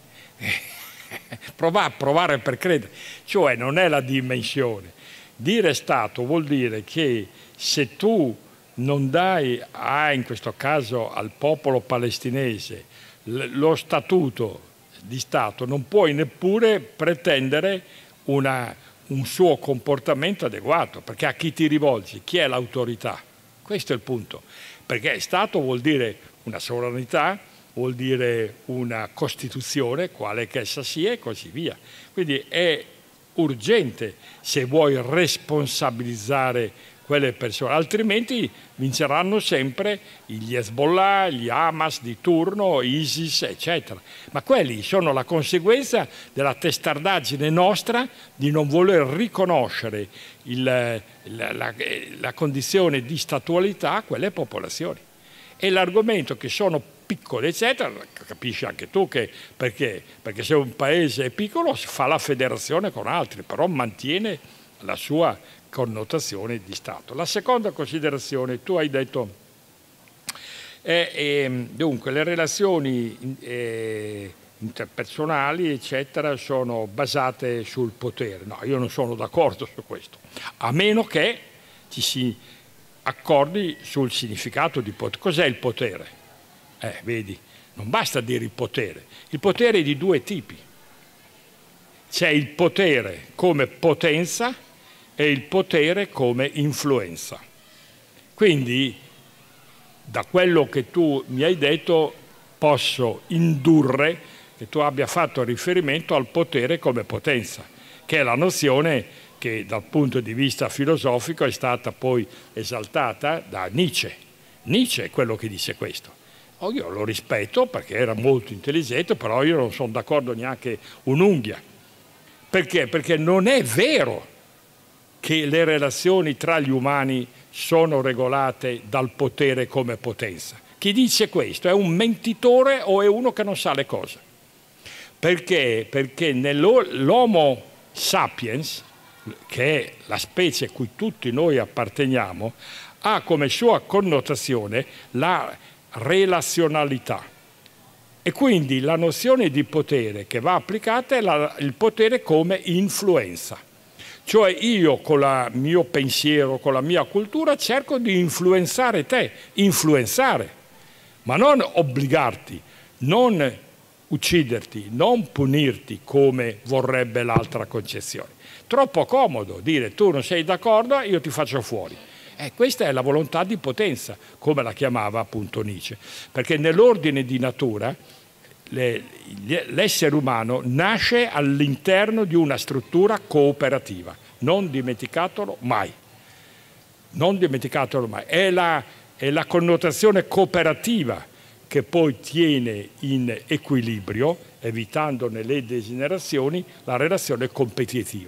Provare per credere. Cioè non è la dimensione. Dire Stato vuol dire che se tu non dai in questo caso al popolo palestinese lo statuto di Stato, non puoi neppure pretendere un suo comportamento adeguato, perché a chi ti rivolgi? Chi è l'autorità? Questo è il punto, perché Stato vuol dire una sovranità, vuol dire una Costituzione, quale che essa sia e così via. Quindi è urgente se vuoi responsabilizzare quelle persone, altrimenti vinceranno sempre gli Hezbollah, gli Hamas di turno, ISIS, eccetera. Ma quelli sono la conseguenza della testardaggine nostra di non voler riconoscere la condizione di statualità a quelle popolazioni. E l'argomento che sono piccole, eccetera, capisci anche tu che perché se un paese è piccolo si fa la federazione con altri, però mantiene la sua connotazione di Stato. La seconda considerazione, tu hai detto Dunque, le relazioni interpersonali, eccetera, sono basate sul potere. No, io non sono d'accordo su questo, a meno che ci si accordi sul significato di potere. Cos'è il potere? Vedi, non basta dire il potere. Il potere è di due tipi. C'è il potere come potenza e il potere come influenza. Quindi, da quello che tu mi hai detto, posso indurre che tu abbia fatto riferimento al potere come potenza, che è la nozione che dal punto di vista filosofico è stata poi esaltata da Nietzsche. Nietzsche è quello che dice questo. Io lo rispetto perché era molto intelligente, però io non sono d'accordo neanche un'unghia. Perché? Perché non è vero che le relazioni tra gli umani sono regolate dal potere come potenza. Chi dice questo è un mentitore o è uno che non sa le cose. Perché? Perché l'Homo sapiens, che è la specie a cui tutti noi apparteniamo, ha come sua connotazione la relazionalità. E quindi la nozione di potere che va applicata è il potere come influenza. Cioè io con il mio pensiero, con la mia cultura cerco di influenzare te, influenzare, ma non obbligarti, non ucciderti, non punirti come vorrebbe l'altra concezione. Troppo comodo dire tu non sei d'accordo, io ti faccio fuori. Questa è la volontà di potenza, come la chiamava appunto Nietzsche, perché nell'ordine di natura l'essere umano nasce all'interno di una struttura cooperativa, non dimenticatelo mai. Non dimenticatelo mai. È la connotazione cooperativa che poi tiene in equilibrio, evitandone le degenerazioni, la relazione competitiva.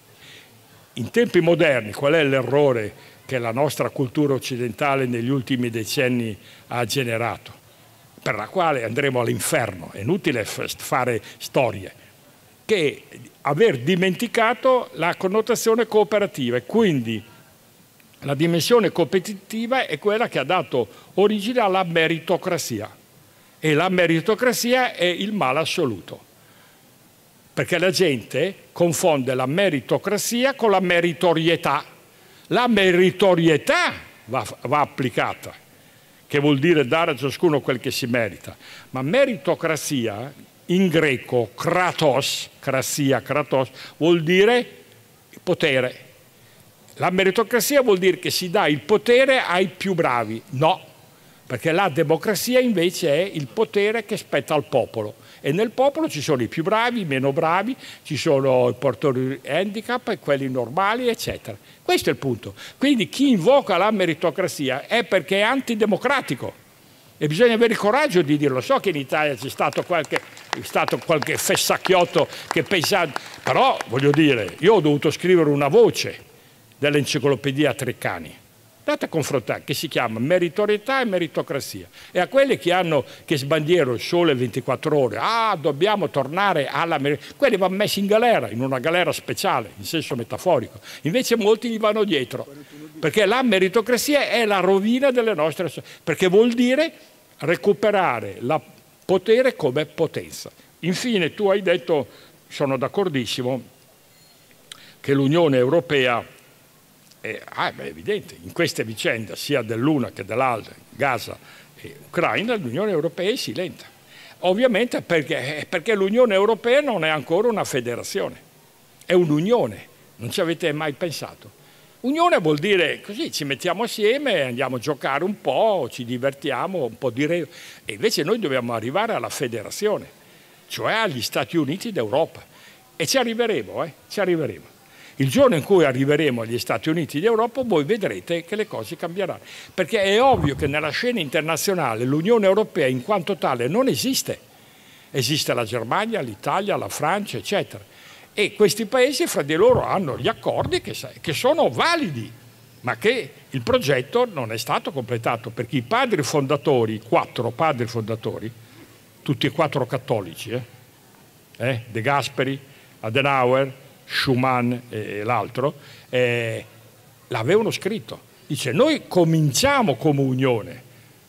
In tempi moderni, qual è l'errore che la nostra cultura occidentale negli ultimi decenni ha generato? Per la quale andremo all'inferno, è inutile fare storie, che aver dimenticato la connotazione cooperativa e quindi la dimensione competitiva è quella che ha dato origine alla meritocrazia e la meritocrazia è il male assoluto, perché la gente confonde la meritocrazia con la meritorietà. La meritorietà va applicata, che vuol dire dare a ciascuno quel che si merita. Ma meritocrazia, in greco, kratos, kratos, vuol dire potere. La meritocrazia vuol dire che si dà il potere ai più bravi. No, perché la democrazia invece è il potere che spetta al popolo. E nel popolo ci sono i più bravi, i meno bravi, ci sono i portatori di handicap e quelli normali, eccetera. Questo è il punto. Quindi chi invoca la meritocrazia è perché è antidemocratico e bisogna avere il coraggio di dirlo. So che in Italia c'è stato qualche fessacchiotto che pensa, però voglio dire, io ho dovuto scrivere una voce dell'enciclopedia Treccani. Andate a confrontare, che si chiama Meritorietà e Meritocrazia. E a quelli che sbandierano il sole 24 ore, dobbiamo tornare alla meritocrazia, quelli vanno messi in galera, in una galera speciale, in senso metaforico. Invece molti gli vanno dietro, perché la meritocrazia è la rovina delle nostre società, perché vuol dire recuperare il potere come potenza. Infine, tu hai detto, sono d'accordissimo, che l'Unione Europea è evidente, in queste vicende, sia dell'una che dell'altra, Gaza e Ucraina, l'Unione Europea è silente. Ovviamente perché l'Unione Europea non è ancora una federazione, è un'unione, non ci avete mai pensato. Unione vuol dire così, ci mettiamo assieme, andiamo a giocare un po', ci divertiamo, un po' di e invece noi dobbiamo arrivare alla federazione, cioè agli Stati Uniti d'Europa. E ci arriveremo, ci arriveremo. Il giorno in cui arriveremo agli Stati Uniti d'Europa voi vedrete che le cose cambieranno, perché è ovvio che nella scena internazionale l'Unione Europea in quanto tale non esiste. Esiste la Germania, l'Italia, la Francia, eccetera. E questi paesi fra di loro hanno gli accordi che sono validi, ma che il progetto non è stato completato, perché i padri fondatori, 4 padri fondatori, tutti e 4 cattolici, De Gasperi, Adenauer, Schuman e l'altro, l'avevano scritto. Dice, noi cominciamo come unione,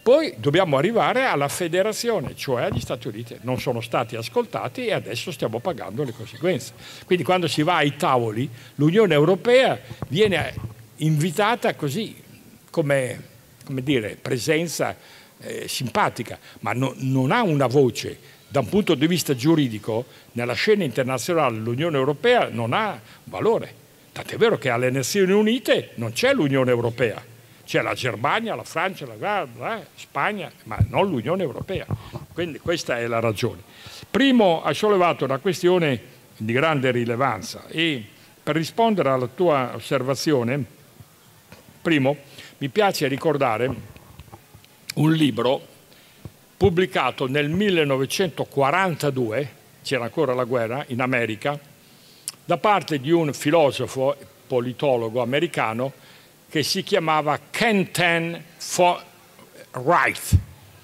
Poi dobbiamo arrivare alla federazione, cioè agli Stati Uniti. Non sono stati ascoltati e adesso stiamo pagando le conseguenze. Quindi quando si va ai tavoli, l'Unione Europea viene invitata così, come dire, presenza simpatica, ma non ha una voce. Da un punto di vista giuridico, nella scena internazionale l'Unione Europea non ha valore. Tant'è vero che alle Nazioni Unite non c'è l'Unione Europea. C'è la Germania, la Francia, la Spagna, ma non l'Unione Europea. Quindi questa è la ragione. Primo, ha sollevato una questione di grande rilevanza e per rispondere alla tua osservazione, primo, mi piace ricordare un libro pubblicato nel 1942, c'era ancora la guerra in America, da parte di un filosofo politologo americano che si chiamava Kenton Wright,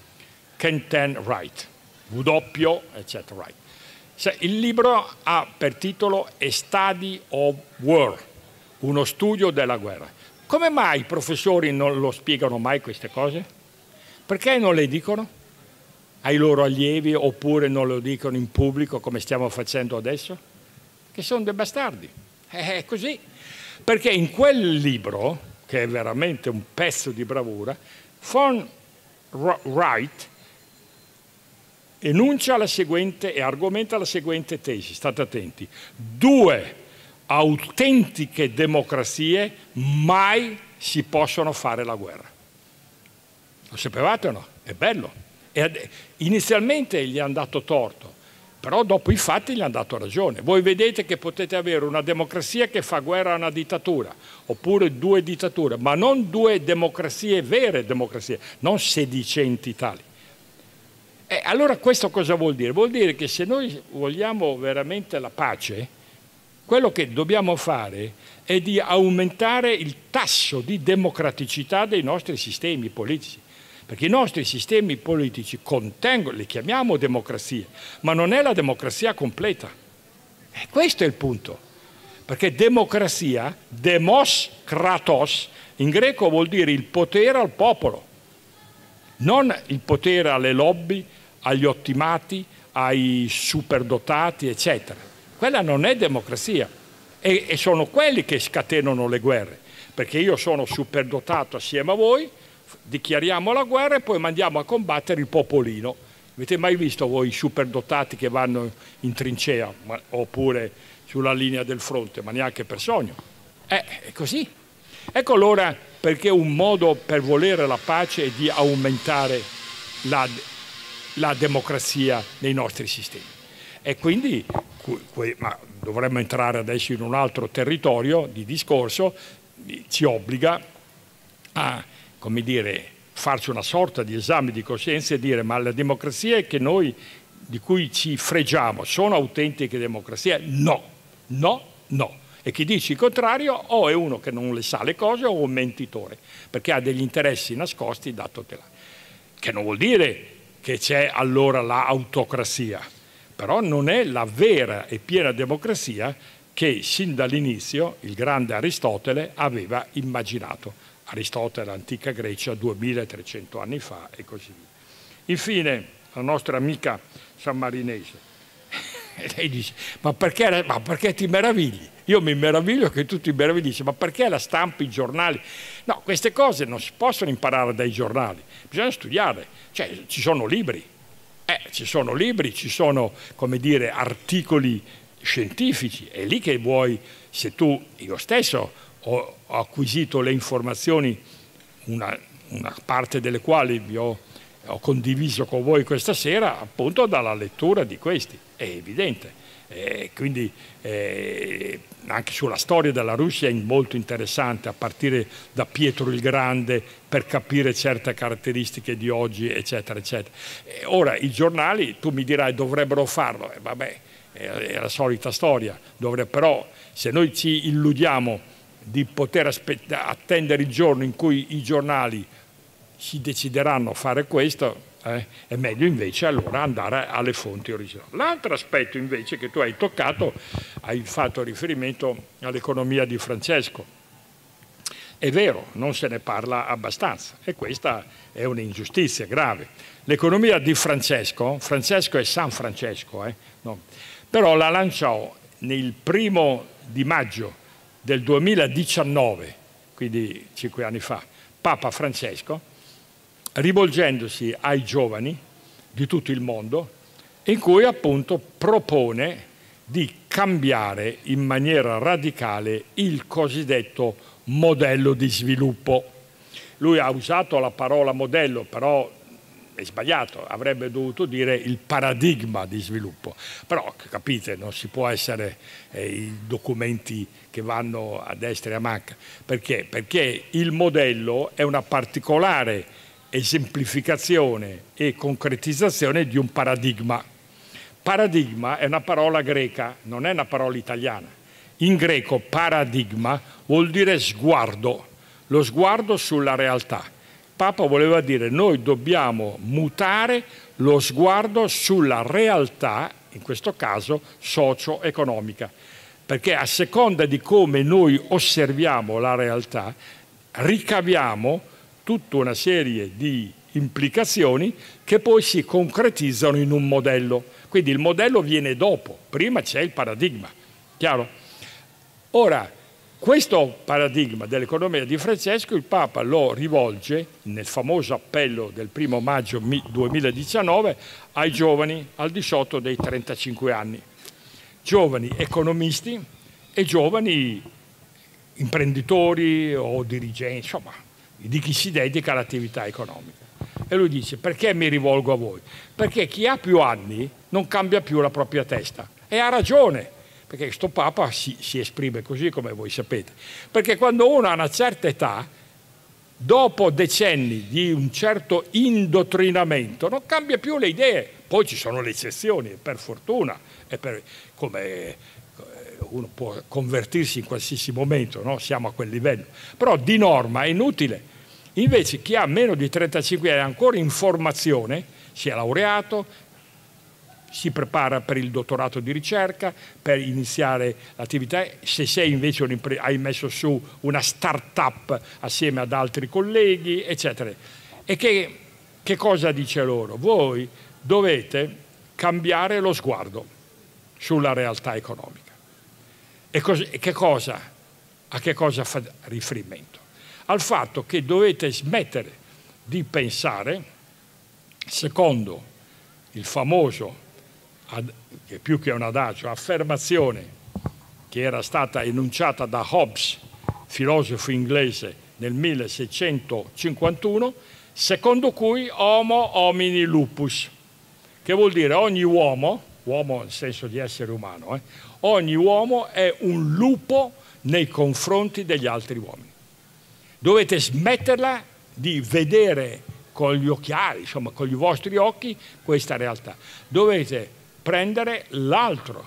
W, eccetera, Wright. Il libro ha per titolo A Study of War, uno studio della guerra. Come mai i professori non lo spiegano mai queste cose? Perché non le dicono ai loro allievi oppure non lo dicono in pubblico come stiamo facendo adesso? Che sono dei bastardi. È così. Perché in quel libro, che è veramente un pezzo di bravura, von Wright enuncia la seguente e argomenta la seguente tesi, state attenti: 2 autentiche democrazie mai si possono fare la guerra. Lo sapevate o no? È bello. E inizialmente gli hanno dato torto, però dopo i fatti gli hanno dato ragione. Voi vedete che potete avere una democrazia che fa guerra a una dittatura, oppure 2 dittature, ma non 2 democrazie, vere democrazie, non sedicenti tali. E allora questo cosa vuol dire? Vuol dire che se noi vogliamo veramente la pace, quello che dobbiamo fare è di aumentare il tasso di democraticità dei nostri sistemi politici. Perché i nostri sistemi politici contengono, li chiamiamo democrazie, ma non è la democrazia completa. E questo è il punto. Perché democrazia, demos kratos, in greco vuol dire il potere al popolo, non il potere alle lobby, agli ottimati, ai superdotati, eccetera. Quella non è democrazia. E sono quelli che scatenano le guerre. Perché io sono superdotato assieme a voi, dichiariamo la guerra e poi mandiamo a combattere il popolino. Avete mai visto voi i superdotati che vanno in trincea oppure sulla linea del fronte, ma neanche per sogno? È così. Ecco allora perché un modo per volere la pace è di aumentare la democrazia nei nostri sistemi. E quindi ma dovremmo entrare adesso in un altro territorio di discorso, ci obbliga a, come dire, farci una sorta di esame di coscienza e dire: ma le democrazie che noi, di cui ci fregiamo, sono autentiche democrazie? No, no, no. E chi dice il contrario o è uno che non le sa le cose o un mentitore, perché ha degli interessi nascosti dato te là. Che non vuol dire che c'è allora l'autocrazia, però non è la vera e piena democrazia che sin dall'inizio il grande Aristotele aveva immaginato. Aristotele, antica Grecia, 2300 anni fa e così via. Infine, la nostra amica sammarinese, lei dice: ma perché ti meravigli? Io mi meraviglio che tu ti meravigli. Dice: ma perché la stampa, i giornali? No, queste cose non si possono imparare dai giornali, bisogna studiare. Cioè, ci sono libri, ci sono, come dire, articoli scientifici. È lì che vuoi, se tu, io stesso, ho acquisito le informazioni, una parte delle quali vi ho condiviso con voi questa sera, appunto dalla lettura di questi, è evidente. Quindi anche sulla storia della Russia è molto interessante, a partire da Pietro il Grande, per capire certe caratteristiche di oggi, eccetera, eccetera. Ora, i giornali, tu mi dirai, dovrebbero farlo, vabbè, è la solita storia, però se noi ci illudiamo di poter attendere il giorno in cui i giornali si decideranno a fare questo, è meglio invece allora andare alle fonti originali. L'altro aspetto invece che tu hai toccato, hai fatto riferimento all'economia di Francesco. È vero, non se ne parla abbastanza e questa è un'ingiustizia grave. L'economia di Francesco è San Francesco, no? Però la lanciò nel 1° di maggio del 2019, quindi 5 anni fa, Papa Francesco, rivolgendosi ai giovani di tutto il mondo, in cui appunto propone di cambiare in maniera radicale il cosiddetto modello di sviluppo. Lui ha usato la parola modello, però è sbagliato, avrebbe dovuto dire il paradigma di sviluppo. Però, capite, non si può essere i documenti che vanno a destra e a manca. Perché? Perché il modello è una particolare esemplificazione e concretizzazione di un paradigma. Paradigma è una parola greca, non è una parola italiana. In greco paradigma vuol dire sguardo, lo sguardo sulla realtà. Papa voleva dire noi dobbiamo mutare lo sguardo sulla realtà, in questo caso socio-economica, perché a seconda di come noi osserviamo la realtà ricaviamo tutta una serie di implicazioni che poi si concretizzano in un modello. Quindi il modello viene dopo, prima c'è il paradigma, chiaro? Ora, questo paradigma dell'economia di Francesco il Papa lo rivolge nel famoso appello del 1° maggio 2019 ai giovani al di sotto dei 35 anni, giovani economisti e giovani imprenditori o dirigenti, insomma, di chi si dedica all'attività economica. E lui dice: perché mi rivolgo a voi? Perché chi ha più anni non cambia più la propria testa. E ha ragione, perché questo Papa si esprime così, come voi sapete. Perché quando uno ha una certa età, dopo decenni di un certo indottrinamento, non cambia più le idee. Poi ci sono le eccezioni, per fortuna, come uno può convertirsi in qualsiasi momento, no? Siamo a quel livello. Però di norma è inutile. Invece chi ha meno di 35 anni è ancora in formazione, si è laureato, si prepara per il dottorato di ricerca, per iniziare l'attività. Se sei invece hai messo su una start-up assieme ad altri colleghi, eccetera. E che cosa dice loro? Voi dovete cambiare lo sguardo sulla realtà economica. E a che cosa fa riferimento? Al fatto che dovete smettere di pensare, secondo il famoso, che più che un adagio, affermazione che era stata enunciata da Hobbes, filosofo inglese, nel 1651, secondo cui homo homini lupus, che vuol dire ogni uomo nel senso di essere umano, ogni uomo è un lupo nei confronti degli altri uomini. Dovete smetterla di vedere con gli occhiali, insomma con i vostri occhi, questa realtà. Dovete prendere l'altro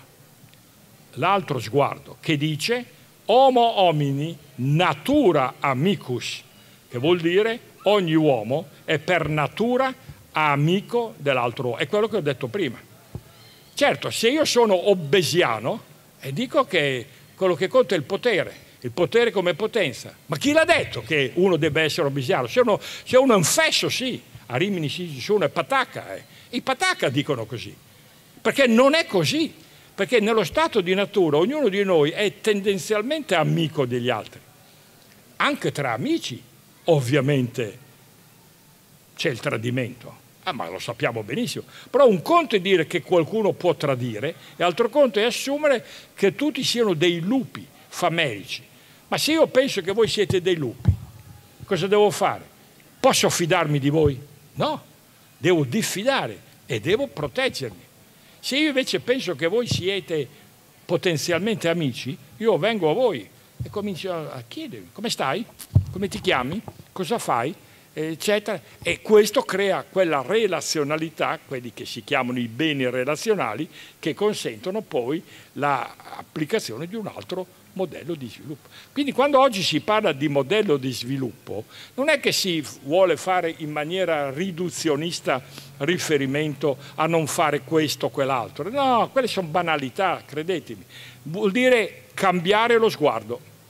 sguardo che dice homo homini natura amicus, che vuol dire ogni uomo è per natura amico dell'altro uomo. È quello che ho detto prima. Certo, se io sono obesiano e dico che quello che conta è il potere come potenza. Ma chi l'ha detto che uno debba essere obesiano? Se uno è un fesso, sì. A Rimini si dice uno è patacca. I patacca dicono così. Perché non è così. Perché nello stato di natura ognuno di noi è tendenzialmente amico degli altri. Anche tra amici, ovviamente, c'è il tradimento. Ma lo sappiamo benissimo. Però un conto è dire che qualcuno può tradire e altro conto è assumere che tutti siano dei lupi famelici. Ma se io penso che voi siete dei lupi, cosa devo fare? Posso fidarmi di voi? No, devo diffidare e devo proteggermi. Se io invece penso che voi siete potenzialmente amici, io vengo a voi e comincio a chiedervi come stai, come ti chiami, cosa fai, eccetera. E questo crea quella relazionalità, quelli che si chiamano i beni relazionali, che consentono poi l'applicazione di un altro modello di sviluppo. Quindi quando oggi si parla di modello di sviluppo non è che si vuole fare in maniera riduzionista riferimento a non fare questo o quell'altro. No, quelle sono banalità, credetemi. Vuol dire cambiare lo sguardo.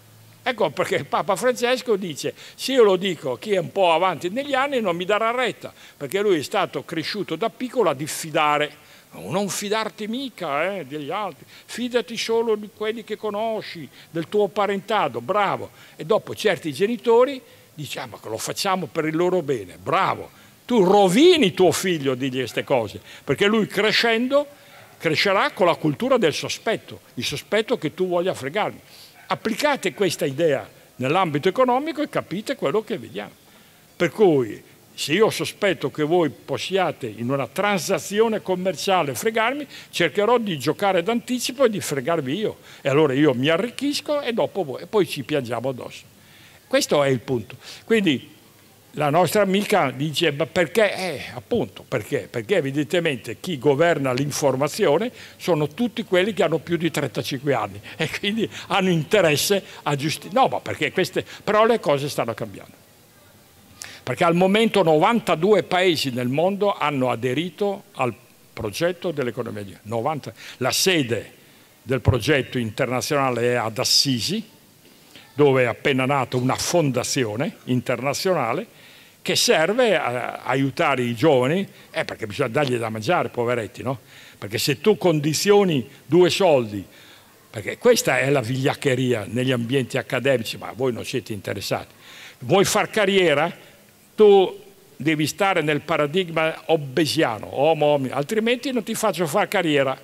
Ecco perché Papa Francesco dice, se io lo dico, chi è un po' avanti negli anni non mi darà retta, perché lui è stato cresciuto da piccolo a diffidare. Non fidarti mica degli altri, fidati solo di quelli che conosci, del tuo parentado, bravo. E dopo certi genitori diciamo che lo facciamo per il loro bene, bravo. Tu rovini tuo figlio a dirgli queste cose, perché lui crescendo crescerà con la cultura del sospetto, il sospetto che tu voglia fregarmi. Applicate questa idea nell'ambito economico e capite quello che vediamo. Per cui se io sospetto che voi possiate in una transazione commerciale fregarmi, cercherò di giocare d'anticipo e di fregarvi io. E allora io mi arricchisco e dopo voi, e poi ci piangiamo addosso. Questo è il punto. Quindi la nostra amica dice, ma perché? Appunto, perché? Perché evidentemente chi governa l'informazione sono tutti quelli che hanno più di 35 anni e quindi hanno interesse a giustificare. No, ma perché però le cose stanno cambiando. Perché al momento 92 paesi nel mondo hanno aderito al progetto dell'economia. 90. La sede del progetto internazionale è ad Assisi, dove è appena nata una fondazione internazionale che serve a aiutare i giovani, perché bisogna dargli da mangiare, poveretti, no? Perché se tu condizioni 2 soldi, perché questa è la vigliaccheria negli ambienti accademici, ma voi non siete interessati. Vuoi far carriera? Tu devi stare nel paradigma hobbesiano, altrimenti non ti faccio fare carriera.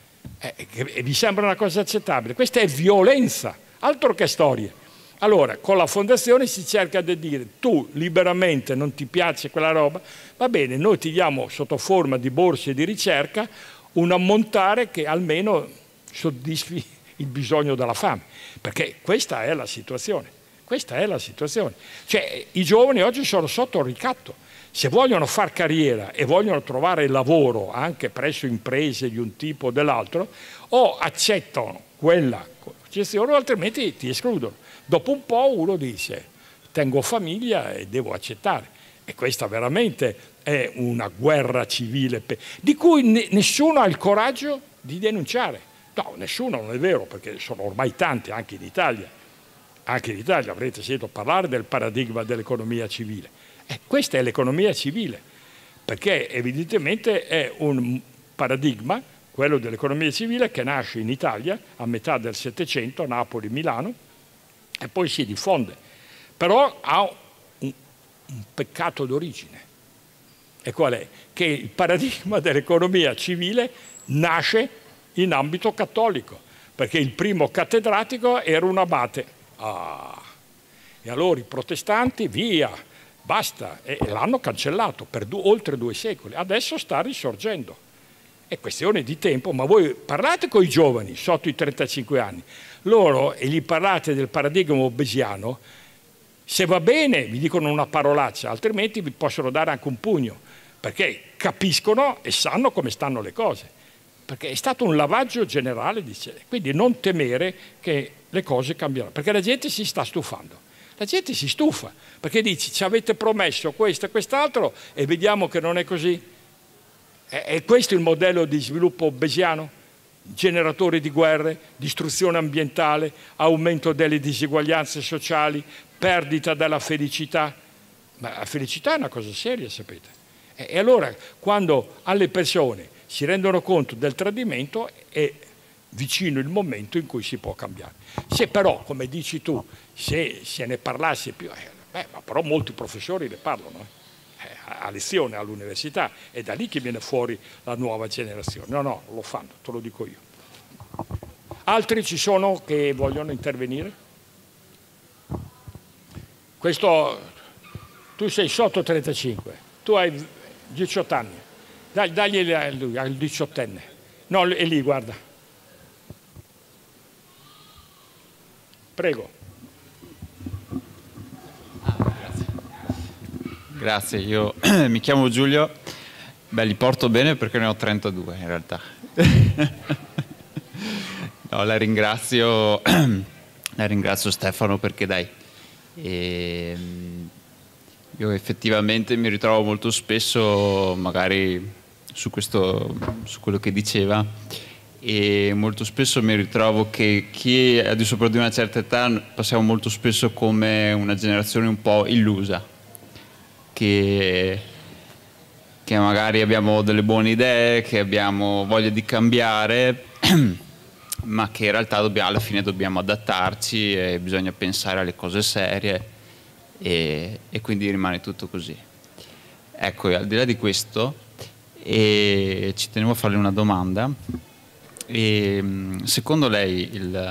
E vi sembra una cosa accettabile? Questa è violenza, altro che storie. Allora, con la fondazione si cerca di dire, tu liberamente non ti piace quella roba, va bene, noi ti diamo sotto forma di borse di ricerca un ammontare che almeno soddisfi il bisogno della fame, perché questa è la situazione. Questa è la situazione. Cioè, i giovani oggi sono sotto il ricatto. Se vogliono far carriera e vogliono trovare lavoro anche presso imprese di un tipo o dell'altro, o accettano quella concessione o altrimenti ti escludono. Dopo un po' uno dice, tengo famiglia e devo accettare. E questa veramente è una guerra civile di cui nessuno ha il coraggio di denunciare. No, nessuno, non è vero, perché sono ormai tanti anche in Italia. Anche in Italia avrete sentito parlare del paradigma dell'economia civile. Questa è l'economia civile, perché evidentemente è un paradigma, quello dell'economia civile, che nasce in Italia a metà del Settecento, Napoli, Milano, e poi si diffonde. Però ha un peccato d'origine. E qual è? Che il paradigma dell'economia civile nasce in ambito cattolico, perché il primo cattedratico era un abate. E allora i protestanti via, basta, e l'hanno cancellato per oltre 2 secoli. Adesso sta risorgendo. È questione di tempo, ma voi parlate con i giovani sotto i 35 anni, loro, e gli parlate del paradigma hobbesiano, se va bene vi dicono una parolaccia, altrimenti vi possono dare anche un pugno, perché capiscono e sanno come stanno le cose. Perché è stato un lavaggio generale, dice. Quindi non temere che le cose cambieranno, perché la gente si sta stufando. La gente si stufa, perché dice, ci avete promesso questo e quest'altro e vediamo che non è così. È questo il modello di sviluppo hobbesiano? Generatore di guerre, distruzione ambientale, aumento delle diseguaglianze sociali, perdita della felicità. Ma la felicità è una cosa seria, sapete. E allora, quando alle persone si rendono conto del tradimento, è vicino il momento in cui si può cambiare. Se però, come dici tu, se se ne parlasse più, ma però molti professori ne parlano a lezione all'università, è da lì che viene fuori la nuova generazione. No, lo fanno, te lo dico io. Altri ci sono che vogliono intervenire? Questo, tu sei sotto 35, tu hai 18 anni. Dagli a lui, al 18enne. No, è lì, guarda. Prego. Grazie, io mi chiamo Giulio. Beh, li porto bene perché ne ho 32 in realtà. No, la ringrazio Stefano perché dai. Io effettivamente mi ritrovo molto spesso magari su quello che diceva e molto spesso mi ritrovo che chi è al di sopra di una certa età passiamo molto spesso come una generazione un po' illusa, che magari abbiamo delle buone idee, che abbiamo voglia di cambiare, ma che in realtà alla fine dobbiamo adattarci e bisogna pensare alle cose serie e quindi rimane tutto così. Ecco, al di là di questo, ci tenevo a farle una domanda. Secondo lei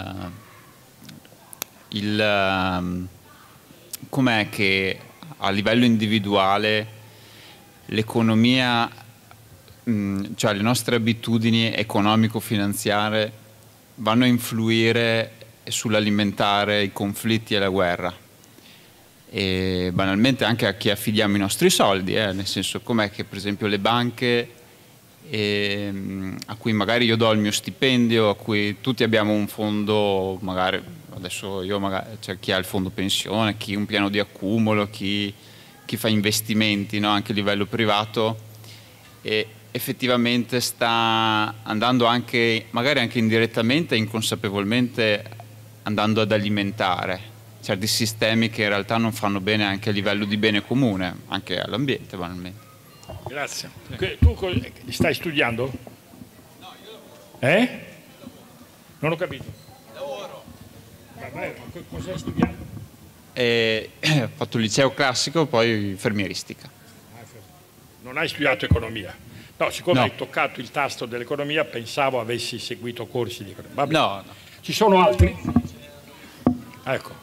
com'è che a livello individuale l'economia, cioè le nostre abitudini economico-finanziarie vanno a influire sull'alimentare i conflitti e la guerra? E banalmente anche a chi affidiamo i nostri soldi, nel senso, com'è che per esempio le banche a cui magari io do il mio stipendio, a cui tutti abbiamo un fondo, magari adesso c'è chi ha il fondo pensione, chi un piano di accumulo, chi fa investimenti, no? Anche a livello privato, e effettivamente sta andando anche, magari anche indirettamente e inconsapevolmente, andando ad alimentare certi sistemi che in realtà non fanno bene anche a livello di bene comune, anche all'ambiente banalmente. Grazie. Tu stai studiando? No, io non ho capito. Lavoro. Cosa hai studiato? Ho fatto il liceo classico, poi infermieristica. Non hai studiato economia? No, siccome hai toccato il tasto dell'economia, pensavo avessi seguito corsi di economia. Vabbè. No. Ci sono altri? Ecco.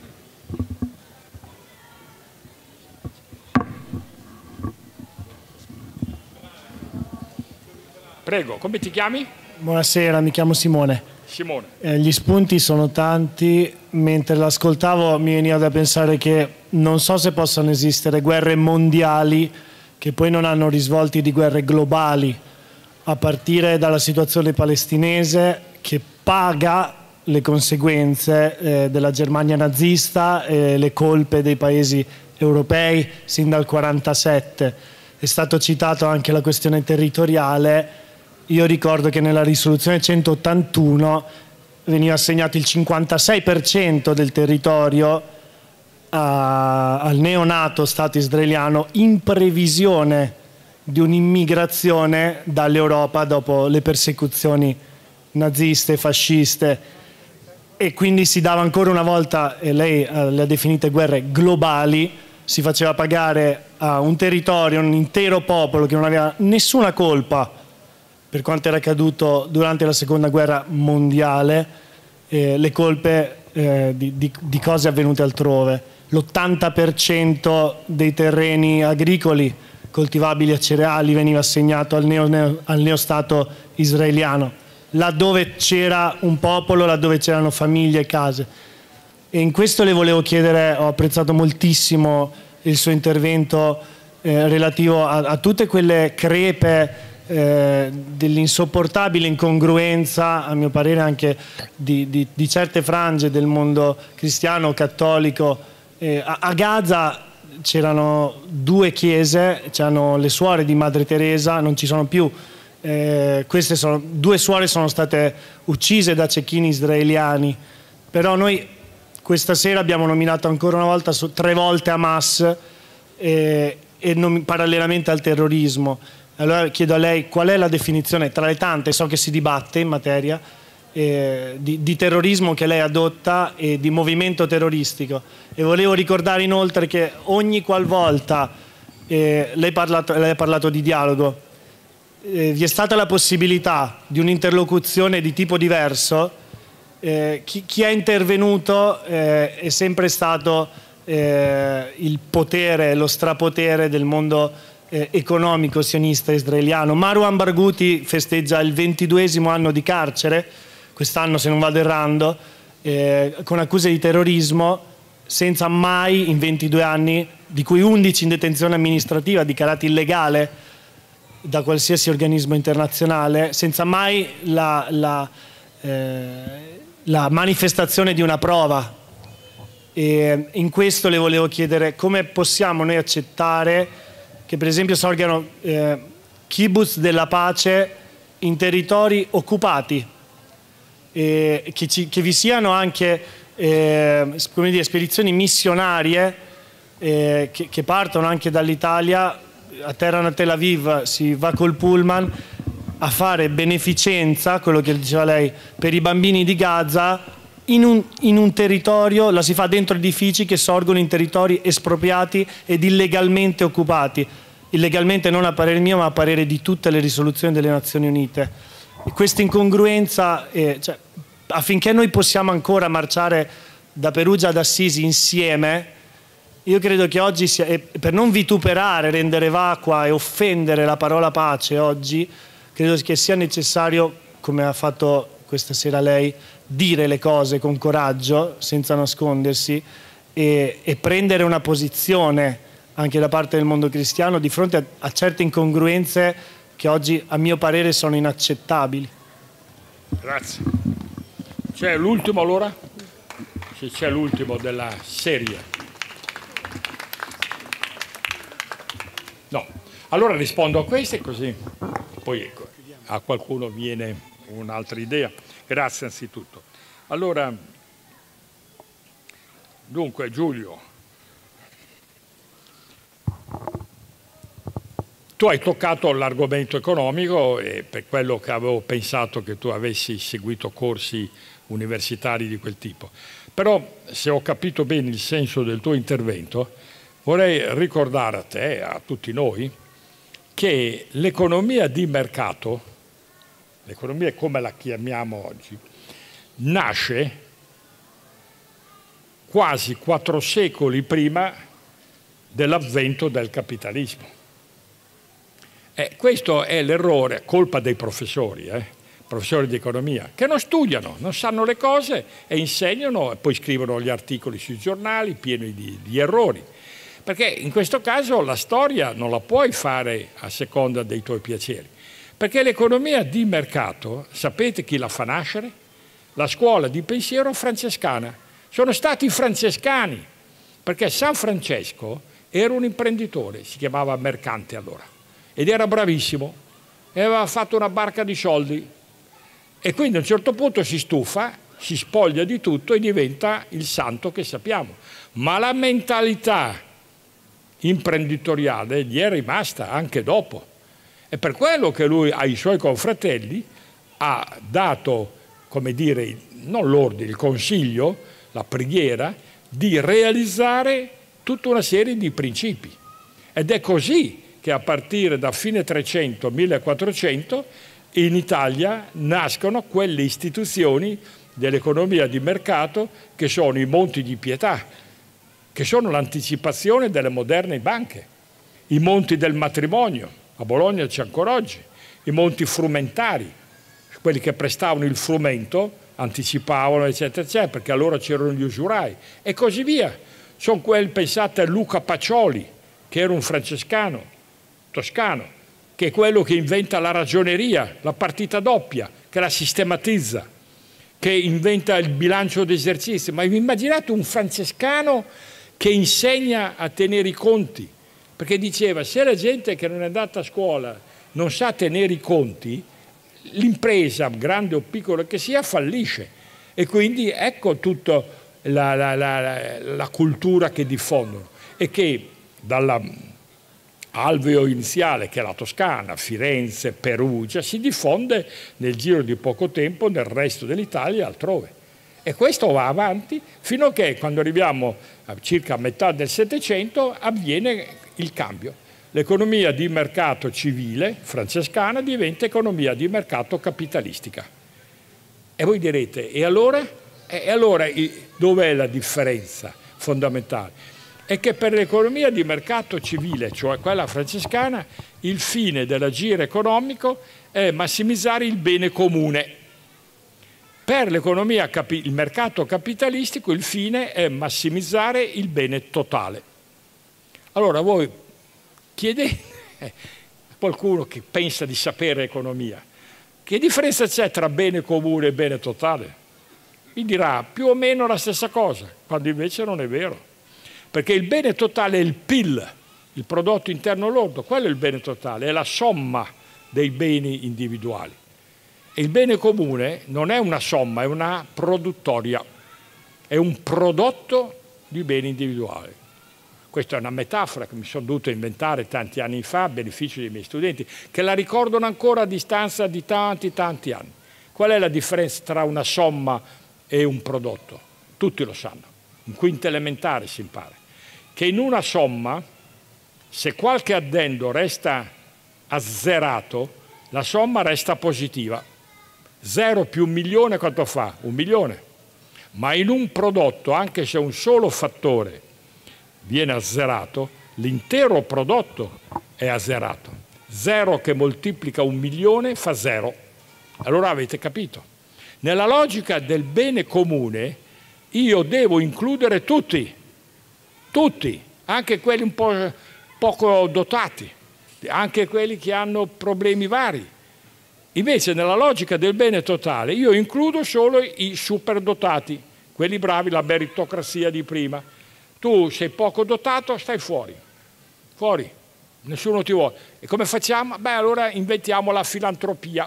Prego, come ti chiami? Buonasera, mi chiamo Simone. Simone. Gli spunti sono tanti, mentre l'ascoltavo mi veniva da pensare che non so se possano esistere guerre mondiali che poi non hanno risvolti di guerre globali, a partire dalla situazione palestinese che paga le conseguenze della Germania nazista e le colpe dei paesi europei sin dal 1947. È stato citato anche la questione territoriale. Io ricordo che nella risoluzione 181 veniva assegnato il 56% del territorio al neonato Stato israeliano in previsione di un'immigrazione dall'Europa dopo le persecuzioni naziste, fasciste, e quindi si dava ancora una volta, e lei le ha definite guerre globali, si faceva pagare a un territorio, un intero popolo che non aveva nessuna colpa per quanto era accaduto durante la seconda guerra mondiale, le colpe di cose avvenute altrove. L'80% dei terreni agricoli coltivabili a cereali veniva assegnato al neostato israeliano, laddove c'era un popolo, laddove c'erano famiglie e case. E in questo le volevo chiedere, ho apprezzato moltissimo il suo intervento relativo a tutte quelle crepe dell'insopportabile incongruenza, a mio parere anche di certe frange del mondo cristiano, cattolico. A Gaza c'erano 2 chiese, c'erano le suore di Madre Teresa, non ci sono più. Queste 2 suore sono state uccise da cecchini israeliani, però noi questa sera abbiamo nominato ancora una volta 3 volte Hamas parallelamente al terrorismo. Allora chiedo a lei qual è la definizione, tra le tante, so che si dibatte in materia, di terrorismo che lei adotta e di movimento terroristico. E volevo ricordare inoltre che ogni qualvolta lei ha parlato di dialogo, vi è stata la possibilità di un'interlocuzione di tipo diverso, chi è intervenuto è sempre stato il potere, lo strapotere del mondo economico sionista israeliano. Marwan Barghouti festeggia il 22° anno di carcere, quest'anno se non vado errando, con accuse di terrorismo, senza mai in 22 anni, di cui 11 in detenzione amministrativa dichiarati illegale da qualsiasi organismo internazionale, senza mai la manifestazione di una prova. E in questo le volevo chiedere come possiamo noi accettare che per esempio sorgano kibbutz della pace in territori occupati, che vi siano anche come dire, spedizioni missionarie che partono anche dall'Italia, atterrano a Tel Aviv, si va col pullman a fare beneficenza, quello che diceva lei, per i bambini di Gaza in un territorio, la si fa dentro edifici che sorgono in territori espropriati ed illegalmente occupati. Illegalmente non a parere mio, ma a parere di tutte le risoluzioni delle Nazioni Unite. E questa incongruenza, cioè, affinché noi possiamo ancora marciare da Perugia ad Assisi insieme, io credo che oggi, per non vituperare, rendere vacua e offendere la parola pace oggi, credo che sia necessario, come ha fatto questa sera lei, dire le cose con coraggio, senza nascondersi, e prendere una posizione anche da parte del mondo cristiano di fronte a certe incongruenze che oggi, a mio parere, sono inaccettabili. Grazie. C'è l'ultimo allora? Se c'è l'ultimo della serie. No. Allora rispondo a queste così poi ecco, a qualcuno viene un'altra idea. Grazie anzitutto. Allora, dunque Giulio, tu hai toccato l'argomento economico e per quello che avevo pensato che tu avessi seguito corsi universitari di quel tipo. Però, se ho capito bene il senso del tuo intervento, vorrei ricordare a te e a tutti noi che l'economia di mercato, l'economia come la chiamiamo oggi, nasce quasi 4 secoli prima dell'avvento del capitalismo. Questo è l'errore, colpa dei professori di economia, che non studiano, non sanno le cose e insegnano e poi scrivono gli articoli sui giornali pieni di errori. Perché in questo caso la storia non la puoi fare a seconda dei tuoi piaceri. Perché l'economia di mercato, sapete chi la fa nascere? La scuola di pensiero francescana. Sono stati i francescani, perché San Francesco era un imprenditore, si chiamava mercante allora, ed era bravissimo, e aveva fatto una barca di soldi. E quindi a un certo punto si stufa, si spoglia di tutto e diventa il santo che sappiamo. Ma la mentalità imprenditoriale gli è rimasta anche dopo. È per quello che lui ai suoi confratelli ha dato, come dire, non l'ordine, il consiglio, la preghiera, di realizzare tutta una serie di principi. Ed è così che a partire da fine 300-1400 in Italia nascono quelle istituzioni dell'economia di mercato che sono i Monti di Pietà, che sono l'anticipazione delle moderne banche, i monti del matrimonio, a Bologna c'è ancora oggi, i monti frumentari, quelli che prestavano il frumento, anticipavano, eccetera, eccetera, perché allora c'erano gli usurai, e così via. Sono quelli, pensate a Luca Pacioli, che era un francescano, toscano, che è quello che inventa la ragioneria, la partita doppia, che la sistematizza, che inventa il bilancio d'esercizio. Ma vi immaginate un francescano che insegna a tenere i conti? Perché diceva, se la gente che non è andata a scuola non sa tenere i conti, l'impresa, grande o piccola che sia, fallisce. E quindi ecco tutta la cultura che diffondono e che dall'alveo iniziale, che è la Toscana, Firenze, Perugia, si diffonde nel giro di poco tempo nel resto dell'Italia e altrove. E questo va avanti fino a che, quando arriviamo a circa metà del Settecento, avviene il cambio. L'economia di mercato civile francescana diventa economia di mercato capitalistica. E voi direte, e allora? E allora dov'è la differenza fondamentale? È che per l'economia di mercato civile, cioè quella francescana, il fine dell'agire economico è massimizzare il bene comune. Per l'economia, il mercato capitalistico, il fine è massimizzare il bene totale. Allora voi chiedete a qualcuno che pensa di sapere economia, che differenza c'è tra bene comune e bene totale? Vi dirà più o meno la stessa cosa, quando invece non è vero. Perché il bene totale è il PIL, il prodotto interno lordo, quello è il bene totale, è la somma dei beni individuali. il bene comune non è una somma, è una produttoria, è un prodotto di beni individuali. Questa è una metafora che mi sono dovuto inventare tanti anni fa a beneficio dei miei studenti, che la ricordano ancora a distanza di tanti anni. Qual è la differenza tra una somma e un prodotto? Tutti lo sanno, in quinta elementare si impara, che in una somma, se qualche addendo resta azzerato, la somma resta positiva. 0 più 1 milione quanto fa? 1 milione. Ma in un prodotto, anche se un solo fattore viene azzerato, l'intero prodotto è azzerato. 0 che moltiplica 1 milione fa 0. Allora avete capito? Nella logica del bene comune io devo includere tutti, anche quelli un po' poco dotati, anche quelli che hanno problemi vari. Invece nella logica del bene totale io includo solo i superdotati, quelli bravi, la meritocrazia di prima. Tu sei poco dotato, stai fuori, nessuno ti vuole. E come facciamo? Beh, allora inventiamo la filantropia.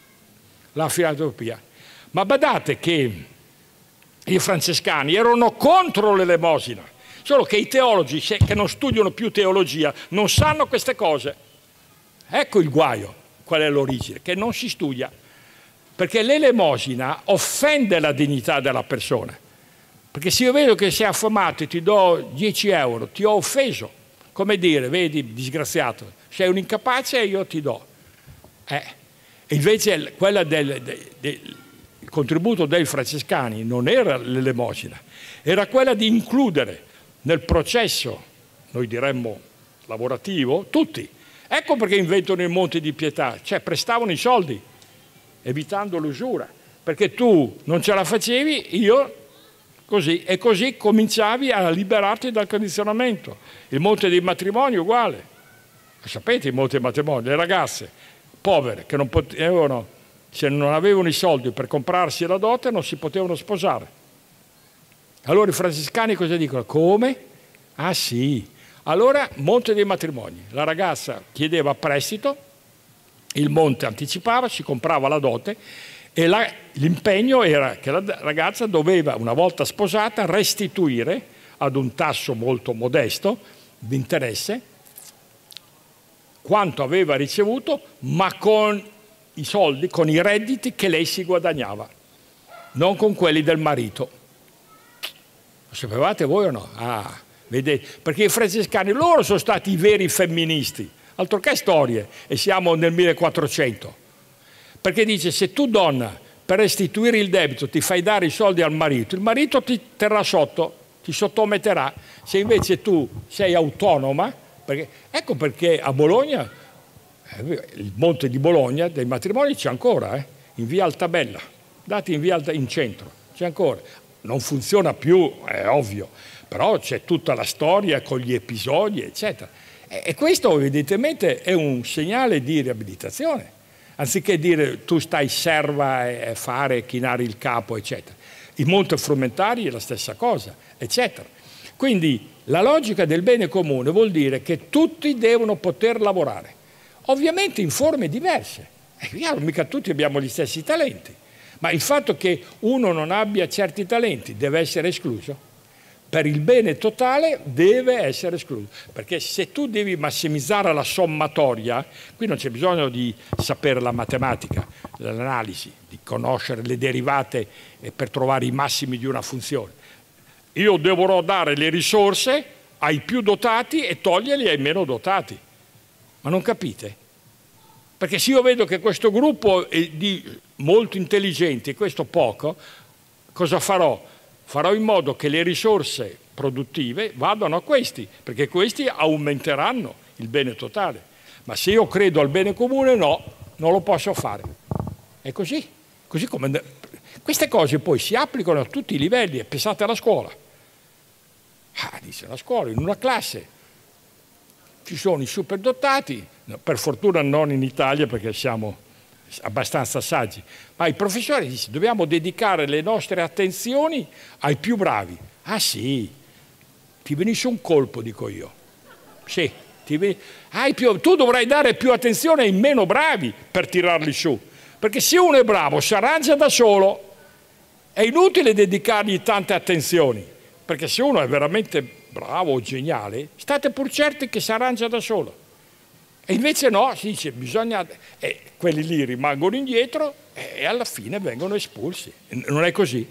Ma badate che i francescani erano contro l'elemosina, solo che i teologi, che non studiano più teologia, non sanno queste cose. Ecco il guaio. Qual è l'origine? Che non si studia, perché l'elemosina offende la dignità della persona, perché se io vedo che sei affamato e ti do 10 euro, ti ho offeso, come dire, vedi disgraziato, sei un incapace e io ti do. Invece quella il contributo dei francescani non era l'elemosina, era quella di includere nel processo, noi diremmo lavorativo, tutti. Ecco perché inventano il monte di pietà, cioè prestavano i soldi, evitando l'usura, perché tu non ce la facevi, io così, e così cominciavi a liberarti dal condizionamento. Il monte dei matrimoni è uguale, sapete il monte dei matrimoni, le ragazze povere che non potevano, se non avevano i soldi per comprarsi la dote non si potevano sposare. Allora i francescani cosa dicono? Come? Ah sì. Allora, monte dei matrimoni, la ragazza chiedeva prestito, il monte anticipava, si comprava la dote e l'impegno era che la ragazza doveva, una volta sposata, restituire ad un tasso molto modesto di interesse quanto aveva ricevuto, ma con i soldi, con i redditi che lei si guadagnava, non con quelli del marito. Lo sapevate voi o no? Ah. Vedete? Perché i francescani, loro sono stati i veri femministi, altro che storie, e siamo nel 1400. Perché dice, se tu donna per restituire il debito ti fai dare i soldi al marito, il marito ti terrà sotto, ti sottometterà. Se invece tu sei autonoma, ecco perché a Bologna, il monte di Bologna dei matrimoni c'è ancora, in via Altabella, dati in centro, c'è ancora. Non funziona più, è ovvio, però c'è tutta la storia con gli episodi, eccetera. E questo evidentemente è un segnale di riabilitazione, anziché dire tu stai serva e fare, chinare il capo, eccetera. I monte frumentari è la stessa cosa, eccetera. Quindi la logica del bene comune vuol dire che tutti devono poter lavorare, ovviamente in forme diverse. È chiaro, mica tutti abbiamo gli stessi talenti. Ma il fatto che uno non abbia certi talenti deve essere escluso. Per il bene totale deve essere escluso. Perché se tu devi massimizzare la sommatoria, qui non c'è bisogno di sapere la matematica, l'analisi, di conoscere le derivate per trovare i massimi di una funzione. Io dovrò dare le risorse ai più dotati e toglierli ai meno dotati. Ma non capite? Perché se io vedo che questo gruppo è di molto intelligenti e questo poco, cosa farò? Farò in modo che le risorse produttive vadano a questi, perché questi aumenteranno il bene totale. Ma se io credo al bene comune, no, non lo posso fare. È così. Così come queste cose poi si applicano a tutti i livelli. Pensate alla scuola. Dice la scuola, in una classe ci sono i superdotati, per fortuna non in Italia perché siamo abbastanza saggi, ma i professori dicono dobbiamo dedicare le nostre attenzioni ai più bravi. Ah sì, ti venisse un colpo, dico io. Sì, tu dovrai dare più attenzione ai meno bravi per tirarli su, Perché se uno è bravo si arrangia da solo, è inutile dedicargli tante attenzioni, perché se uno è veramente bravo o geniale, state pur certi che si arrangia da solo. E invece no, si dice bisogna... quelli lì rimangono indietro e alla fine vengono espulsi. Non è così?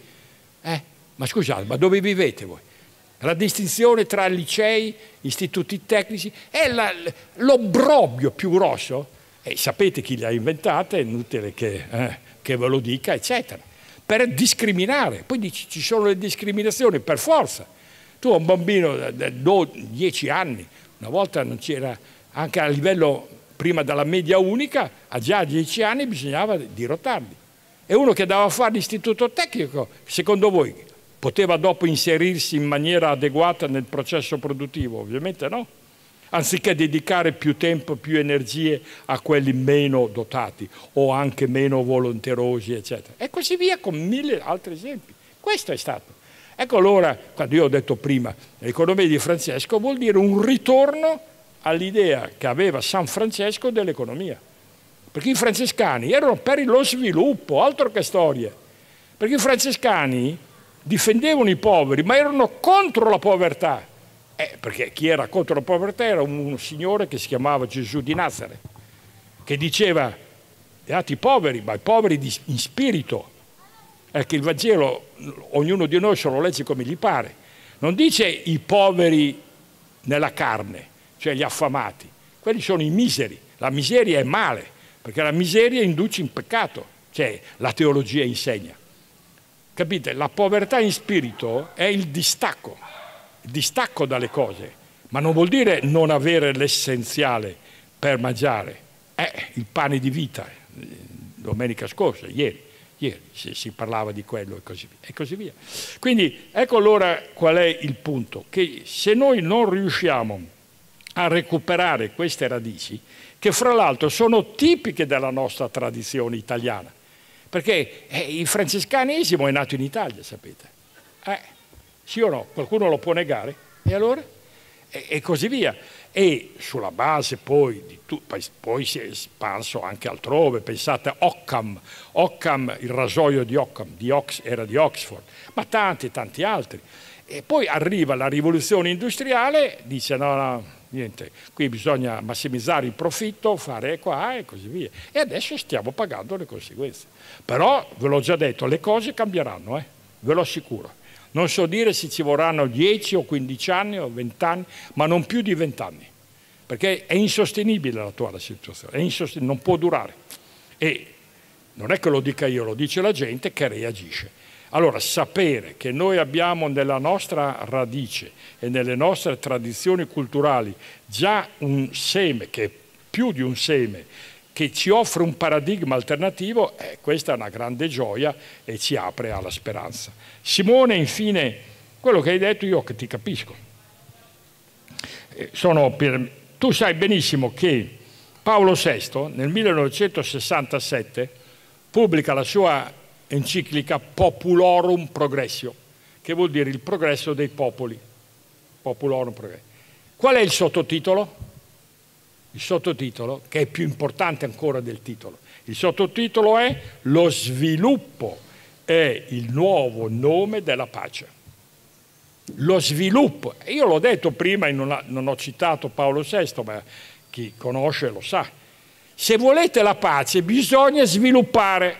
Ma scusate, ma dove vivete voi? La distinzione tra licei, istituti tecnici, è l'obbrobio più grosso. E sapete chi li ha inventate, è inutile che ve lo dica, eccetera. Per discriminare. Poi dici, ci sono le discriminazioni, per forza. Tu a un bambino di 10 anni, una volta non c'era, anche a livello prima della media unica, a già 10 anni bisognava dirottarli. E uno che andava a fare l'istituto tecnico, secondo voi, poteva dopo inserirsi in maniera adeguata nel processo produttivo? Ovviamente no. Anziché dedicare più tempo, più energie a quelli meno dotati o anche meno volenterosi, eccetera. E così via con 1000 altri esempi. Questo è stato. Ecco allora, quando io ho detto prima, l'economia di Francesco vuol dire un ritorno all'idea che aveva San Francesco dell'economia. Perché i francescani erano per lo sviluppo, altro che storie. Perché i francescani difendevano i poveri, ma erano contro la povertà. Perché chi era contro la povertà era un signore che si chiamava Gesù di Nazareth, che diceva, beati i poveri, ma i poveri in spirito. Che il Vangelo, ognuno di noi se lo legge come gli pare. Non dice i poveri nella carne, cioè gli affamati. Quelli sono i miseri. La miseria è male, perché la miseria induce in peccato, cioè la teologia insegna. Capite? La povertà in spirito è il distacco dalle cose, ma non vuol dire non avere l'essenziale per mangiare. Il pane di vita, domenica scorsa, ieri si parlava di quello e così via. Quindi ecco allora qual è il punto, che se noi non riusciamo a recuperare queste radici, che fra l'altro sono tipiche della nostra tradizione italiana, perché il francescanesimo è nato in Italia, sapete. Sì o no? Qualcuno lo può negare? E allora? E così via. E sulla base poi poi si è espanso anche altrove. Pensate a Occam, il rasoio di Occam, era di Oxford, ma tanti altri. E poi arriva la rivoluzione industriale, dice no, niente, qui bisogna massimizzare il profitto, fare qua e così via. E adesso stiamo pagando le conseguenze. Però, ve l'ho già detto, le cose cambieranno, ve lo assicuro. Non so dire se ci vorranno 10 o 15 anni o 20 anni, ma non più di 20 anni, perché è insostenibile l'attuale situazione, non può durare. E non è che lo dica io, lo dice la gente che reagisce. Allora, sapere che noi abbiamo nella nostra radice e nelle nostre tradizioni culturali già un seme, che è più di un seme, che ci offre un paradigma alternativo, questa è una grande gioia e ci apre alla speranza. Simone, infine, quello che hai detto io che ti capisco. Tu sai benissimo che Paolo VI nel 1967 pubblica la sua enciclica Populorum Progressio, che vuol dire il progresso dei popoli. Populorum Progressio. Qual è il sottotitolo? Il sottotitolo, che è più importante ancora del titolo, il sottotitolo è Lo sviluppo è il nuovo nome della pace. Lo sviluppo, io l'ho detto prima e non ho citato Paolo VI, ma chi conosce lo sa. Se volete la pace bisogna sviluppare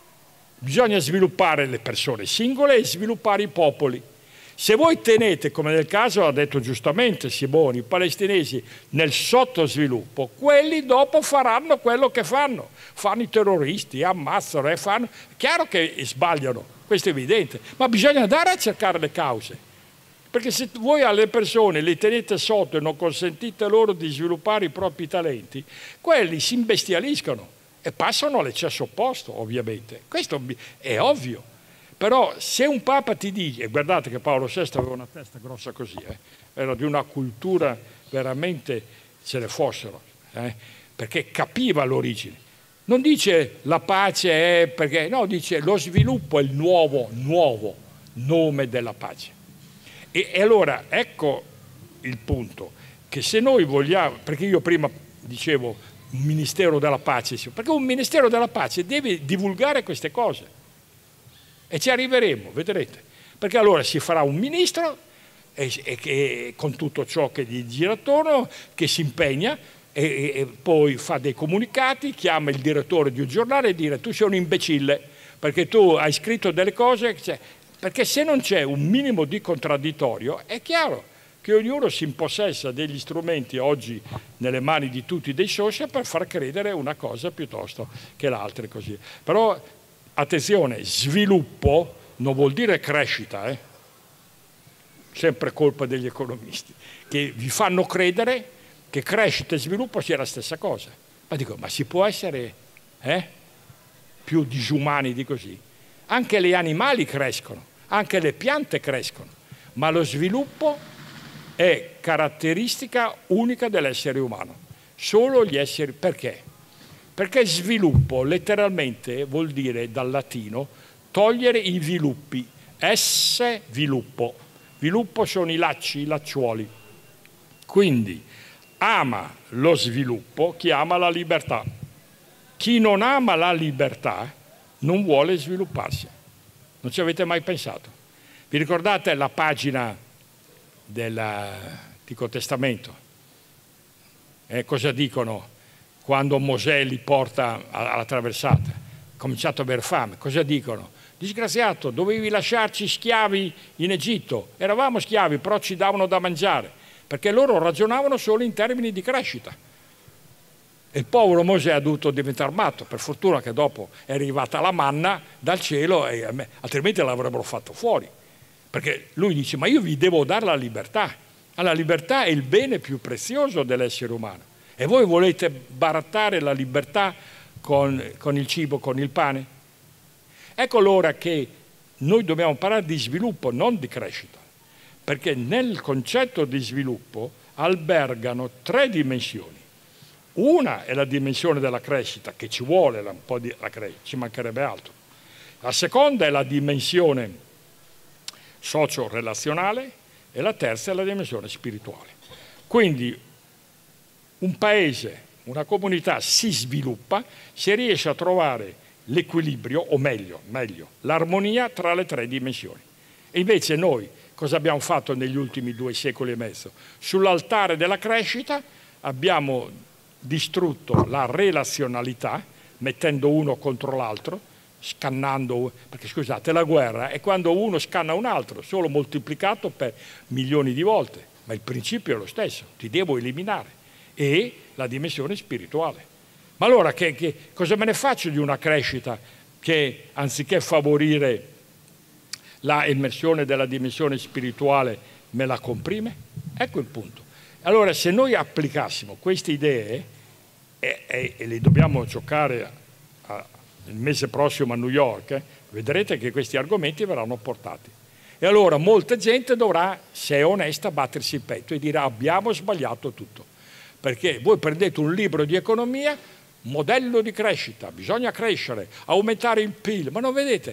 le persone singole e sviluppare i popoli. Se voi tenete, come nel caso ha detto giustamente Simone, i palestinesi nel sottosviluppo, quelli dopo faranno quello che fanno i terroristi, ammazzano e fanno. È chiaro che sbagliano, questo è evidente, ma bisogna andare a cercare le cause, perché se voi alle persone li tenete sotto e non consentite loro di sviluppare i propri talenti, quelli si imbestialiscono e passano all'eccesso opposto, ovviamente. Questo è ovvio. Però se un Papa ti dice, guardate che Paolo VI aveva una testa grossa così, era di una cultura veramente, ce ne fossero, perché capiva l'origine. Non dice la pace è perché, no, dice lo sviluppo è il nuovo nome della pace. E allora ecco il punto, che se noi vogliamo, perché io prima dicevo un ministero della pace, perché un ministero della pace deve divulgare queste cose e ci arriveremo, vedrete, perché allora si farà un ministro e con tutto ciò che gli gira attorno, che si impegna e poi fa dei comunicati, chiama il direttore di un giornale e dire tu sei un imbecille perché tu hai scritto delle cose, perché se non c'è un minimo di contraddittorio è chiaro che ognuno si impossessa degli strumenti oggi nelle mani di tutti dei social per far credere una cosa piuttosto che l'altra, così. Però attenzione, sviluppo non vuol dire crescita, sempre colpa degli economisti che vi fanno credere che crescita e sviluppo sia la stessa cosa. Ma dico, ma si può essere più disumani di così? Anche gli animali crescono, anche le piante crescono, ma lo sviluppo è caratteristica unica dell'essere umano. Solo gli esseri... Perché? Perché sviluppo letteralmente vuol dire dal latino togliere i viluppi. Viluppo. Viluppo sono i lacci, i lacciuoli. Quindi ama lo sviluppo chi ama la libertà. Chi non ama la libertà non vuole svilupparsi. Non ci avete mai pensato? Vi ricordate la pagina dell'Antico Testamento? Cosa dicono quando Mosè li porta alla traversata? Ha cominciato ad aver fame. Cosa dicono? Disgraziato, dovevi lasciarci schiavi in Egitto. Eravamo schiavi, però ci davano da mangiare, perché loro ragionavano solo in termini di crescita. E il povero Mosè ha dovuto diventare matto, per fortuna che dopo è arrivata la manna dal cielo, altrimenti l'avrebbero fatto fuori. Perché lui dice, ma io vi devo dare la libertà. La libertà è il bene più prezioso dell'essere umano. E voi volete barattare la libertà con il cibo, con il pane? Ecco allora che noi dobbiamo parlare di sviluppo, non di crescita. Perché nel concetto di sviluppo albergano 3 dimensioni. Una è la dimensione della crescita, che ci vuole un po' di la crescita, ci mancherebbe altro. La seconda è la dimensione socio-relazionale e la terza è la dimensione spirituale. Quindi un paese, una comunità si sviluppa se riesce a trovare l'equilibrio, o meglio, l'armonia tra le 3 dimensioni. E invece noi cosa abbiamo fatto negli ultimi 2 secoli e mezzo? Sull'altare della crescita abbiamo distrutto la relazionalità, mettendo uno contro l'altro, scannando, perché scusate, la guerra è quando uno scanna un altro, solo moltiplicato per milioni di volte, ma il principio è lo stesso, ti devo eliminare. E la dimensione spirituale. Ma allora cosa me ne faccio di una crescita che anziché favorire la immersione della dimensione spirituale me la comprime? Ecco il punto. Allora se noi applicassimo queste idee e le dobbiamo giocare il mese prossimo a New York, vedrete che questi argomenti verranno portati. E allora molta gente dovrà, se è onesta, battersi il petto e dirà abbiamo sbagliato tutto. Perché voi prendete un libro di economia, modello di crescita, bisogna crescere, aumentare il PIL, ma non vedete?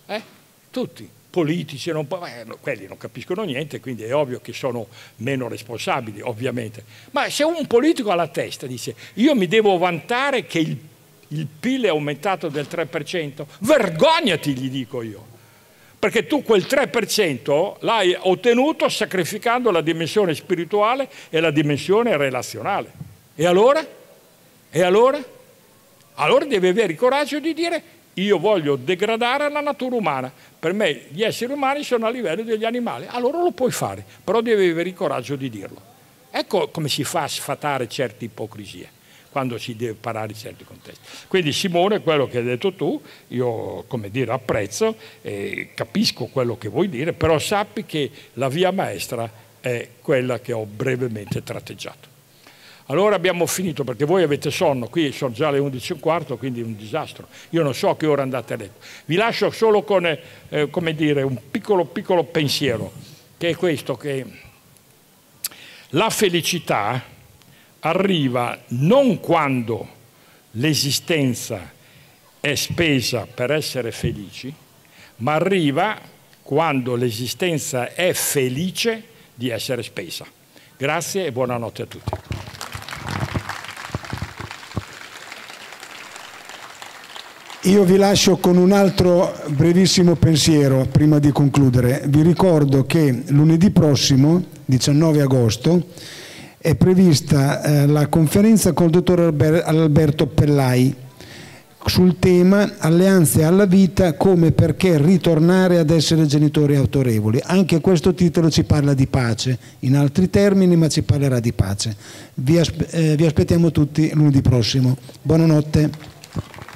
Tutti, politici, quelli non capiscono niente, quindi è ovvio che sono meno responsabili, ovviamente. Ma se un politico alla testa dice io mi devo vantare che il PIL è aumentato del 3%, vergognati, gli dico io. Perché tu quel 3% l'hai ottenuto sacrificando la dimensione spirituale e la dimensione relazionale. E allora? E allora? Allora devi avere il coraggio di dire io voglio degradare la natura umana. Per me gli esseri umani sono a livello degli animali. Allora lo puoi fare, però devi avere il coraggio di dirlo. Ecco come si fa a sfatare certe ipocrisie quando si deve parlare di certi contesti. Quindi Simone, quello che hai detto tu, io come dire apprezzo e capisco quello che vuoi dire, però sappi che la via maestra è quella che ho brevemente tratteggiato. Allora abbiamo finito perché voi avete sonno, qui sono già le 11:15, quindi è un disastro. Io non so che ora andate a letto. Vi lascio solo con come dire, un piccolo pensiero, che è questo, che la felicità arriva non quando l'esistenza è spesa per essere felici, ma arriva quando l'esistenza è felice di essere spesa. Grazie e buonanotte a tutti. Io vi lascio con un altro brevissimo pensiero prima di concludere. Vi ricordo che lunedì prossimo, 19 agosto, è prevista la conferenza col dottor Alberto Pellai sul tema Alleanze alla vita, come e perché ritornare ad essere genitori autorevoli. Anche questo titolo ci parla di pace, in altri termini, ma ci parlerà di pace. Vi aspettiamo tutti lunedì prossimo. Buonanotte.